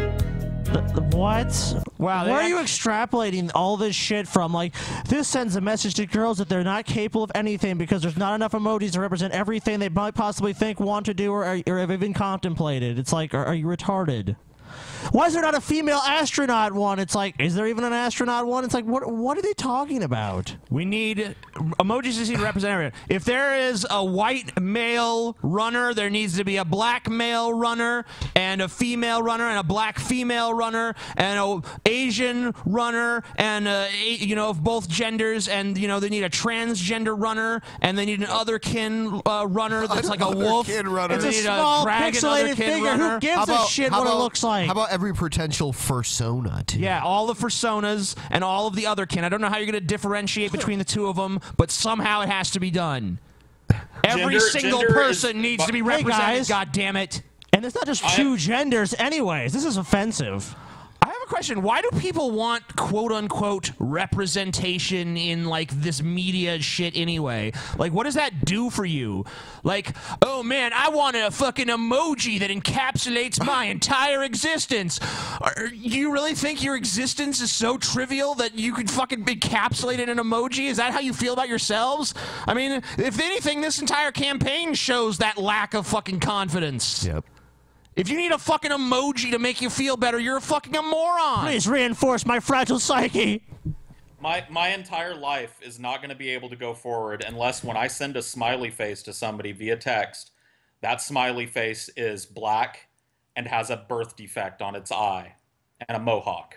What? Wow. Where are you extrapolating all this shit from? Like, this sends a message to girls that they're not capable of anything because there's not enough emojis to represent everything they might possibly think, want to do, or have even contemplated. It's like, are you retarded? Why is there not a female astronaut one? It's like, is there even an astronaut one? It's like, what are they talking about? We need emojis to represent everyone. If there is a white male runner, there needs to be a black male runner, and a female runner, and a black female runner, and a Asian runner, and you know, of both genders, and you know, they need a transgender runner, and they need an otherkin runner that's like a wolf. It's a small pixelated figure. Who gives a shit what it looks like? How about every potential fursona, too? Yeah, all the personas and all of the otherkin. I don't know how you're going to differentiate between the two of them, but somehow it has to be done. Every single person needs to be represented, guys. God damn it. And it's not just two genders anyways. This is offensive. I have a question. Why do people want quote-unquote representation in, like, this media shit anyway? Like, what does that do for you? Like, oh, man, I want a fucking emoji that encapsulates my entire existence. You really think your existence is so trivial that you could fucking encapsulate it in an emoji? Is that how you feel about yourselves? I mean, if anything, this entire campaign shows that lack of fucking confidence. Yep. If you need a fucking emoji to make you feel better, you're a fucking moron. Please reinforce my fragile psyche. My entire life is not going to be able to go forward unless when I send a smiley face to somebody via text, that smiley face is black and has a birth defect on its eye and a mohawk.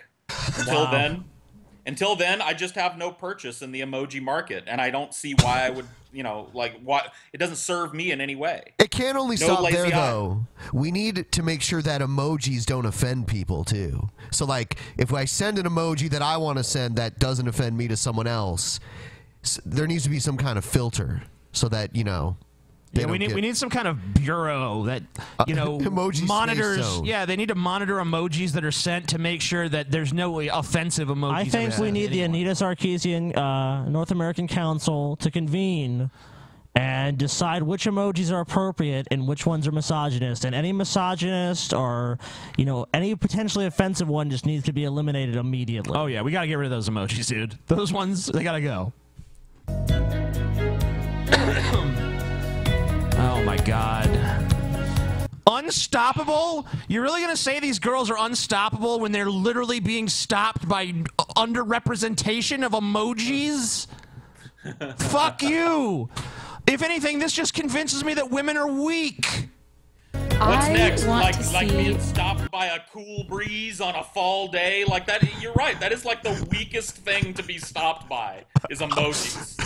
Until then, I just have no purchase in the emoji market, and I don't see why I would, you know, like, what, it doesn't serve me in any way. It can't only stop there, though. We need to make sure that emojis don't offend people, too. So, like, if I send an emoji that I want to send that doesn't offend me to someone else, there needs to be some kind of filter so that, you know... Yeah, we need some kind of bureau that, you know, monitors. Yeah, they need to monitor emojis that are sent to make sure that there's no offensive emojis. I think we need the Anita Sarkeesian North American Council to convene and decide which emojis are appropriate and which ones are misogynist. And any misogynist or, you know, any potentially offensive one just needs to be eliminated immediately. Oh, yeah, we got to get rid of those emojis, dude. Those ones, they got to go. Oh, my God. Unstoppable? You're really going to say these girls are unstoppable when they're literally being stopped by underrepresentation of emojis? Fuck you. If anything, this just convinces me that women are weak. What's next? Like being stopped by a cool breeze on a fall day? Like that? You're right. That is like the weakest thing to be stopped by is emojis.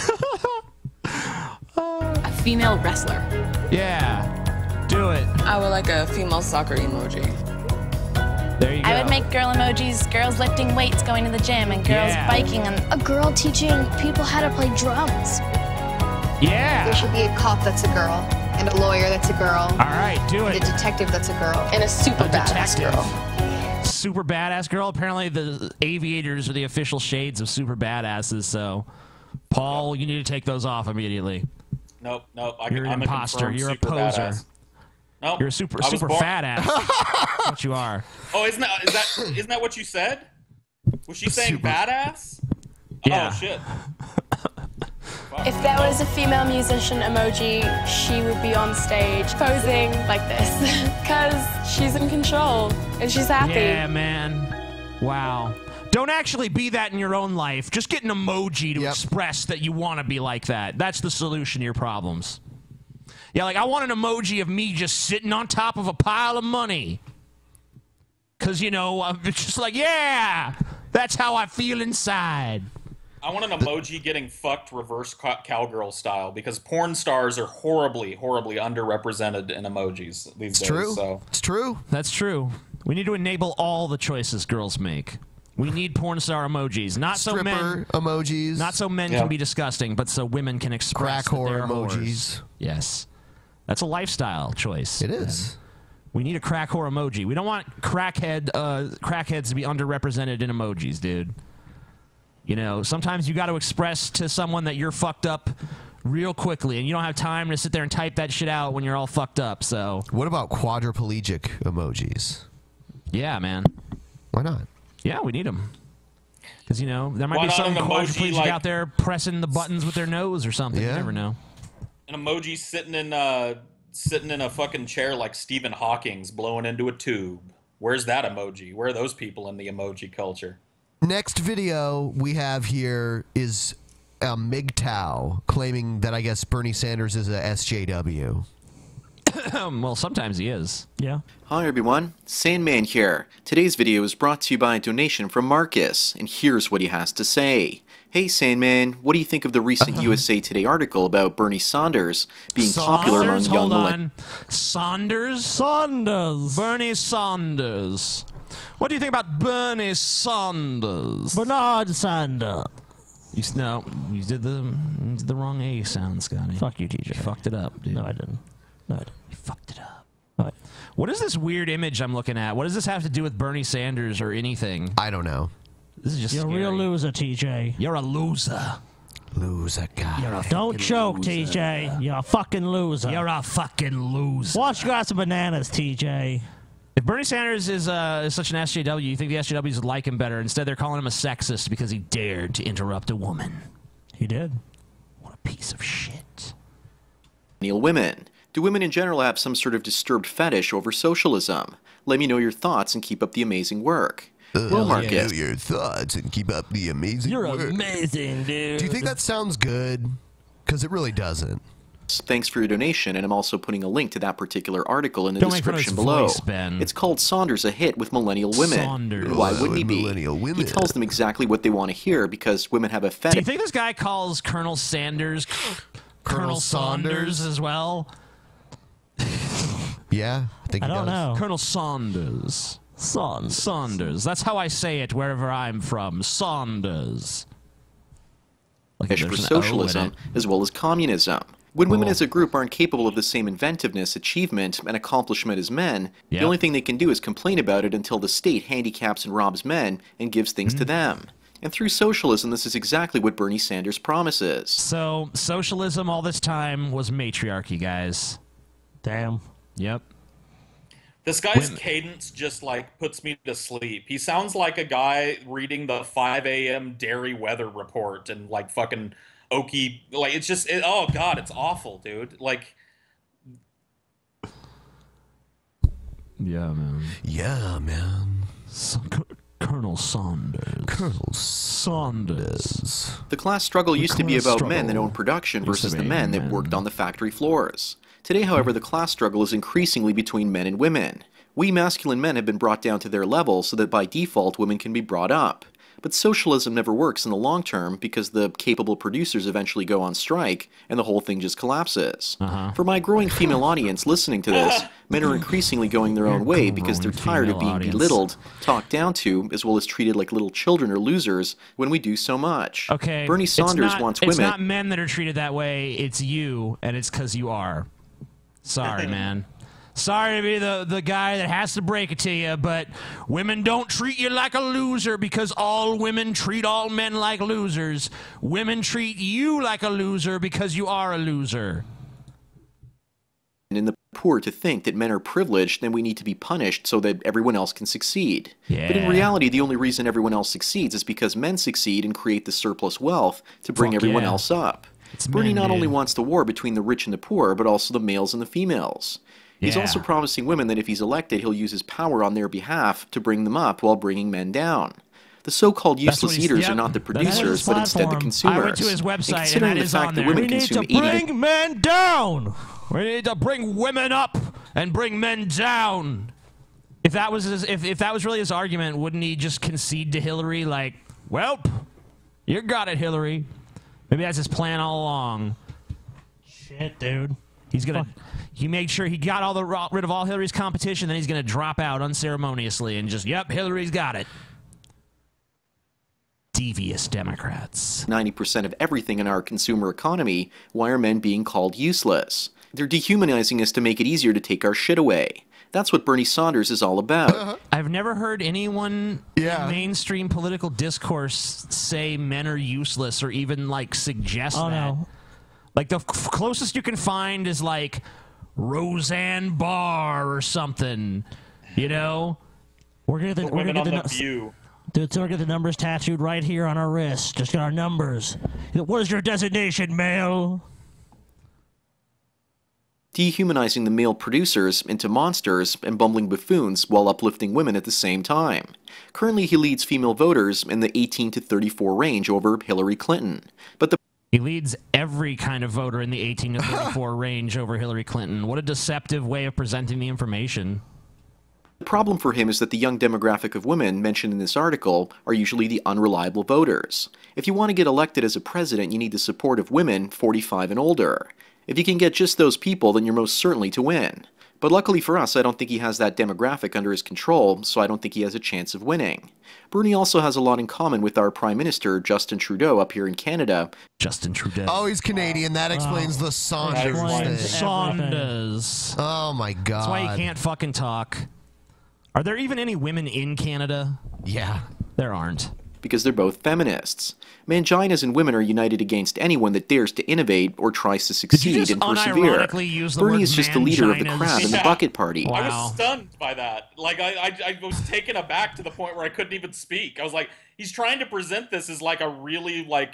A female wrestler. Yeah. Do it. I would like a female soccer emoji. There you go. I would make girl emojis, girls lifting weights going to the gym, and girls biking, and a girl teaching people how to play drums. Yeah. There should be a cop that's a girl, and a lawyer that's a girl. All right, do it. And a detective that's a girl. And a super badass girl. Super badass girl. Apparently the aviators are the official shades of super badasses, so Paul, you need to take those off immediately. Nope. You're an imposter. You're a poser. Badass. Nope. You're a super fat ass. That's what you are. Oh, isn't that what you said? Was she saying badass? Yeah. Oh shit. If there was a female musician emoji, she would be on stage posing like this because she's in control and she's happy. Yeah, man. Wow. Don't actually be that in your own life. Just get an emoji to express that you want to be like that. That's the solution to your problems. Yeah, like I want an emoji of me just sitting on top of a pile of money. Because, you know, I'm just like, yeah, that's how I feel inside. I want an emoji getting fucked reverse cowgirl style because porn stars are horribly, horribly underrepresented in emojis these days. True. So. It's true. That's true. We need to enable all the choices girls make. We need porn star emojis, not so men Stripper emojis. not so men can be disgusting, but so women can express Crack that they're whore emojis. whores. Yes, that's a lifestyle choice. It is. We need a crack whore emoji. We don't want crackheads to be underrepresented in emojis, dude. You know, sometimes you got to express to someone that you're fucked up real quickly, and you don't have time to sit there and type that shit out when you're all fucked up. So, what about quadriplegic emojis? Yeah, man. Why not? Yeah, we need them. Because, you know, there might Why be not some an emoji quadriplegic like- out there pressing the buttons with their nose or something. You never know. An emoji sitting in a fucking chair like Stephen Hawking's blowing into a tube. Where's that emoji? Where are those people in the emoji culture? Next video we have here is MGTOW claiming that I guess Bernie Sanders is a SJW. Well, sometimes he is. Yeah. Hi everyone, Sandman here. Today's video is brought to you by a donation from Marcus, and here's what he has to say. Hey Sandman, what do you think of the recent USA Today article about Bernie Sanders being popular among young millennials? Saunders? Saunders. Bernie Saunders. What do you think about Bernie Saunders? Bernard Sanders. You did the wrong A sound, Scotty. Fuck you, TJ. You fucked it up, dude. No, I didn't. No, I didn't. You fucked it up. What is this weird image I'm looking at? What does this have to do with Bernie Sanders or anything? I don't know. This is just You're a real loser, TJ. You're a loser. Loser guy. Don't choke, TJ. You're a fucking loser. You're a fucking loser. Watch grass and bananas, TJ. If Bernie Sanders is such an SJW, you think the SJWs would like him better? Instead, they're calling him a sexist because he dared to interrupt a woman. He did. What a piece of shit. Women. Do women in general have some sort of disturbed fetish over socialism? Let me know your thoughts and keep up the amazing work. Well, Marcus. Your thoughts and keep up the amazing You're work. amazing, dude. Do you think that sounds good? Because it really doesn't. Thanks for your donation, and I'm also putting a link to that particular article in the Don't make fun of description his below. voice, Ben. It's called Saunders a Hit with Millennial Women. Saunders. Why wouldn't he be? Millennial women. He tells them exactly what they want to hear because women have a Do fetish. you think this guy calls Colonel Sanders Colonel Saunders as well? Yeah, I think I he don't does. know. Colonel Saunders. Saunders. That's how I say it wherever I'm from. Saunders. Like For there's an O in socialism it. as well as communism. When women as a group aren't capable of the same inventiveness, achievement, and accomplishment as men, the only thing they can do is complain about it until the state handicaps and robs men and gives things to them. And through socialism, this is exactly what Bernie Sanders promises. So, socialism all this time was matriarchy, guys. Damn. Yep. This guy's cadence just like puts me to sleep. He sounds like a guy reading the 5 a.m. dairy weather report and like fucking oaky. Like it's just, oh god, it's awful, dude. Like, yeah, man. Yeah, man. Colonel Saunders. Colonel Saunders. The class struggle used to be about men that owned production versus the men that worked on the factory floors. Today, however, the class struggle is increasingly between men and women. We masculine men have been brought down to their level so that by default women can be brought up. But socialism never works in the long term because the capable producers eventually go on strike and the whole thing just collapses. For my growing female audience listening to this, men are increasingly going their own way because they're tired of being belittled, talked down to, as well as treated like little children or losers when we do so much. Okay. Bernie Sanders wants women. It's not men that are treated that way. It's you, and it's because you are. Sorry, man. Sorry to be the guy that has to break it to you, but women don't treat you like a loser because all women treat all men like losers. Women treat you like a loser because you are a loser. In the poor to think that men are privileged and we need to be punished so that everyone else can succeed. But in reality, the only reason everyone else succeeds is because men succeed and create the surplus wealth to bring everyone else up. Bernie not only wants the war between the rich and the poor, but also the males and the females. He's also promising women that if he's elected, he'll use his power on their behalf to bring them up while bringing men down. The so-called useless eaters are not the producers, but instead the consumers. I went to his website, and considering and the fact that women consume 80 we need to bring men down. We need to bring women up and bring men down. If that was if that was really his argument, wouldn't he just concede to Hillary? Like, well, you got it, Hillary. Maybe that's his plan all along. Shit, dude. He's gonna. He made sure he got rid of all Hillary's competition. Then he's gonna drop out unceremoniously and just, yep, Hillary's got it. devious Democrats. 90% of everything in our consumer economy, why are men being called useless? They're dehumanizing us to make it easier to take our shit away. That's what Bernie Sanders is all about. I've never heard anyone in mainstream political discourse say men are useless or even, like, suggest that. No. Like, the closest you can find is, like, Roseanne Barr or something, you know? We're gonna get the View. Dude, so we're gonna get the numbers tattooed right here on our wrist. Just got our numbers. What is your designation, male? Dehumanizing the male producers into monsters and bumbling buffoons while uplifting women at the same time. Currently, he leads female voters in the 18 to 34 range over Hillary Clinton. But he leads every kind of voter in the 18 to 34 range over Hillary Clinton. What a deceptive way of presenting the information. The problem for him is that the young demographic of women mentioned in this article are usually the unreliable voters. If you want to get elected as a president, you need the support of women 45 and older. If you can get just those people, then you're most certainly to win. But luckily for us, I don't think he has that demographic under his control, so I don't think he has a chance of winning. Bernie also has a lot in common with our Prime Minister, Justin Trudeau, up here in Canada. Justin Trudeau. Oh, he's Canadian. That explains the Saunders thing. Saunders. Oh, my God. That's why he can't fucking talk. Are there even any women in Canada? Yeah. There aren't. Because they're both feminists. Manginas and women are united against anyone that dares to innovate or tries to succeed and persevere. Bernie is just the leader of the crowd in the bucket party. I was stunned by that. Like, I was taken aback to the point where I couldn't even speak. I was like, he's trying to present this as like a really like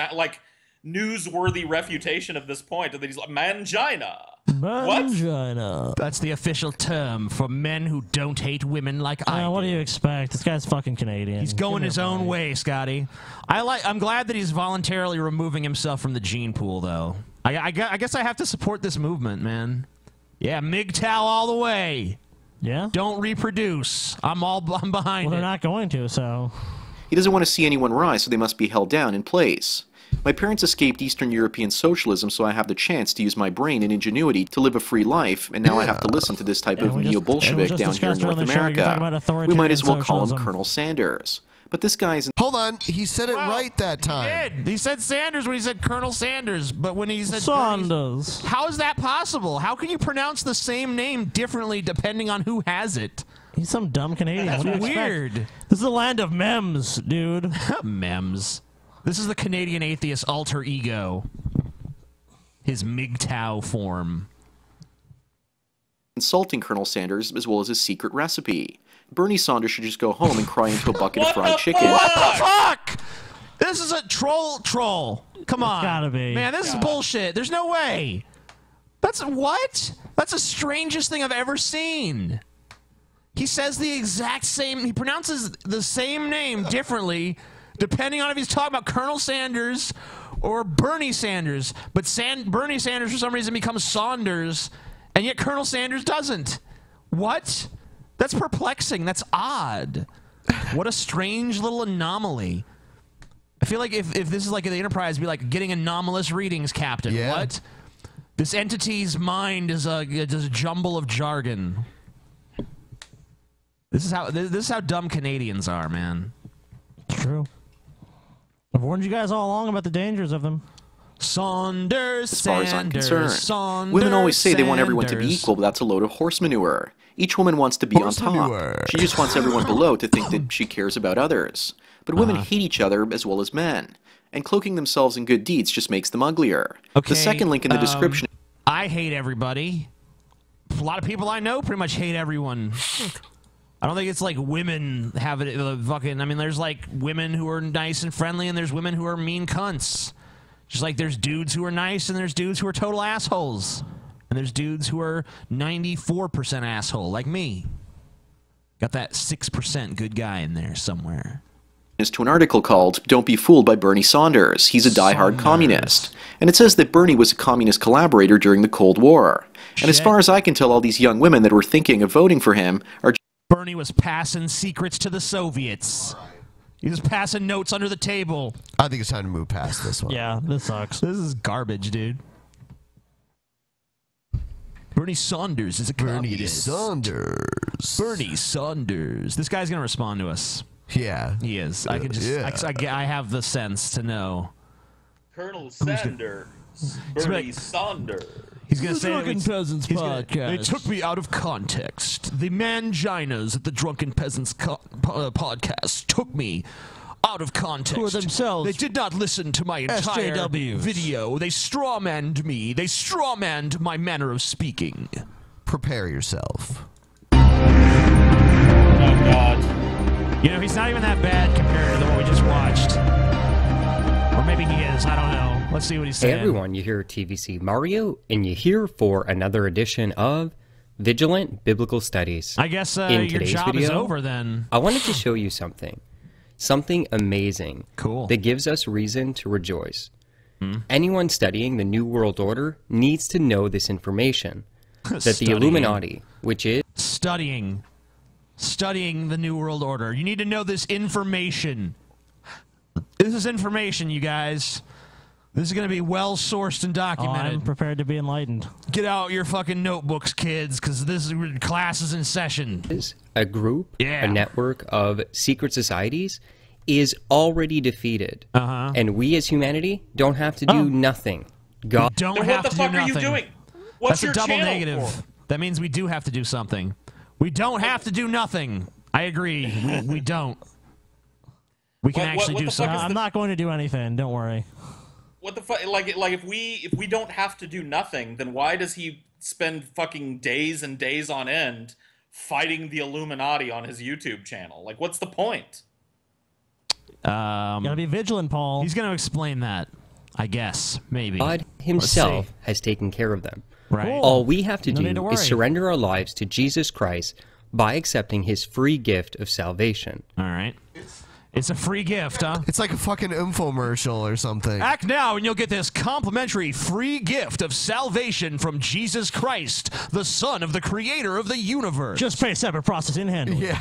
newsworthy refutation of this point, and then he's like, mangina. Mangina. That's the official term for men who don't hate women like I do. What do you expect? This guy's fucking Canadian. He's going his own way, Scotty. I'm glad that he's voluntarily removing himself from the gene pool, though. I guess I have to support this movement, man. Yeah, MGTOW all the way. Yeah? Don't reproduce. I'm behind Well, it. they're not going to, so... He doesn't want to see anyone rise, so they must be held down in place. My parents escaped Eastern European socialism, so I have the chance to use my brain and ingenuity to live a free life, and now I have to listen to this type of neo-Bolshevik down here in North America. We might as well call him Colonel Sanders. But this guy's... Hold on, he said it right that time. He did. He said Sanders when he said Colonel Sanders, but when he said Saunders. How is that possible? How can you pronounce the same name differently depending on who has it? He's some dumb Canadian. That's What do you weird. expect? This is the land of memes, dude. Memes. This is the Canadian atheist alter ego. His MGTOW form. Insulting Colonel Sanders as well as his secret recipe. Bernie Sanders should just go home and cry into a bucket of fried chicken. What the fuck? This is a troll. Come on. It's gotta be. Man, this is bullshit. There's no way. That's what? That's the strangest thing I've ever seen. He says the exact same, he pronounces the same name differently depending on if he's talking about Colonel Sanders or Bernie Sanders. But Bernie Sanders, for some reason, becomes Saunders, and yet Colonel Sanders doesn't. What? That's perplexing. That's odd. What a strange little anomaly. I feel like if this is like the Enterprise, it'd be like getting anomalous readings, Captain. Yeah. What? This entity's mind is a jumble of jargon. This is how dumb Canadians are, man. It's true. I've warned you guys all along about the dangers of them. Saunders, As far as I'm concerned, Saunders, women always say they want everyone to be equal, but that's a load of horse manure. Each woman wants to be on top. She just wants everyone below to think that she cares about others. But women hate each other as well as men, and cloaking themselves in good deeds just makes them uglier. Okay, the second link in the description... I hate everybody. A lot of people I know pretty much hate everyone. I don't think it's like women have it fucking... I mean, there's like women who are nice and friendly, and there's women who are mean cunts. Just like there's dudes who are nice, and there's dudes who are total assholes. And there's dudes who are 94% asshole, like me. Got that 6% good guy in there somewhere. Is to an article called Don't Be Fooled by Bernie Sanders. He's a diehard communist. And it says that Bernie was a communist collaborator during the Cold War. And as far as I can tell, all these young women that were thinking of voting for him are... Bernie was passing secrets to the Soviets. He was passing notes under the table. I think it's time to move past this one. Yeah, this sucks. This is garbage, dude. Bernie Sanders is a communist. Bernie Sanders. Bernie Sanders. This guy's going to respond to us. Yeah. He is. I can just. I have the sense to know. Colonel Sanders. Bernie Sanders. He's going to say Drunken Peasants podcast. They took me out of context. The manginas at the Drunken Peasants podcast took me out of context. For themselves. They did not listen to my entire SJWs. video. They strawmanned me. They strawmanned my manner of speaking. Prepare yourself. Oh, God. You know, he's not even that bad compared to what we just watched. Or maybe he is. I don't know. Let's see what he's saying. Hey everyone, you hear TVC Mario, and you're here for another edition of Vigilant Biblical Studies. I guess In your today's job video, is over then. I wanted to show you something. Something amazing. Cool. That gives us reason to rejoice. Anyone studying the New World Order needs to know this information. That the Illuminati, which is... Studying the New World Order. You need to know this information. This is information, you guys. This is going to be well-sourced and documented. I'm prepared to be enlightened. Get out your fucking notebooks, kids, because this is class is in session. A group, a network of secret societies, is already defeated. And we as humanity don't have to do nothing. God, We don't Then have what the to fuck do are you nothing. doing? What's That's your a double channel negative. for? That means we do have to do something. We don't have to do nothing. I agree. We don't. We can actually do something. I'm not going to do anything. Don't worry. What the fuck? Like if we don't have to do nothing, then why does he spend fucking days and days on end fighting the Illuminati on his YouTube channel? Like, what's the point? Gotta be vigilant, Paul. He's going to explain that, I guess. Maybe. God himself has taken care of them. Right. Cool. All we have to No need to do worry. is surrender our lives to Jesus Christ by accepting his free gift of salvation. All right. It's a free gift, huh? It's like a fucking infomercial or something. Act now and you'll get this complimentary free gift of salvation from Jesus Christ, the Son of the Creator of the universe. Just pay separate processing handle. Yeah.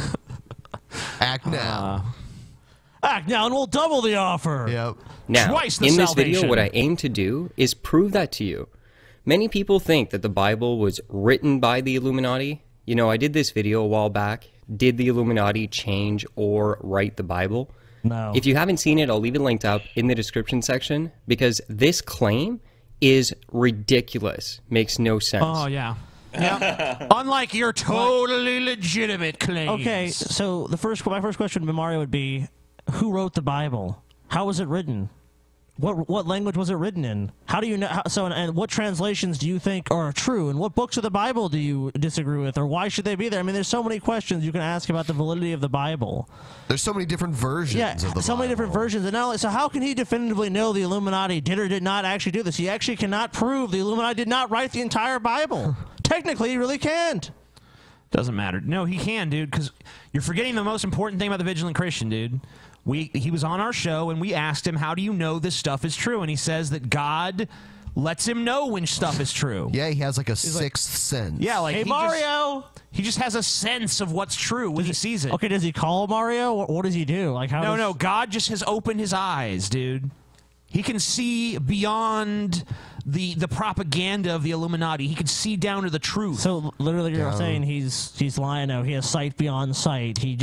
Act now. Act now and we'll double the offer. Yep. Now, Twice the in this salvation. video, what I aim to do is prove that to you. Many people think that the Bible was written by the Illuminati. You know, I did this video a while back. Did the Illuminati change or write the Bible? No. If you haven't seen it, I'll leave it linked up in the description section because this claim is ridiculous. Makes no sense. Oh, yeah. Yeah. Unlike your totally legitimate claims. Okay, so my first question to Mario would be, who wrote the Bible? How was it written? What language was it written in? How do you know? And what translations do you think are true? And what books of the Bible do you disagree with? Or why should they be there? I mean, there's so many questions you can ask about the validity of the Bible. There's so many different versions of the so many different versions. And not only, so how can he definitively know the Illuminati did or did not actually do this? He actually cannot prove the Illuminati did not write the entire Bible. Technically, he really can't. Doesn't matter. No, he can, dude, because you're forgetting the most important thing about the Vigilant Christian, dude. He was on our show, and we asked him, how do you know this stuff is true? And he says that God lets him know when stuff is true. Yeah, he has like a sixth sense. Yeah, like Hey, Mario! He just has a sense of what's true when he sees it. Okay, does he call Mario? What does he do? Like, how? No, God just has opened his eyes, dude. He can see beyond the propaganda of the Illuminati. He can see down to the truth. So literally, you're saying he's lying now. He has sight beyond sight. He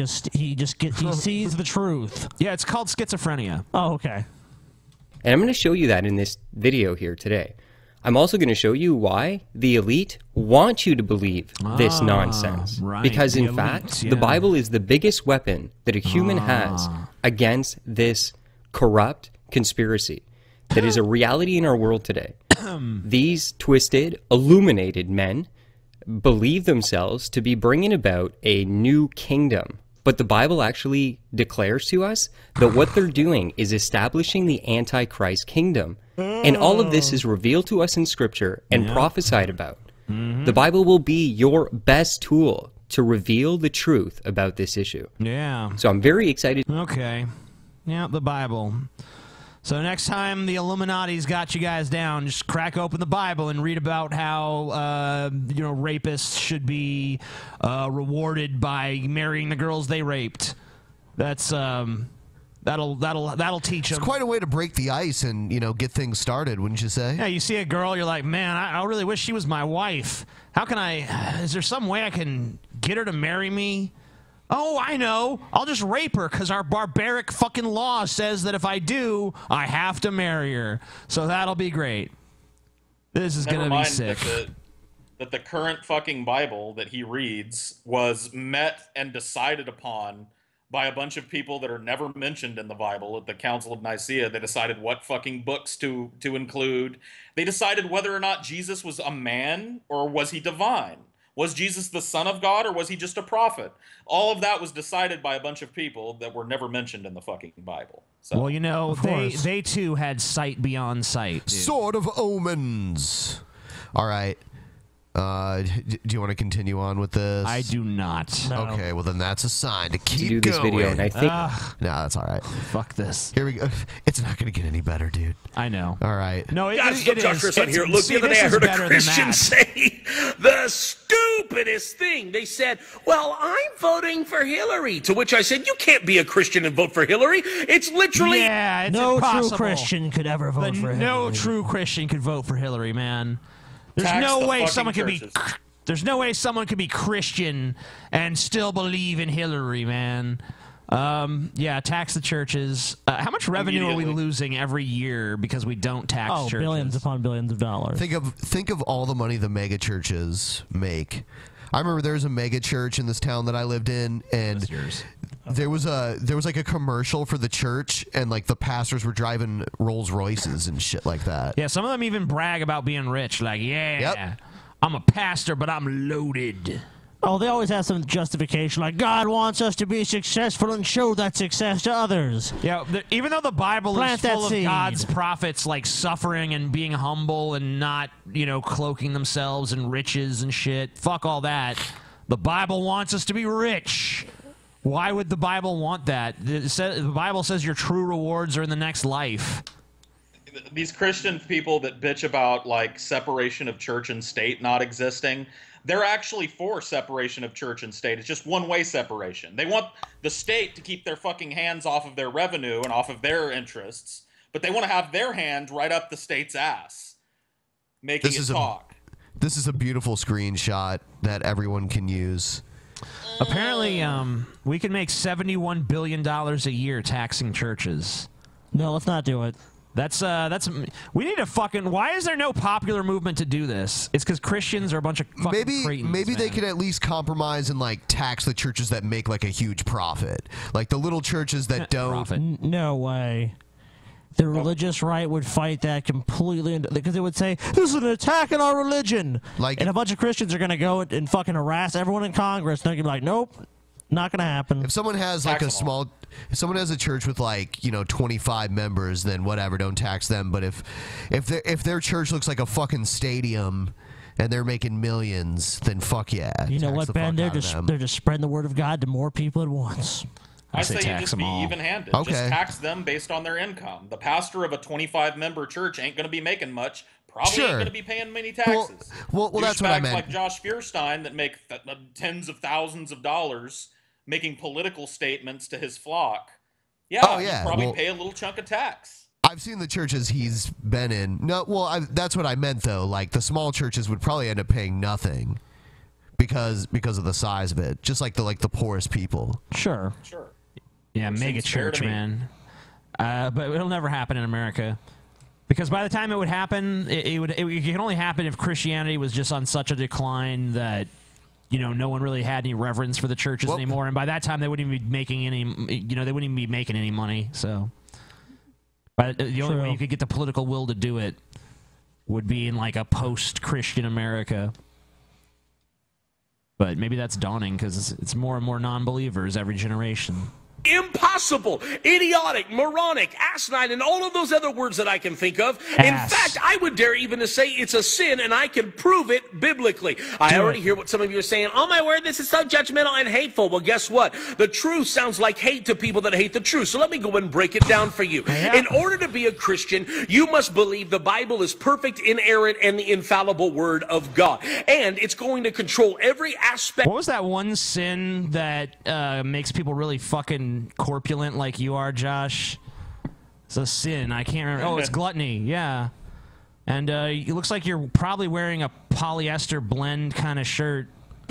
sees the truth. Yeah, it's called schizophrenia. Oh, okay. And I'm going to show you that in this video here today. I'm also going to show you why the elite want you to believe this nonsense. Right. Because The in elite, fact, yeah. the Bible is the biggest weapon that a human has against this corrupt conspiracy that is a reality in our world today. These twisted, illuminated men believe themselves to be bringing about a new kingdom. But the Bible actually declares to us that what they're doing is establishing the Antichrist kingdom. And all of this is revealed to us in Scripture and prophesied about. The Bible will be your best tool to reveal the truth about this issue. Yeah. So I'm very excited. Okay. Yeah, the Bible. So next time the Illuminati's got you guys down, just crack open the Bible and read about how rapists should be rewarded by marrying the girls they raped. That's that'll teach them. It's quite a way to break the ice and get things started, wouldn't you say? Yeah, you see a girl, you're like, man, I really wish she was my wife. How can is there some way I can get her to marry me? Oh, I know. I'll just rape her because our barbaric fucking law says that if I do, I have to marry her. So that'll be great. This is going to be sick. That the current fucking Bible that he reads was met and decided upon by a bunch of people that are never mentioned in the Bible at the Council of Nicaea. They decided what fucking books to include. They decided whether or not Jesus was a man or was he divine. Was Jesus the Son of God or was he just a prophet? All of that was decided by a bunch of people that were never mentioned in the fucking Bible. So, well, you know, they too had sight beyond sight. Dude. Sword of Omens. All right. Do you want to continue on with this? I do not. No. Okay, well then that's a sign to keep do this going. video, and I think no, that's all right. Fuck this. Here we go. It's not going to get any better, dude. I know. All right. No, it Guys, is. Josh Chris on here. Look, the other day I heard a Christian say the stupidest thing. They said, "Well, I'm voting for Hillary." To which I said, "You can't be a Christian and vote for Hillary. It's literally it's no impossible. true Christian could ever vote for Hillary. No true Christian could vote for Hillary, man. There's Tax no the way fucking someone churches. could be. There's no way someone could be Christian and still believe in Hillary, man. Yeah, tax the churches. How much revenue are we losing every year because we don't tax churches? Billions upon billions of dollars. Think of all the money the mega churches make. I remember there was a mega church in this town that I lived in, and there was like a commercial for the church, and like the pastors were driving Rolls Royces and shit like that. Yeah, some of them even brag about being rich. Like, I'm a pastor, but I'm loaded. Oh, they always have some justification, like God wants us to be successful and show that success to others. Yeah, even though the Bible Plant is full that of seed. God's prophets like suffering and being humble and not, cloaking themselves in riches and shit, fuck all that. The Bible wants us to be rich. Why would the Bible want that? The Bible says your true rewards are in the next life. These Christian people that bitch about like separation of church and state not existing, they're actually for separation of church and state. It's just one-way separation. They want the state to keep their fucking hands off of their revenue and off of their interests, but they want to have their hand right up the state's ass, making it talk. This is a beautiful screenshot that everyone can use. Apparently, we can make $71 billion a year taxing churches. No, let's not do it. We need a fucking. Why is there no popular movement to do this? It's because Christians are a bunch of fucking cretins, maybe they man. could at least compromise and like tax the churches that make like a huge profit, like the little churches that don't. No way. The religious right would fight that completely because it would say this is an attack on our religion. And a bunch of Christians are going to go and fucking harass everyone in Congress. And they're going to be like, nope, not going to happen. If someone has like if someone has a church with like 25 members, then whatever, don't tax them. But if their church looks like a fucking stadium and they're making millions, then fuck yeah. You know tax what, the Ben? fuck out of them. They're just spreading the word of God to more people at once. I say you just be even-handed. Okay. Just tax them based on their income. The pastor of a 25-member church ain't going to be making much. Probably ain't going to be paying many taxes. Well, that's what I meant. Like Josh Feuerstein that make tens of thousands of dollars making political statements to his flock. Yeah, he'd probably pay a little chunk of tax. I've seen the churches he's been in. No, well, that's what I meant though. Like the small churches would probably end up paying nothing because of the size of it. Just like the poorest people. Sure. Yeah, mega church, man. But it'll never happen in America. Because by the time it would happen, it could only happen if Christianity was just on such a decline that, no one really had any reverence for the churches anymore. And by that time, they wouldn't even be making any, they wouldn't even be making any money. So, but the only way you could get the political will to do it would be in like a post-Christian America. But maybe that's dawning because it's more and more non-believers every generation. impossible, idiotic, moronic, asinine, and all of those other words that I can think of. In fact, I would dare even to say it's a sin, and I can prove it biblically. I already hear what some of you are saying. Oh my word, this is so judgmental and hateful. Well, guess what? The truth sounds like hate to people that hate the truth. So let me go and break it down for you. In order to be a Christian, you must believe the Bible is perfect, inerrant, and the infallible Word of God. And it's going to control every aspect. What was that one sin that makes people really fucking corpulent like you are, Josh? It's a sin. I can't remember. Oh, it's gluttony. Yeah. And it looks like you're probably wearing a polyester blend kind of shirt.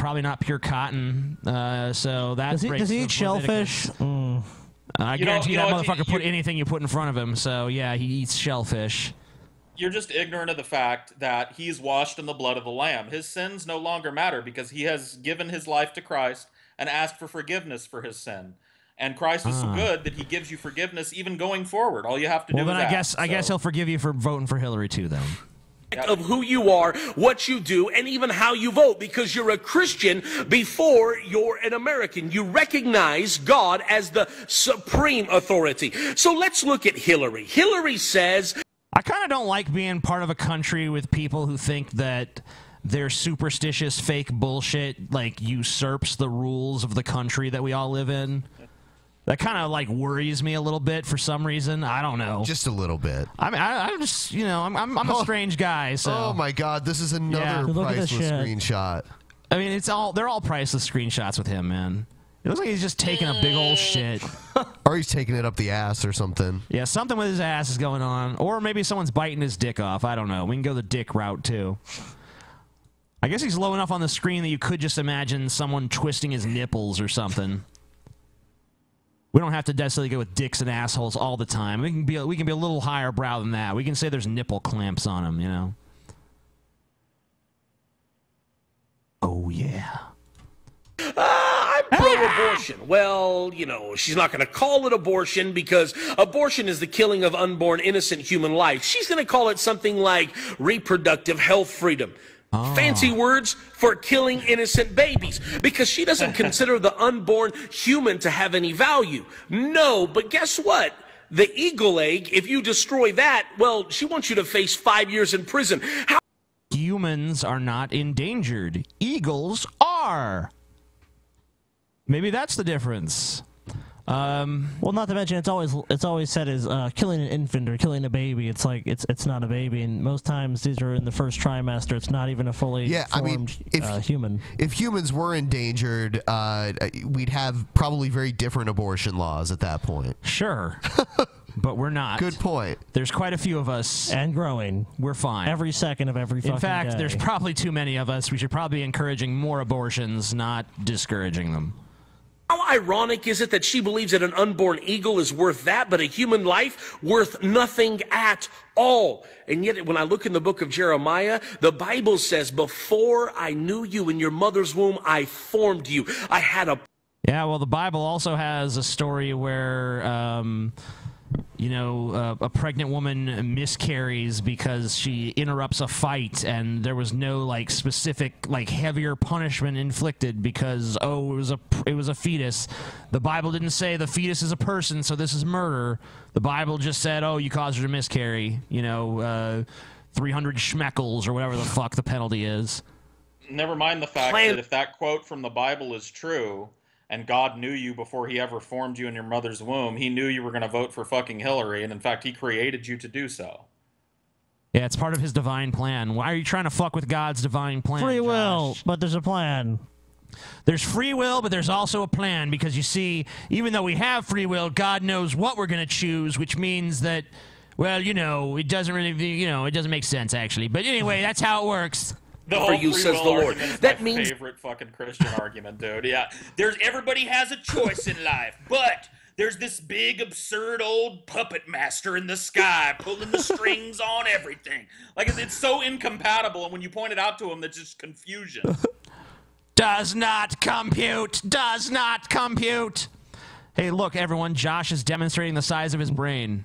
probably not pure cotton. So that does he eat shellfish? I guarantee that motherfucker put anything you put in front of him. So yeah, he eats shellfish. You're just ignorant of the fact that he's washed in the blood of the Lamb. His sins no longer matter because he has given his life to Christ and asked for forgiveness for his sin. And Christ is so good that he gives you forgiveness even going forward. All you have to do is ask. I guess he'll forgive you for voting for Hillary too, then. Of who you are, what you do, and even how you vote, because you're a Christian before you're an American. You recognize God as the supreme authority. So let's look at Hillary. Hillary says, I kind of don't like being part of a country with people who think that their superstitious fake bullshit like usurps the rules of the country that we all live in. That kind of like worries me a little bit for some reason. I don't know. Just a little bit. I mean, I'm just, you know, I'm a strange guy. So. Oh my God, this is another priceless screenshot. I mean, they're all priceless screenshots with him, man. It looks like he's just taking a big old shit. Or he's taking it up the ass or something. Yeah, something with his ass is going on. Or maybe someone's biting his dick off. I don't know. We can go the dick route too. I guess he's low enough on the screen that you could just imagine someone twisting his nipples or something. We don't have to necessarily go with dicks and assholes all the time. We can be a little higher brow than that. We can say there's nipple clamps on them, you know. Oh yeah. I'm pro-abortion. Well, you know, she's not going to call it abortion because abortion is the killing of unborn innocent human life. She's going to call it something like reproductive health freedom. Fancy words for killing innocent babies, because she doesn't consider the unborn human to have any value. No, but guess what? The eagle egg, if you destroy that, well, she wants you to face 5 years in prison. Humans are not endangered. Eagles are. Maybe that's the difference. Well, not to mention it's always said as killing an infant or killing a baby. It's like it's not a baby, and most times these are in the first trimester. It's not even a fully formed human. If humans were endangered, we'd have probably very different abortion laws at that point. Sure. But we're not. Good point. There's quite a few of us. And growing. We're fine. Every second of every fucking In fact, day. there's probably too many of us. We should probably be encouraging more abortions, not discouraging them. How ironic is it that she believes that an unborn eagle is worth that, but a human life worth nothing at all? And yet, when I look in the book of Jeremiah, the Bible says, before I knew you in your mother's womb, I formed you. I had a... Yeah, well, the Bible also has a story where... you know, a pregnant woman miscarries because she interrupts a fight, and there was no like specific like heavier punishment inflicted because it was a fetus. The Bible didn't say the fetus is a person, so this is murder. The Bible just said, oh, you caused her to miscarry. You know, 300 schmeckles or whatever the fuck the penalty is. Never mind the fact that if that quote from the Bible is true, and God knew you before he ever formed you in your mother's womb, he knew you were going to vote for fucking Hillary, and in fact, he created you to do so. Yeah, it's part of his divine plan. Why are you trying to fuck with God's divine plan, Free will, Josh? but there's a plan. There's free will, but there's also a plan, because you see, even though we have free will, God knows what we're going to choose, which means that, well, you know, it doesn't really, you know, it doesn't make sense, actually. But anyway, that's how it works. For you, says the Lord. That means favorite fucking Christian argument, dude. Yeah, everybody has a choice in life, but there's this big absurd old puppet master in the sky pulling the strings on everything. Like it's so incompatible, and when you point it out to him, that's just confusion. Does not compute. Does not compute. Hey, look, everyone. Josh is demonstrating the size of his brain.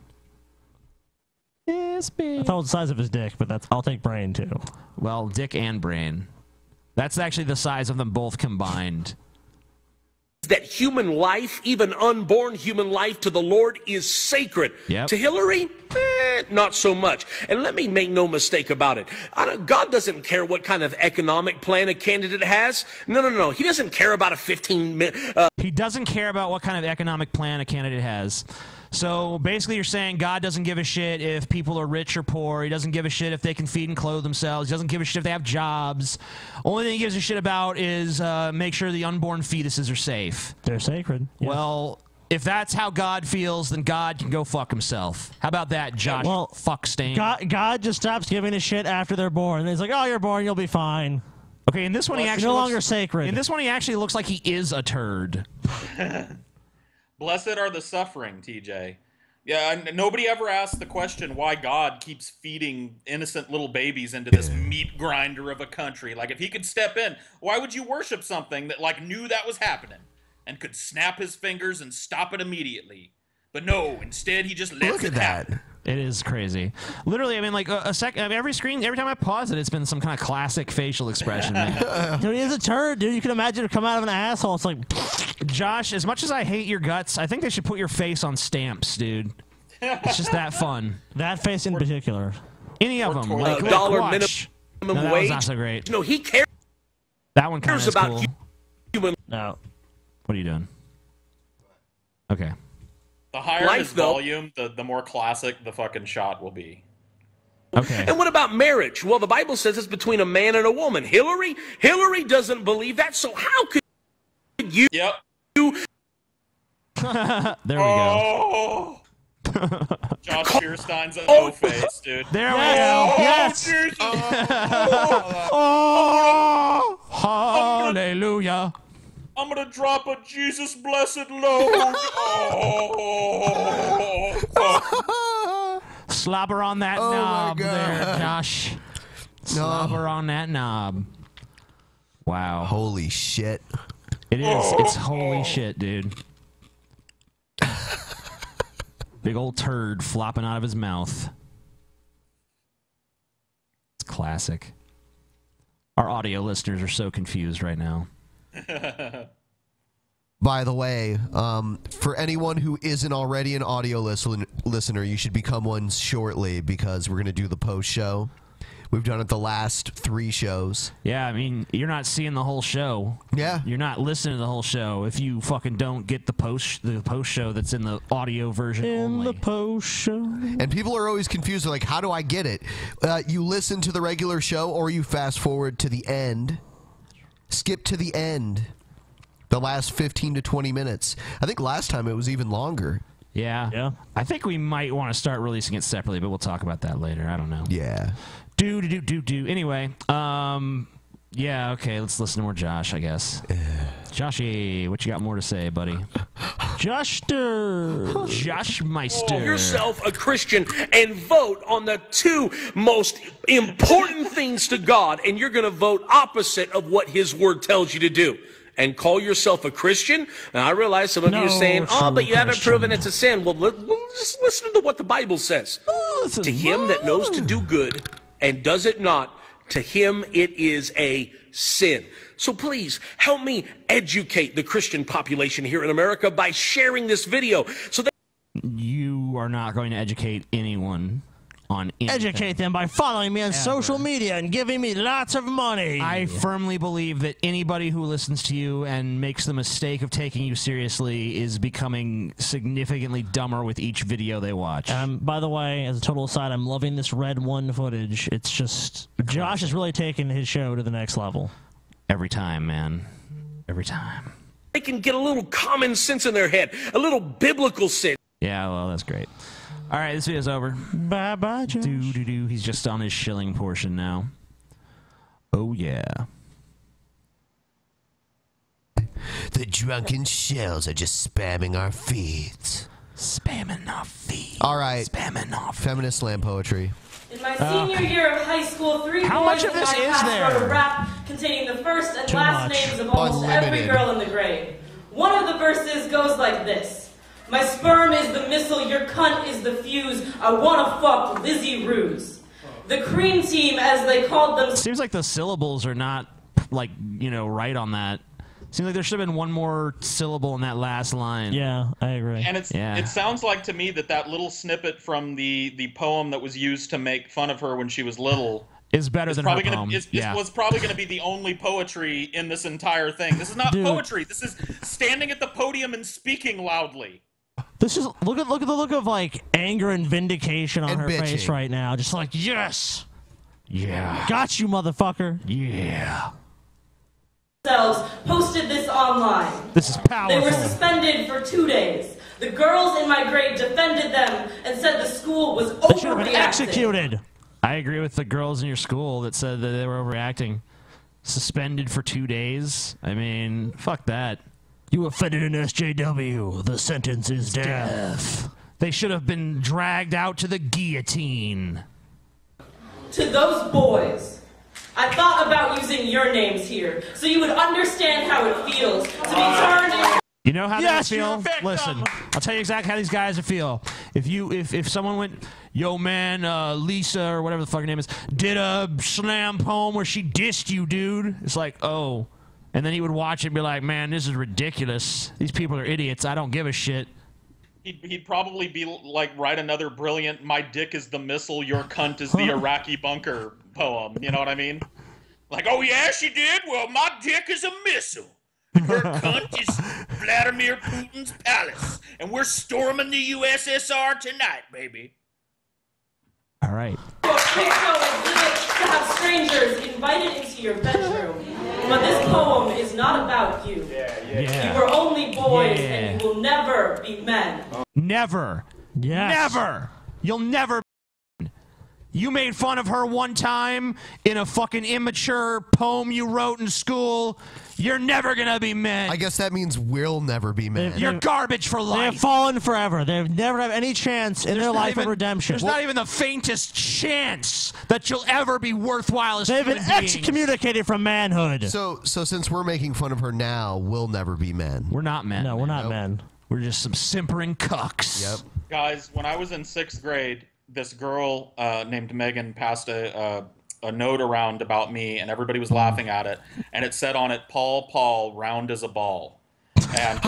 Yes, I thought it was the size of his dick, but I'll take brain too. Well, dick and brain. That's actually the size of them both combined. That human life, even unborn human life, to the Lord is sacred. Yep. To Hillary, not so much. And let me make no mistake about it. God doesn't care what kind of economic plan a candidate has. No. He does't care about a 15-minute... He doesn't care about what kind of economic plan a candidate has. So basically you're saying God doesn't give a shit if people are rich or poor. He doesn't give a shit if they can feed and clothe themselves. He doesn't give a shit if they have jobs. Only thing he gives a shit about is make sure the unborn fetuses are safe. They're sacred. Yes. Well, if that's how God feels, then God can go fuck himself. How about that, Josh? Well, Fuckstain. God just stops giving a shit after they're born. And he's like, oh, you're born, you'll be fine. Okay, in this one he actually no longer sacred. In this one he actually looks like he is a turd. Blessed are the suffering, TJ. Yeah, and nobody ever asked the question why God keeps feeding innocent little babies into this meat grinder of a country. Like, if he could step in, why would you worship something that, like, knew that was happening and could snap his fingers and stop it immediately? But no, instead he just lets it happen. It is crazy. Literally, I mean, like a second. I mean, every time I pause it, it's been some kind of classic facial expression. Man. Dude, he's a turd, dude. You can imagine it come out of an asshole. It's like, Josh, as much as I hate your guts, I think they should put your face on stamps, dude. It's just that fun. That face in particular. Any of them. Like dollar watch. minimum No, that wage. was not so great. No, he cares. That one kind of is about cool. human. No. What are you doing? Okay. The higher Life, his though. volume, the more classic the fucking shot will be. Okay. And what about marriage? Well, the Bible says it's between a man and a woman. Hillary doesn't believe that. So how could you? Yep. There we go. Josh Fierstein's an O face, dude. There we go. Yes. Jesus. Oh, hallelujah. I'm gonna drop a Jesus blessed load. Slobber on that knob there, Josh. Slobber on that knob. Wow. Holy shit. It is. It's holy shit, dude. Big old turd flopping out of his mouth. It's classic. Our audio listeners are so confused right now. By the way, for anyone who isn't already an audio listener, you should become one shortly because we're going to do the post show. We've done it the last 3 shows. Yeah, I mean, you're not seeing the whole show. Yeah. You're not listening to the whole show if you fucking don't get the post show that's in the audio version only. the post show. And people are always confused. They're like, how do I get it? You listen to the regular show or you fast forward to the end. Skip to the end. The last 15 to 20 minutes. I think last time it was even longer. Yeah. I think we might want to start releasing it separately, but we'll talk about that later. I don't know. Yeah. Do. Anyway, yeah, okay, let's listen to more Josh, I guess. Joshy, what you got more to say, buddy? Josh Meister. Call yourself a Christian and vote on the 2 most important things to God, and you're going to vote opposite of what His Word tells you to do. And call yourself a Christian? And I realize some of you are saying, oh, but you haven't proven it's a sin. Well, just listen to what the Bible says. To him that knows to do good and does it not, to him it is a sin. So please help me educate the Christian population here in America by sharing this video so that you are not going to educate anyone on anything. Educate them by following me on social media and giving me lots of money. I firmly believe that anybody who listens to you and makes the mistake of taking you seriously is becoming significantly dumber with each video they watch. By the way, as a total aside, I'm loving this Red 1 footage. It's just, Josh is really taking his show to the next level. Every time, man. Every time. they can get a little common sense in their head, a little biblical sense. Yeah, well, that's great. All right, this video's over. Bye-bye, Josh. He's just on his shilling portion now. Oh, yeah. The drunken shells are just spamming our feeds. Spamming our feeds. All right. Spamming our feeds. Feminist slam poetry. In my senior year of high school, three How boys much of in this my is class there? wrote a rap containing the first and Too last much. names of almost every Unlimited. girl in the grade. One of the verses goes like this. My sperm is the missile, your cunt is the fuse. I wanna fuck Lizzie Ruse. The cream team, as they called them. Seems like the syllables are not, like, you know, right on that. Seems like there should have been one more syllable in that last line. Yeah, I agree. And it sounds like to me that little snippet from the poem that was used to make fun of her when she was little is better than her poem. Was probably going to be the only poetry in this entire thing. This is not poetry. This is standing at the podium and speaking loudly. This is look at the look of like anger and vindication on And her face bitching. right now. Just like, yes, yeah, got you, motherfucker. Yeah. Themselves posted this online. This is powerful. They were suspended for 2 days. The girls in my grade defended them and said the school was They should have been overreacting. executed. I agree with the girls in your school that said that they were overreacting. Suspended for 2 days. I mean, fuck that. You offended an SJW. The sentence is death. They should have been dragged out to the guillotine. To those boys, I thought about using your names here, so you would understand how it feels to be turned into... You know how Yes, they you're a feel? victim. Listen, I'll tell you exactly how these guys feel. If someone went, yo man, Lisa or whatever the fuck her name is, did a slam poem where she dissed you, dude. It's like, oh. And then he would watch it and be like, man, this is ridiculous. These people are idiots. I don't give a shit. He'd probably be like, write another brilliant, my dick is the missile, your cunt is the Iraqi bunker poem. You know what I mean? Like, oh yeah, she did? Well, my dick is a missile. Her cunt is Vladimir Putin's palace. And we're storming the USSR tonight, baby. All right. To have strangers invited into your bedroom. But this poem is not about you. Yeah. You were only boys and you will never be men. Never. Yes. Never. You'll never. You made fun of her one time in a fucking immature poem you wrote in school. You're never gonna be men. I guess that means we'll never be men. You're garbage for life. They've fallen forever. They've never had any chance in their life of redemption. There's not even the faintest chance that you'll ever be worthwhile as They've been human beings. excommunicated from manhood. So since we're making fun of her now, we'll never be men. We're not men. No, we're not men. We're just some simpering cucks. Yep. Guys, when I was in 6th grade, this girl named Megan passed a note around about me, and everybody was laughing at it. And it said on it, Paul, round as a ball. And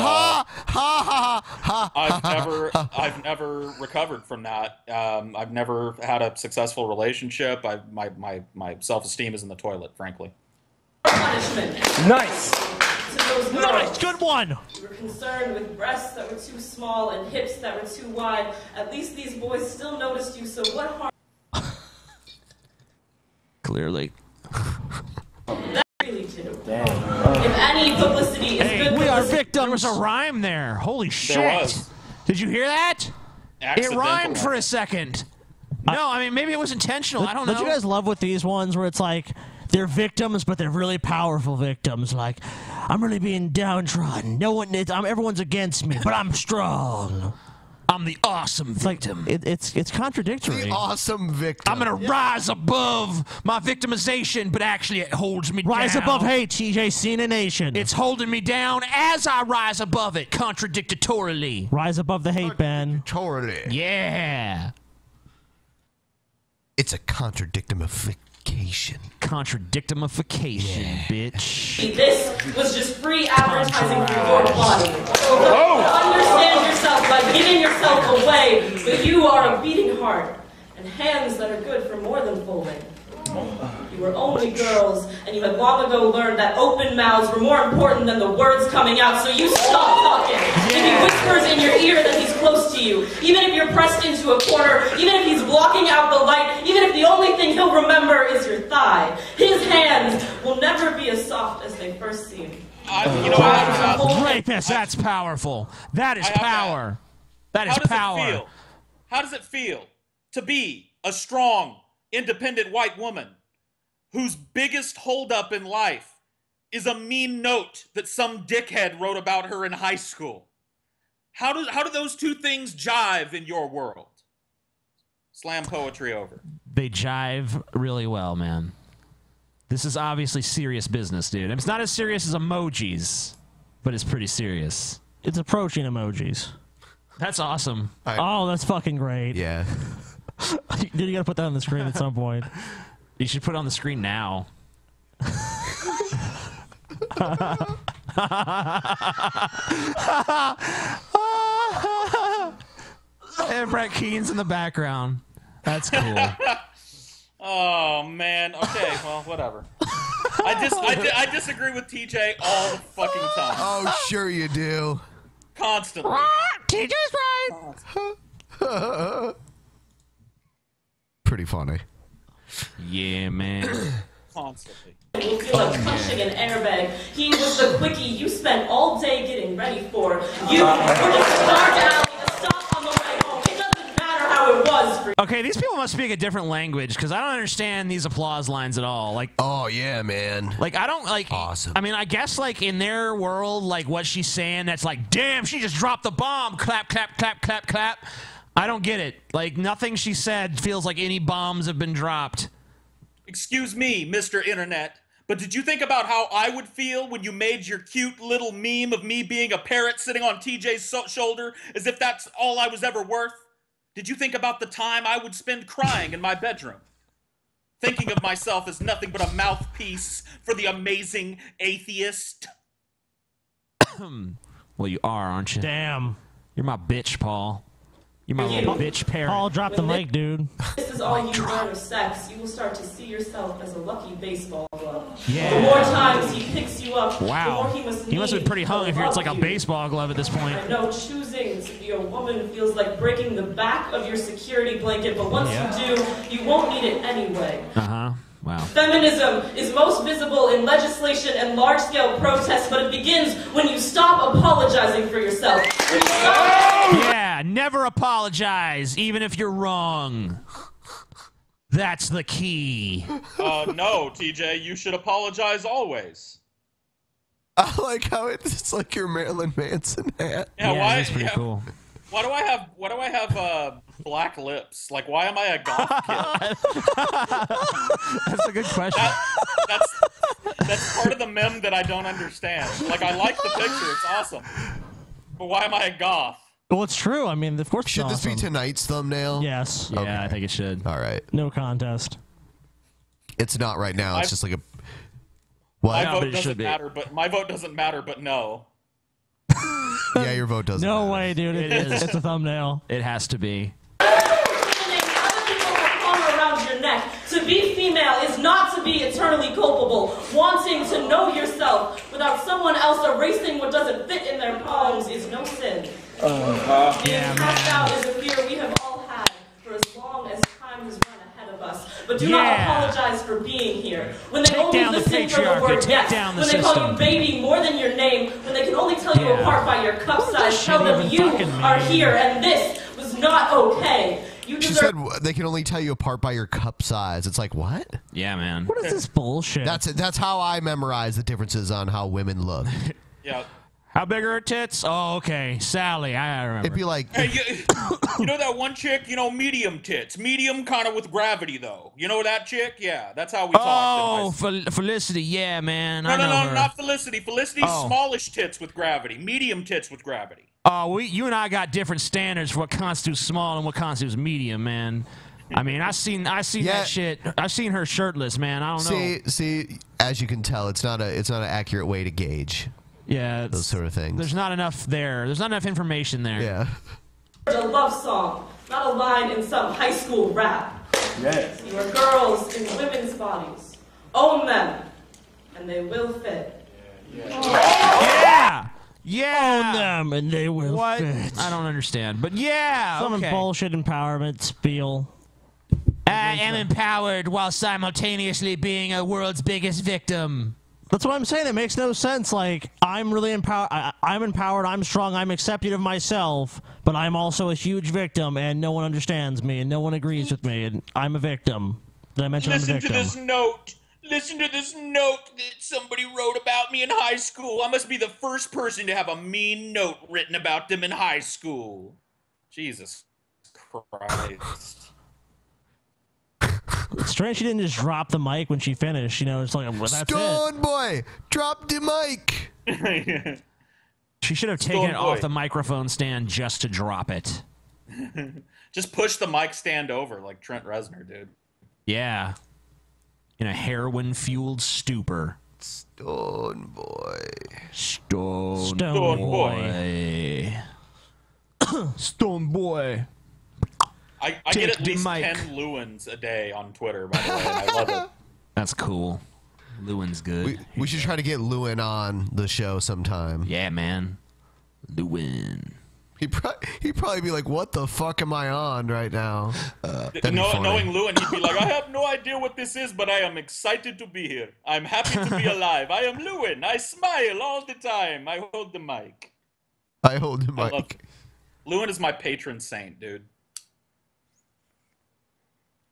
I've never recovered from that. I've never had a successful relationship. My self-esteem is in the toilet, frankly. Punishment. Nice. To those girls. Nice, good one. You were concerned with breasts that were too small and hips that were too wide. At least these boys still noticed you, so what harm? Clearly. That really do. If any publicity is good we are publicity. victims. There was a rhyme there. Holy shit. There was. Did you hear that? It Accidental. rhymed for a second. No, I mean, maybe it was intentional. I don't know. Don't you guys love with these ones where it's like they're victims, but they're really powerful victims? Like, I'm really being downtrodden. Everyone's against me, but I'm strong. I'm the awesome victim. It's contradictory. The awesome victim. I'm gonna rise above my victimization, but actually it holds me down. Rise above hate, TJ Cena Nation. It's holding me down as I rise above it, contradictorily. Rise above the hate, Ben. Contradictory. Yeah. It's a contradictification. Contradictification, bitch. This was just free advertising for your body. Understand yourself by giving yourself away, but you are a beating heart and hands that are good for more than folding. You were only girls, and you had long ago learned that open mouths were more important than the words coming out, so you stop talking. If he whispers in your ear that he's close to you, even if you're pressed into a corner, even if he's blocking out the light, even if the only thing he'll remember is your thigh, his hands will never be as soft as they first seemed. Rapist, that's powerful. That is power. That is power. How does it feel to be a strong, independent white woman whose biggest holdup in life is a mean note that some dickhead wrote about her in high school? How do those two things jive in your world? Slam poetry over. They jive really well, man. This is obviously serious business, dude. It's not as serious as emojis, but it's pretty serious. It's approaching emojis. That's awesome. Oh, that's fucking great. Yeah. Dude, you gotta put that on the screen at some point. You should put it on the screen now. And Brett Keen's in the background. That's cool. Oh man. Okay. Well, whatever. I disagree with TJ all the fucking time. Oh, sure you do. Constantly. TJ's right. Pretty funny. Yeah, man. Constantly. You feel like punching an airbag. He was the quickie you spent all day getting ready for. You were just a dark alley, a stop on the way home. It doesn't matter how it was for you. Okay, these people must speak a different language because I don't understand these applause lines at all. Like, oh yeah, man. Like, I don't like. Awesome. I mean, I guess like in their world, like what she's saying, that's like, damn, she just dropped the bomb. Clap, clap, clap, clap, clap. I don't get it. Like, nothing she said feels like any bombs have been dropped. Excuse me, Mr. Internet, but did you think about how I would feel when you made your cute little meme of me being a parrot sitting on TJ's shoulder as if that's all I was ever worth? Did you think about the time I would spend crying in my bedroom? Thinking of myself as nothing but a mouthpiece for the amazing atheist? Well, you are, aren't you? Damn. You're my bitch, Paul. You're my little bitch parrot. Paul, drop the mic, dude. This is all you learn of sex. You will start to see yourself as a lucky baseball glove. Yeah. The more times he picks you up, Wow. the more He must have been pretty hung if it's like a baseball glove at this point. I know choosing to be a woman feels like breaking the back of your security blanket, but once you do, you won't need it anyway. Uh-huh. Wow. Feminism is most visible in legislation and large-scale protests, but it begins when you stop apologizing for yourself. When you stop Yeah, never apologize, even if you're wrong. That's the key. No, TJ, you should apologize always. I like how it's like your Marilyn Manson hat. Yeah, why? That's pretty cool. Why do I have black lips? Like, why am I a goth kid? That's a good question. That's part of the meme that I don't understand. Like, I like the picture; it's awesome. But why am I a goth? Well, it's true. I mean, of course. It's Should this be awesome. tonight's thumbnail? Yes. Yeah, Okay. I think it should. All right. No contest. It's not right now. It's just like a. My What? vote doesn't matter, but my vote doesn't matter. But no. Yeah, your vote doesn't. No matter. way, dude. It is. It's a thumbnail. It has to be. around your neck. To be female is not to be eternally culpable. Wanting to know yourself without someone else erasing what doesn't fit in their palms is no sin. Being cast out is a fear we have all had for as long as time has run ahead of us. But do not apologize for being here. When they only listen for the word yes, when they call you baby more than your name, when they can only tell you apart by your cup size, tell them you are here and this was not okay. You She said they can only tell you apart by your cup size. It's like, what? Yeah, man. What is this bullshit? That's how I memorize the differences on how women look. Yeah. How big are her tits? Oh, okay. Sally, I remember. It'd be like, Hey, you know that one chick? You know, medium tits. Medium kind of with gravity, though. You know that chick? Yeah, that's how we talk. Oh, Felicity, yeah, man. I know No, her. not Felicity. Felicity's Oh. smallish tits with gravity. Medium tits with gravity. Oh, you and I got different standards for what constitutes small and what constitutes medium, man. I mean, I seen that shit. I've seen her shirtless, man. I don't know. see, as you can tell, it's not an accurate way to gauge. Yeah, those sort of things. There's not enough there. There's not enough information there. Yeah. a love song, not a line in some high school rap. Yes. You are girls in women's bodies. Own them, and they will fit. Yeah. Yeah. Own them and they will What? fit. I don't understand, but yeah. Some okay. bullshit empowerment spiel. I am empowered while simultaneously being a world's biggest victim. That's what I'm saying. It makes no sense. Like, I'm really empowered. I'm empowered. I'm strong. I'm accepting of myself. But I'm also a huge victim, and no one understands me, and no one agrees with me, and I'm a victim. Did I mention I'm a Listen victim? to this note. Listen to this note that somebody wrote about me in high school. I must be the first person to have a mean note written about them in high school. Jesus Christ. It's strange she didn't just drop the mic when she finished. You know, it's like, well, that's Stone boy, drop the mic. She should have Stone taken it off boy. the microphone stand just to drop it. Just push the mic stand over like Trent Reznor, dude. Yeah. In a heroin-fueled stupor. Stone boy. Stone boy. Stone boy. I get Take at the least mic. 10 Lewins a day on Twitter, by the way, and I love it. That's cool. Lewin's good. We should try to get Lewin on the show sometime. Yeah, man. Lewin. He'd probably be like, what the fuck am I on right now? That'd be funny. Knowing Lewin, he'd be like, I have no idea what this is, but I am excited to be here. I'm happy to be alive. I am Lewin. I smile all the time. I hold the mic. I hold the I love mic. Lewin is my patron saint, dude.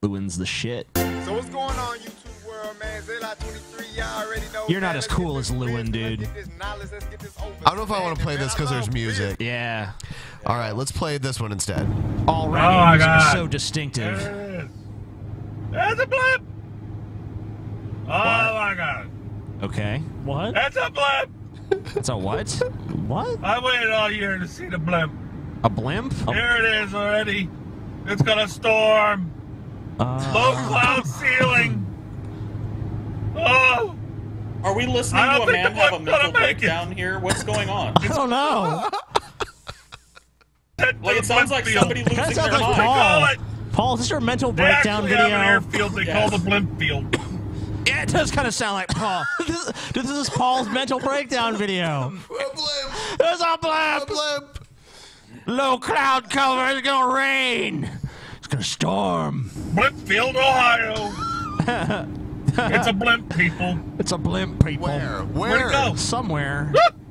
Lewin's the shit. So what's going on, YouTube world, man? Zayla23, y'all already know. You're not as cool as Lewin, dude. I don't know if I want to play this because there's music. Yeah. All right, let's play this one instead. Already, music is so distinctive. There's a blip. Oh my god. Okay. What? That's a blip. That's a what? What? I waited all year to see the blimp. A blimp? Here it is already. It's gonna storm. Low cloud ceiling. Oh. Are we listening to a man have a mental breakdown here? What's going on? I don't know. Like, it sounds like somebody losing That their sounds like mind. Paul, is this your mental They breakdown actually video? have an airfield they call the blimp field. Yeah, it does kind of sound like Paul. This is Paul's mental breakdown video. There's a blimp. Low cloud cover. It's gonna rain. It's gonna storm. Blimpfield, Ohio. It's a blimp, people. It's a blimp, people. Where'd it go? Somewhere.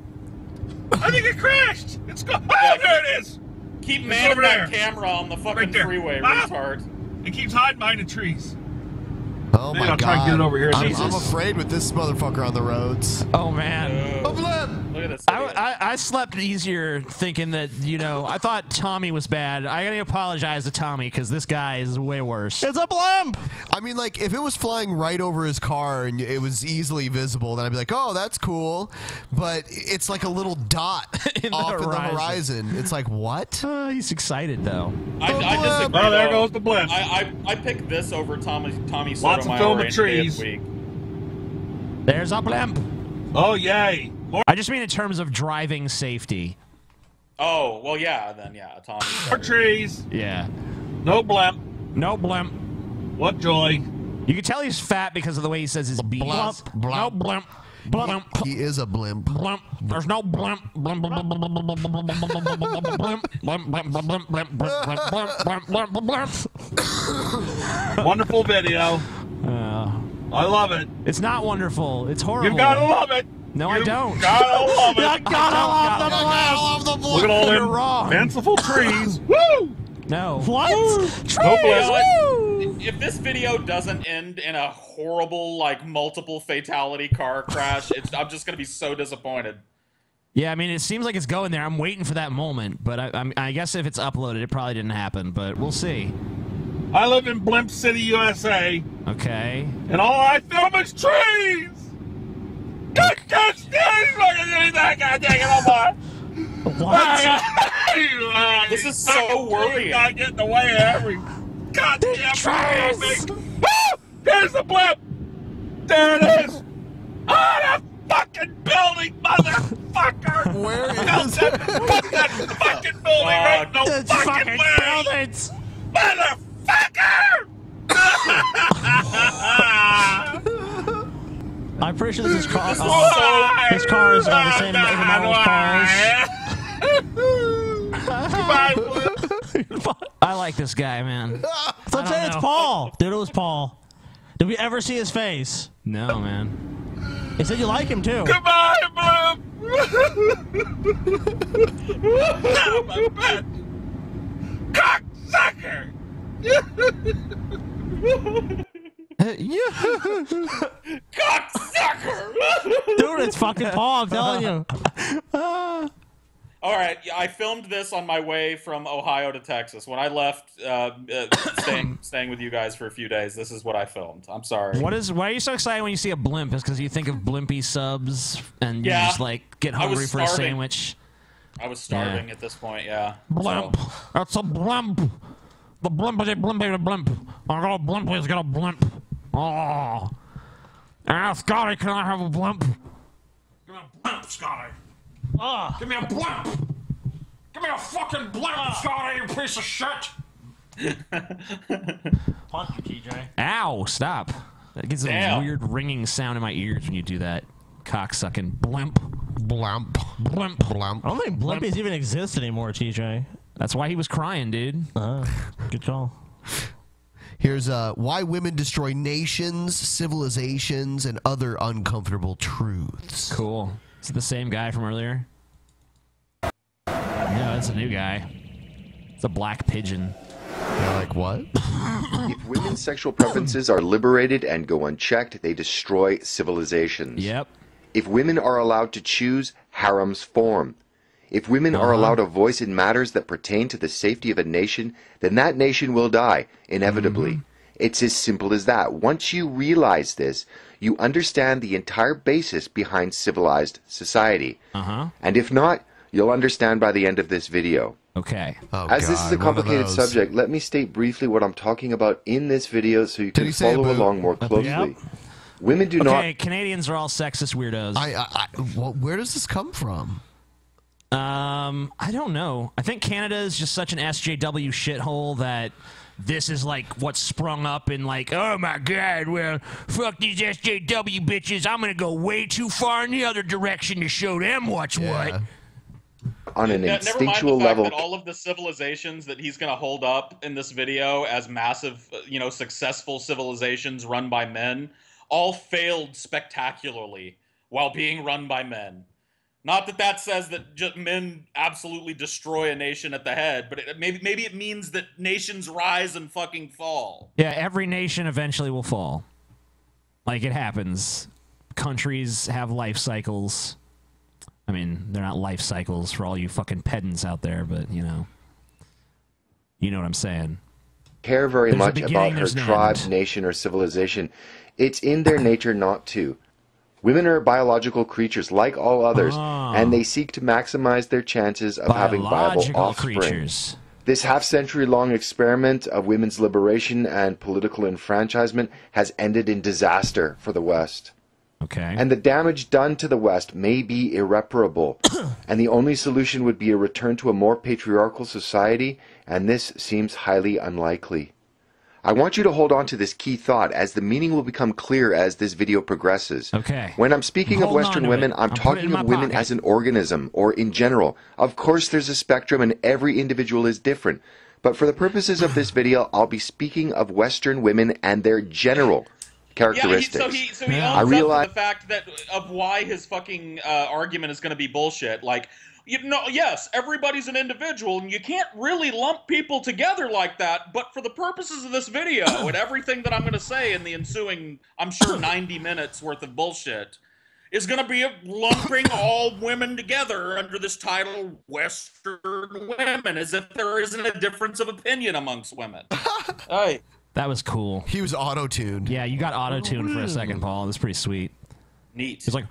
I think it crashed. It's go. Oh, there it is. Keep It's manning over that there. camera on the fucking Right there. freeway, Ah! retard. It keeps hiding behind the trees. Oh Maybe my I'll god! try and get it over here. I'm Jesus. afraid with this motherfucker on the roads. Oh man. Look at this. I slept easier thinking that, you know, I thought Tommy was bad. I gotta apologize to Tommy because this guy is way worse. It's a blimp. I mean, like, if it was flying right over his car and it was easily visible, then I'd be like, oh, that's cool. But it's like a little dot off in the horizon. It's like, what? He's excited, though. I disagree. Oh, there though. goes the blimp. I picked this over Tommy Lots of Sotomayor film any of day of trees. the week. There's a blimp. Oh, yay. I just mean in terms of driving safety. Oh, well, yeah, then, yeah, Tommy. More trees. Yeah. No blimp. No blimp. What joy. You can tell he's fat because of the way he says his B's. No blimp. Blimp. He is a blimp. Blimp. There's no blimp. Blimp. Blimp. Blimp. Blimp. Blimp. Blimp. Blimp. Blimp. Blimp. Wonderful video. I love it. It's not wonderful. It's horrible. You gotta love it. No, I don't. Gotta love it. I gotta love the blimp. Look at all You're them wrong. fanciful trees. Woo! No. What? No blimp. If this video doesn't end in a horrible, like, multiple fatality car crash, I'm just gonna be so disappointed. Yeah, I mean, it seems like it's going there. I'm waiting for that moment, but I guess if it's uploaded, it probably didn't happen, but we'll see. I live in Blimp City, USA, Okay. and all I film is trees. Can't stand fucking anything. I can't no more. What? This is so worrying. Gotta get in the way of every goddamn trees. Woo! There's the blimp. There it is. Oh, the fucking building, motherfucker. Where is it? Put that fucking building right in the It's fucking fucking way. buildings. Motherfucker! I'm pretty sure this is car. This is His car is the same model as Paul's. I like this guy, man. So I'm saying it's Paul. Dude, it was Paul. Did we ever see his face? No, man. He said you like him too. Goodbye, Blimp! Cocksucker! Cocksucker! Dude, it's fucking Paul, I'm telling you. All right, yeah, I filmed this on my way from Ohio to Texas. When I left, staying with you guys for a few days, this is what I filmed. I'm sorry. Why are you so excited when you see a blimp? Is because you think of blimpy subs and you Yeah. just like get I was hungry for a starving. sandwich. I was starving at this point, yeah. Blimp. That's a blimp. The blimpity blimpity blimp. I got a blimp. He's got a blimp. Oh. Scotty, can I have a blimp? Give me a blimp, Scotty. Give me a blimp. Give me a fucking blimp, Scotty, you piece of shit. Punch you, TJ. Ow! Stop. That gets a Damn. weird ringing sound in my ears when you do that. Cocksucking blimp. Blimp. Blimp. Blimp. I don't think Blimpies even exist anymore, TJ. That's why he was crying, dude. Good call. Here's why women destroy nations, civilizations, and other uncomfortable truths. Cool. Is it the same guy from earlier? No, that's a new guy. It's a black pigeon. Like what? If women's sexual preferences are liberated and go unchecked, they destroy civilizations. Yep. If women are allowed to choose, harems form. If women are allowed a voice in matters that pertain to the safety of a nation, then that nation will die, inevitably. It's as simple as that. Once you realize this, you understand the entire basis behind civilized society. And if not, you'll understand by the end of this video. Okay. As this is a complicated subject, let me state briefly what I'm talking about in this video so you can follow along more closely. Yep. Women do not... Okay, Canadians are all sexist weirdos. Well, where does this come from? I don't know. I think Canada is just such an SJW shithole that this is like what sprung up in like, oh my god, well, fuck these SJW bitches. I'm gonna go way too far in the other direction to show them what's what. On an Never mind instinctual the fact level... that all of the civilizations that he's going to hold up in this video as massive, successful civilizations run by men, all failed spectacularly while being run by men. Not that that says that just men absolutely destroy a nation at the head, but maybe it means that nations rise and fucking fall. Yeah, every nation eventually will fall. Like, it happens. Countries have life cycles. I mean, they're not life cycles for all you fucking pedants out there, but, you know what I'm saying. Care very There's a much beginning, about her there's an tribe, end. nation, or civilization. It's in their nature not to. Women are biological creatures like all others, and they seek to maximize their chances of having viable Biological offspring. creatures. This half-century-long experiment of women's liberation and political enfranchisement has ended in disaster for the West. Okay. And the damage done to the West may be irreparable, and the only solution would be a return to a more patriarchal society, and this seems highly unlikely. I want you to hold on to this key thought, as the meaning will become clear as this video progresses. Okay. When I'm speaking of Hold on Western to women, it. I'm I'll put it talking in my of women pocket. as an organism, or in general. Of course there's a spectrum and every individual is different. But for the purposes of this video, I'll be speaking of Western women and their general characteristics. Yeah, so he I owns realize up to the fact that of why his fucking argument is going to be bullshit. Like, yes, everybody's an individual, and you can't really lump people together like that. But for the purposes of this video and everything that I'm going to say in the ensuing, I'm sure, 90 minutes worth of bullshit, is going to be lumping all women together under this title, Western Women, as if there isn't a difference of opinion amongst women. Hey. That was cool. He was auto-tuned. Yeah, you got auto-tuned for a second, Paul. It was pretty sweet. Neat. It's like,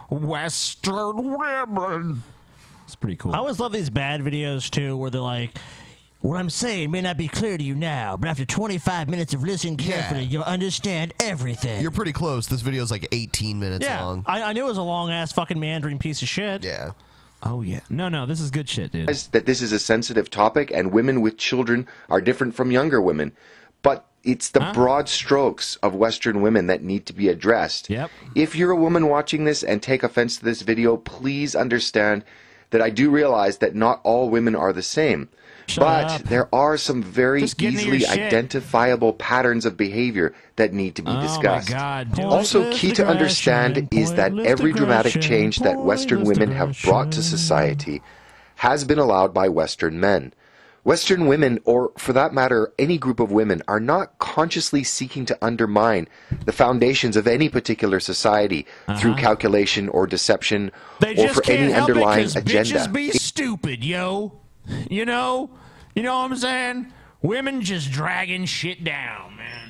Western women. It's pretty cool. I always love these bad videos, too, where they're like, what I'm saying may not be clear to you now, but after 25 minutes of listening carefully, you'll understand everything. You're pretty close. This video's like 18 minutes long. I knew it was a long-ass fucking meandering piece of shit. Yeah. Oh, yeah. No, this is good shit, dude. that this is a sensitive topic, and women with children are different from younger women. But it's the broad strokes of Western women that need to be addressed. Yep. If you're a woman watching this and take offense to this video, please understand that I do realize that not all women are the same. But there are some very easily identifiable patterns of behavior that need to be discussed. Also, key to understand is that every dramatic change that Western women have brought to society has been allowed by Western men. Western women, or for that matter, any group of women, are not consciously seeking to undermine the foundations of any particular society through calculation or deception or for any underlying agenda. Bitches be stupid, yo. You know what I'm saying? Women just dragging shit down, man.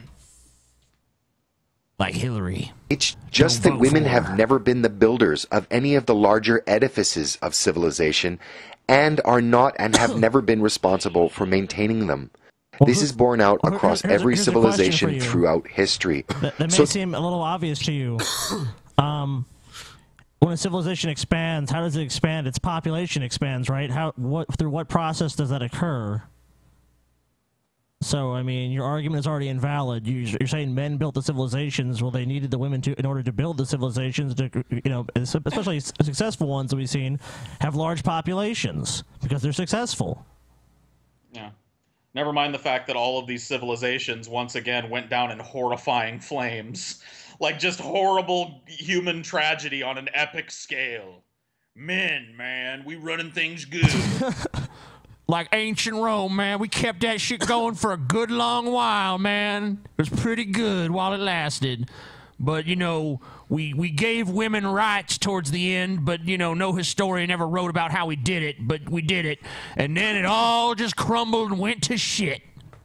Like Hillary. It's just that women have never been the builders of any of the larger edifices of civilization, and are not and have never been responsible for maintaining them. This is borne out across every civilization throughout history. That may seem a little obvious to you. When a civilization expands, how does it expand? Its population expands, right? Through what process does that occur? So, I mean, your argument is already invalid. You're saying men built the civilizations. Well, they needed the women in order to build the civilizations, to, especially successful ones that we've seen, have large populations because they're successful. Yeah. Never mind the fact that all of these civilizations, once again, went down in horrifying flames. Like, just horrible human tragedy on an epic scale. Men, man, we running things good. like ancient Rome, man. We kept that shit going for a good long while, man. It was pretty good while it lasted. But, you know, we gave women rights towards the end, but, you know, no historian ever wrote about how we did it, but we did it. And then it all just crumbled and went to shit.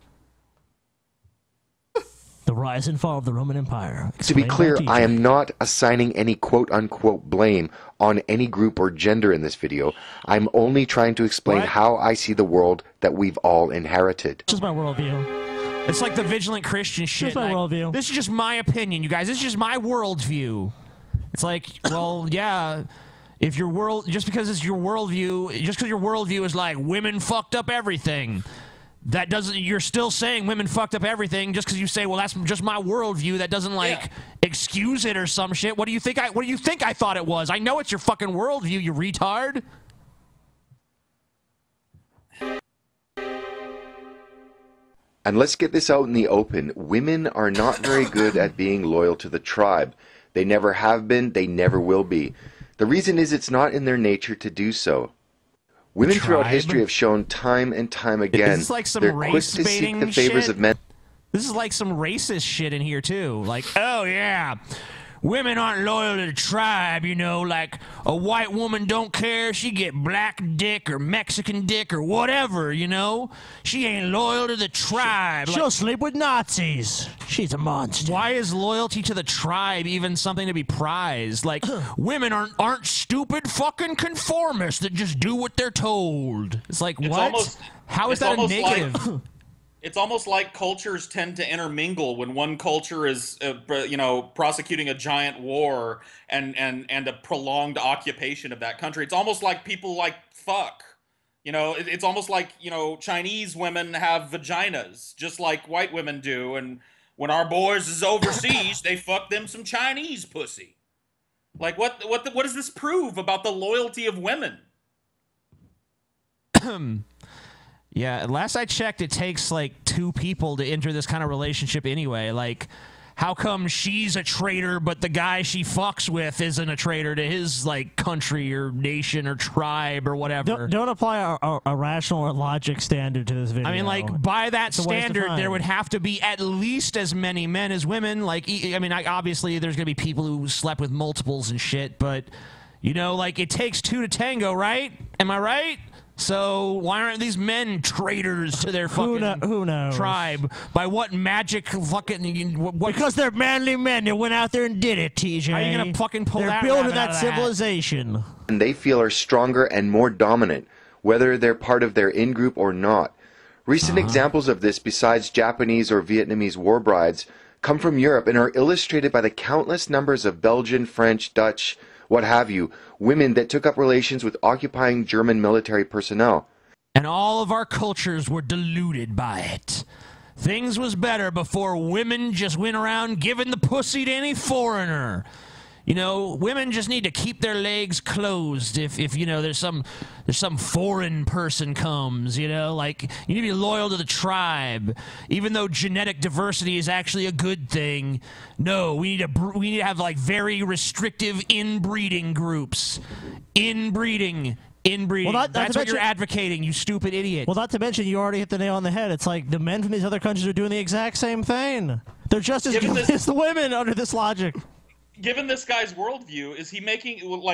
The rise and fall of the Roman Empire. To be clear, I am not assigning any quote-unquote blame on any group or gender in this video. I'm only trying to explain how I see the world that we've all inherited. This is my worldview. It's like the vigilant Christian shit. This is my worldview. This is just my opinion, you guys. This is just my worldview. It's like, well, yeah, if your world, just because it's your worldview, just because your worldview is like women fucked up everything, that doesn't, you're still saying women fucked up everything just because you say, well, that's just my worldview. That doesn't like excuse it or some shit. What do you think I thought it was? I know it's your fucking worldview, you retard. And let's get this out in the open. Women are not very good at being loyal to the tribe. They never have been, they never will be. The reason is it's not in their nature to do so. Women throughout history have shown time and time again Is this like some they're quick race to seek baiting the favors shit? of men. This is like some racist shit in here too. Like, oh yeah, women aren't loyal to the tribe, you know, like a white woman don't care if she get black dick or Mexican dick or whatever, you know? She ain't loyal to the tribe. She'll sleep with Nazis. She's a monster. Why is loyalty to the tribe even something to be prized? Like, women aren't stupid fucking conformists that just do what they're told. It's like, what? How is that a negative? It's almost like cultures tend to intermingle when one culture is, you know, prosecuting a giant war and a prolonged occupation of that country. It's almost like people like fuck. You know, it's almost like, you know, Chinese women have vaginas, just like white women do. And when our boys is overseas, they fuck them some Chinese pussy. Like, what does this prove about the loyalty of women? Yeah, last I checked, it takes like 2 people to enter this kind of relationship anyway. Like, how come she's a traitor, but the guy she fucks with isn't a traitor to his like country or nation or tribe or whatever? Don't apply a rational or logic standard to this video. I mean, like, by that standard, there would have to be at least as many men as women. Like, I mean, obviously, there's going to be people who slept with multiples and shit, but, you know, like, it takes 2 to tango, right? Am I right? So why aren't these men traitors to their fucking who knows? Tribe? By what magic fucking... What? Because they're manly men that went out there and did it, TJ. How are you going to fucking pull They're that building rabbit out that of civilization. And they feel are stronger and more dominant, whether they're part of their in-group or not. Recent examples of this, besides Japanese or Vietnamese war brides, come from Europe and are illustrated by the countless numbers of Belgian, French, Dutch, what have you, women that took up relations with occupying German military personnel. And all of our cultures were deluded by it. Things was better before women just went around giving the pussy to any foreigner. You know, women just need to keep their legs closed if you know, there's some foreign person comes, you know, like, you need to be loyal to the tribe. Even though genetic diversity is actually a good thing, no, we need to have, like, very restrictive inbreeding groups. Inbreeding. Well, that's what you're advocating, you stupid idiot. Well, not to mention, you already hit the nail on the head. It's like the men from these other countries are doing the exact same thing. They're just as good as the women under this logic. Given this guy's worldview, is he making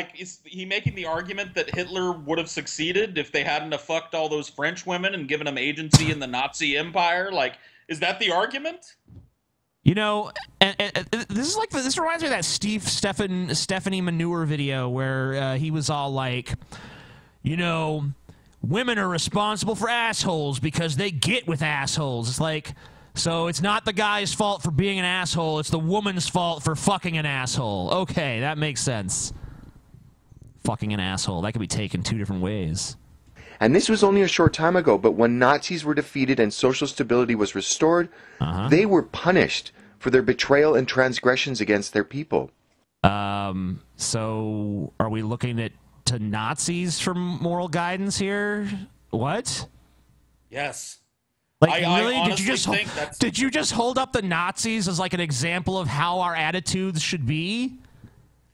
the argument that Hitler would have succeeded if they hadn't have fucked all those French women and given them agency in the Nazi Empire? Like, is that the argument? You know, and this reminds me of that Stephanie Manure video where he was all like, you know, women are responsible for assholes because they get with assholes. It's like, so it's not the guy's fault for being an asshole, it's the woman's fault for fucking an asshole. Okay, that makes sense. Fucking an asshole. That could be taken 2 different ways. And this was only a short time ago, but when Nazis were defeated and social stability was restored, they were punished for their betrayal and transgressions against their people. So are we looking to Nazis for moral guidance here? What? Yes. Like, really? Did you just hold up the Nazis as like an example of how our attitudes should be?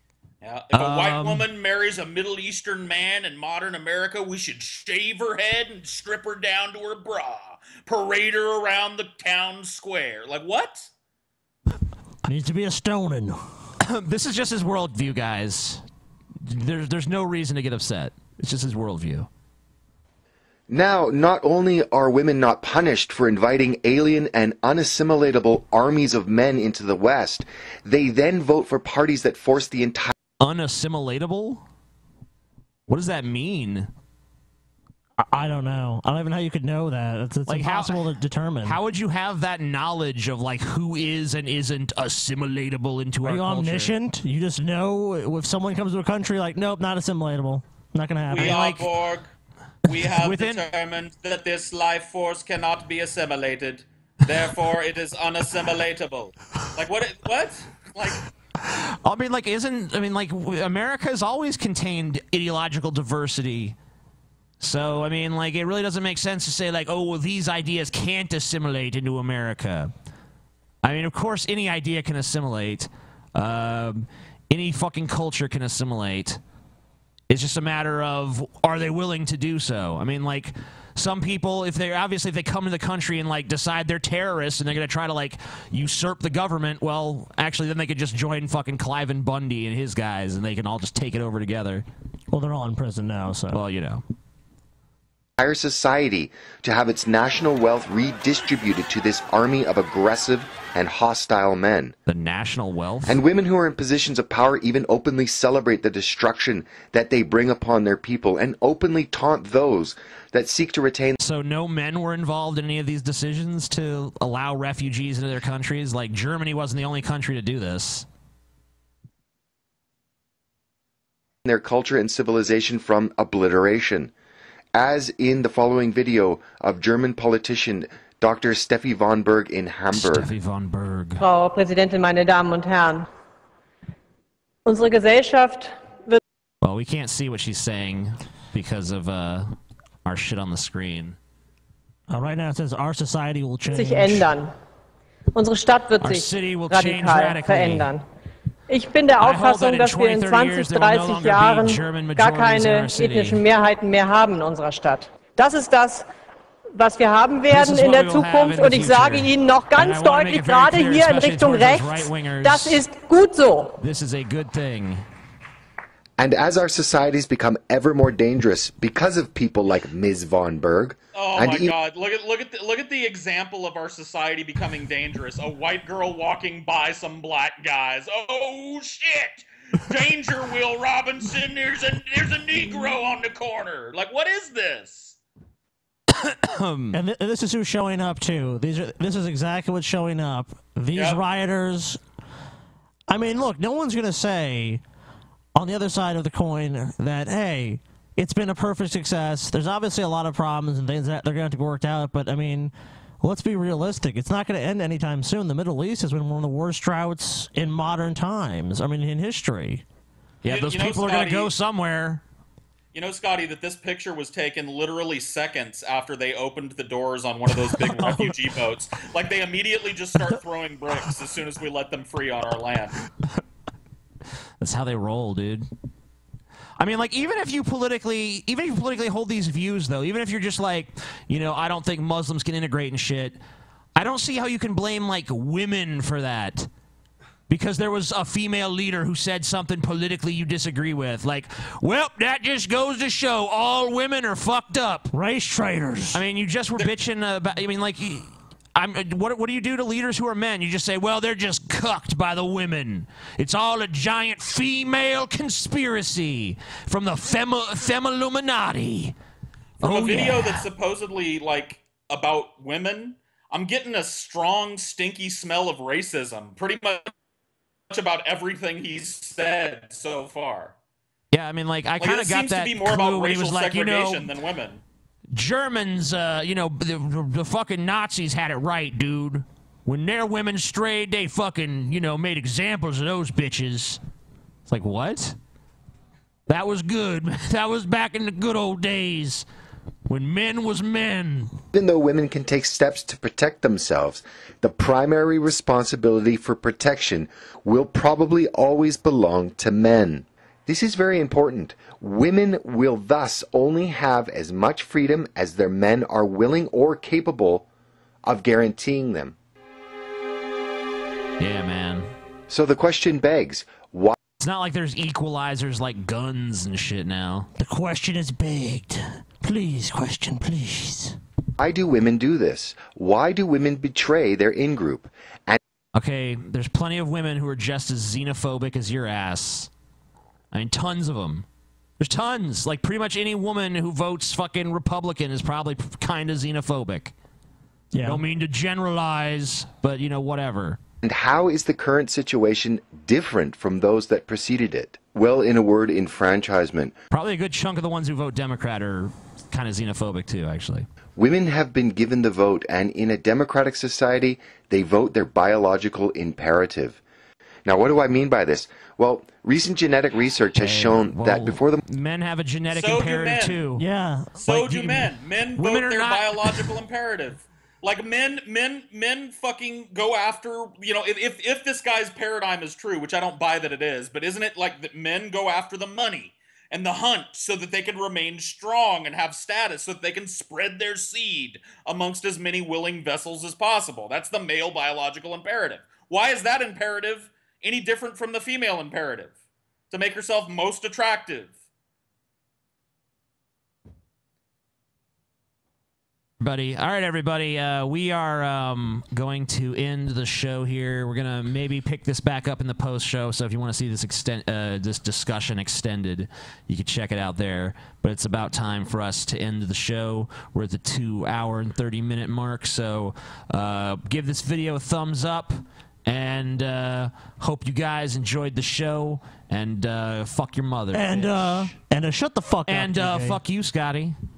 Yeah. If a white woman marries a Middle Eastern man in modern America, we should shave her head and strip her down to her bra, parade her around the town square. Like, what? Needs to be a stoning. This is just his worldview, guys. There's no reason to get upset. It's just his worldview. Now, not only are women not punished for inviting alien and unassimilatable armies of men into the West, they then vote for parties that force the entire... Unassimilatable? What does that mean? I don't know. I don't even know how you could know that. It's like impossible to determine. How would you have that knowledge of like who is and isn't assimilatable into our culture? Are you omniscient? You just know if someone comes to a country like, nope, not assimilatable. Not going to happen. We are Borg. We have determined that this life force cannot be assimilated. Therefore, it is unassimilatable. Like, what? Like... I mean, like, America's always contained ideological diversity. So, I mean, like, it really doesn't make sense to say, like, oh, well, these ideas can't assimilate into America. I mean, of course, any idea can assimilate. Any fucking culture can assimilate. It's just a matter of, are they willing to do so? I mean, like, some people, if they come to the country and, like, decide they're terrorists and they're going to try to, like, usurp the government, well, actually, then they could just join fucking Cliven Bundy and his guys, and they can all just take it over together. Well, they're all in prison now, so... Well, you know. Entire society to have its national wealth redistributed to this army of aggressive and hostile men. The national wealth? And women who are in positions of power even openly celebrate the destruction that they bring upon their people and openly taunt those that seek to retain... So no men were involved in any of these decisions to allow refugees into their countries? Like, Germany wasn't the only country to do this. ...their culture and civilization from obliteration. As in the following video of German politician Dr. Steffi von Berg in Hamburg. Steffi von Berg. Frau Präsidentin, meine Damen und Herren. Unsere Gesellschaft wird... Well, we can't see what she's saying because of our shit on the screen. Right now it says our society will change. Sich ändern. Unsere Stadt wird sich radikal verändern. Ich bin der Auffassung, dass wir in 20, 30 Jahren gar keine ethnischen Mehrheiten mehr haben in unserer Stadt. Das ist das, was wir haben werden in der Zukunft. Und ich sage Ihnen noch ganz deutlich, gerade hier in Richtung rechts, das ist gut so. This is a good thing. And as our societies become ever more dangerous because of people like Ms. von Berg. Oh my God! Look at the example of our society becoming dangerous. A white girl walking by some black guys. Oh shit! Danger, Will Robinson. There's a Negro on the corner. Like, what is this? And this is who's showing up too. This is exactly what's showing up. These rioters. I mean, look, no one's gonna say on the other side of the coin that, hey, it's been a perfect success. There's obviously a lot of problems and things that they're going to have to be worked out, but, I mean, let's be realistic. It's not going to end anytime soon. The Middle East has been one of the worst droughts in modern times. I mean, in history. Yeah, those people are going to go somewhere. You know, Scotty, that this picture was taken literally seconds after they opened the doors on one of those big refugee boats. Like, they immediately just start throwing bricks as soon as we let them free on our land. That's how they roll, dude. I mean, like, even if you politically hold these views, though, even if you're just like, you know, I don't think Muslims can integrate and shit, I don't see how you can blame, like, women for that. Because there was a female leader who said something politically you disagree with. Like, well, that just goes to show all women are fucked up. Race traitors. I mean, you just were bitching about, I mean, like... what do you do to leaders who are men? You just say, well, they're just cucked by the women. It's all a giant female conspiracy from the Femiluminati. From a video that's supposedly, like, about women, I'm getting a strong, stinky smell of racism. Pretty much about everything he's said so far. Yeah, I mean, like, I kind of got that seems to be more about racial like, segregation than women. Germans, you know, the fucking Nazis had it right, dude. When their women strayed, they fucking, you know, made examples of those bitches. It's like, what? That was good. That was back in the good old days when men was men. Even though women can take steps to protect themselves, the primary responsibility for protection will probably always belong to men. This is very important. Women will thus only have as much freedom as their men are willing or capable of guaranteeing them. Yeah, man. So the question begs, why? It's not like there's equalizers like guns and shit now. The question is begged. Please, question, please. Why do women do this? Why do women betray their in-group? And okay, there's plenty of women who are just as xenophobic as your ass. I mean, tons of them. There's tons. Like, pretty much any woman who votes fucking Republican is probably kind of xenophobic. Yeah. Don't mean to generalize, but, you know, whatever. And how is the current situation different from those that preceded it? Well, in a word, enfranchisement. Probably a good chunk of the ones who vote Democrat are kind of xenophobic too, actually. Women have been given the vote, and in a democratic society, they vote their biological imperative. Now, what do I mean by this? Well, recent genetic research has shown that before the... Men have a genetic So do imperative men. too. Yeah. So do men. Men vote women are their not- biological imperative. Like men fucking go after, you know, if this guy's paradigm is true, which I don't buy that it is, but isn't it like that men go after the money and the hunt so that they can remain strong and have status so that they can spread their seed amongst as many willing vessels as possible? That's the male biological imperative. Why is that imperative any different from the female imperative? To make herself most attractive. All right, everybody. We are going to end the show here. We're gonna maybe pick this back up in the post show. So if you want to see this this discussion extended, you can check it out there. But it's about time for us to end the show. We're at the 2 hour and 30-minute mark. So give this video a thumbs up, and hope you guys enjoyed the show. And fuck your mother. And bitch. shut the fuck up. And DJ. fuck you, Scotty.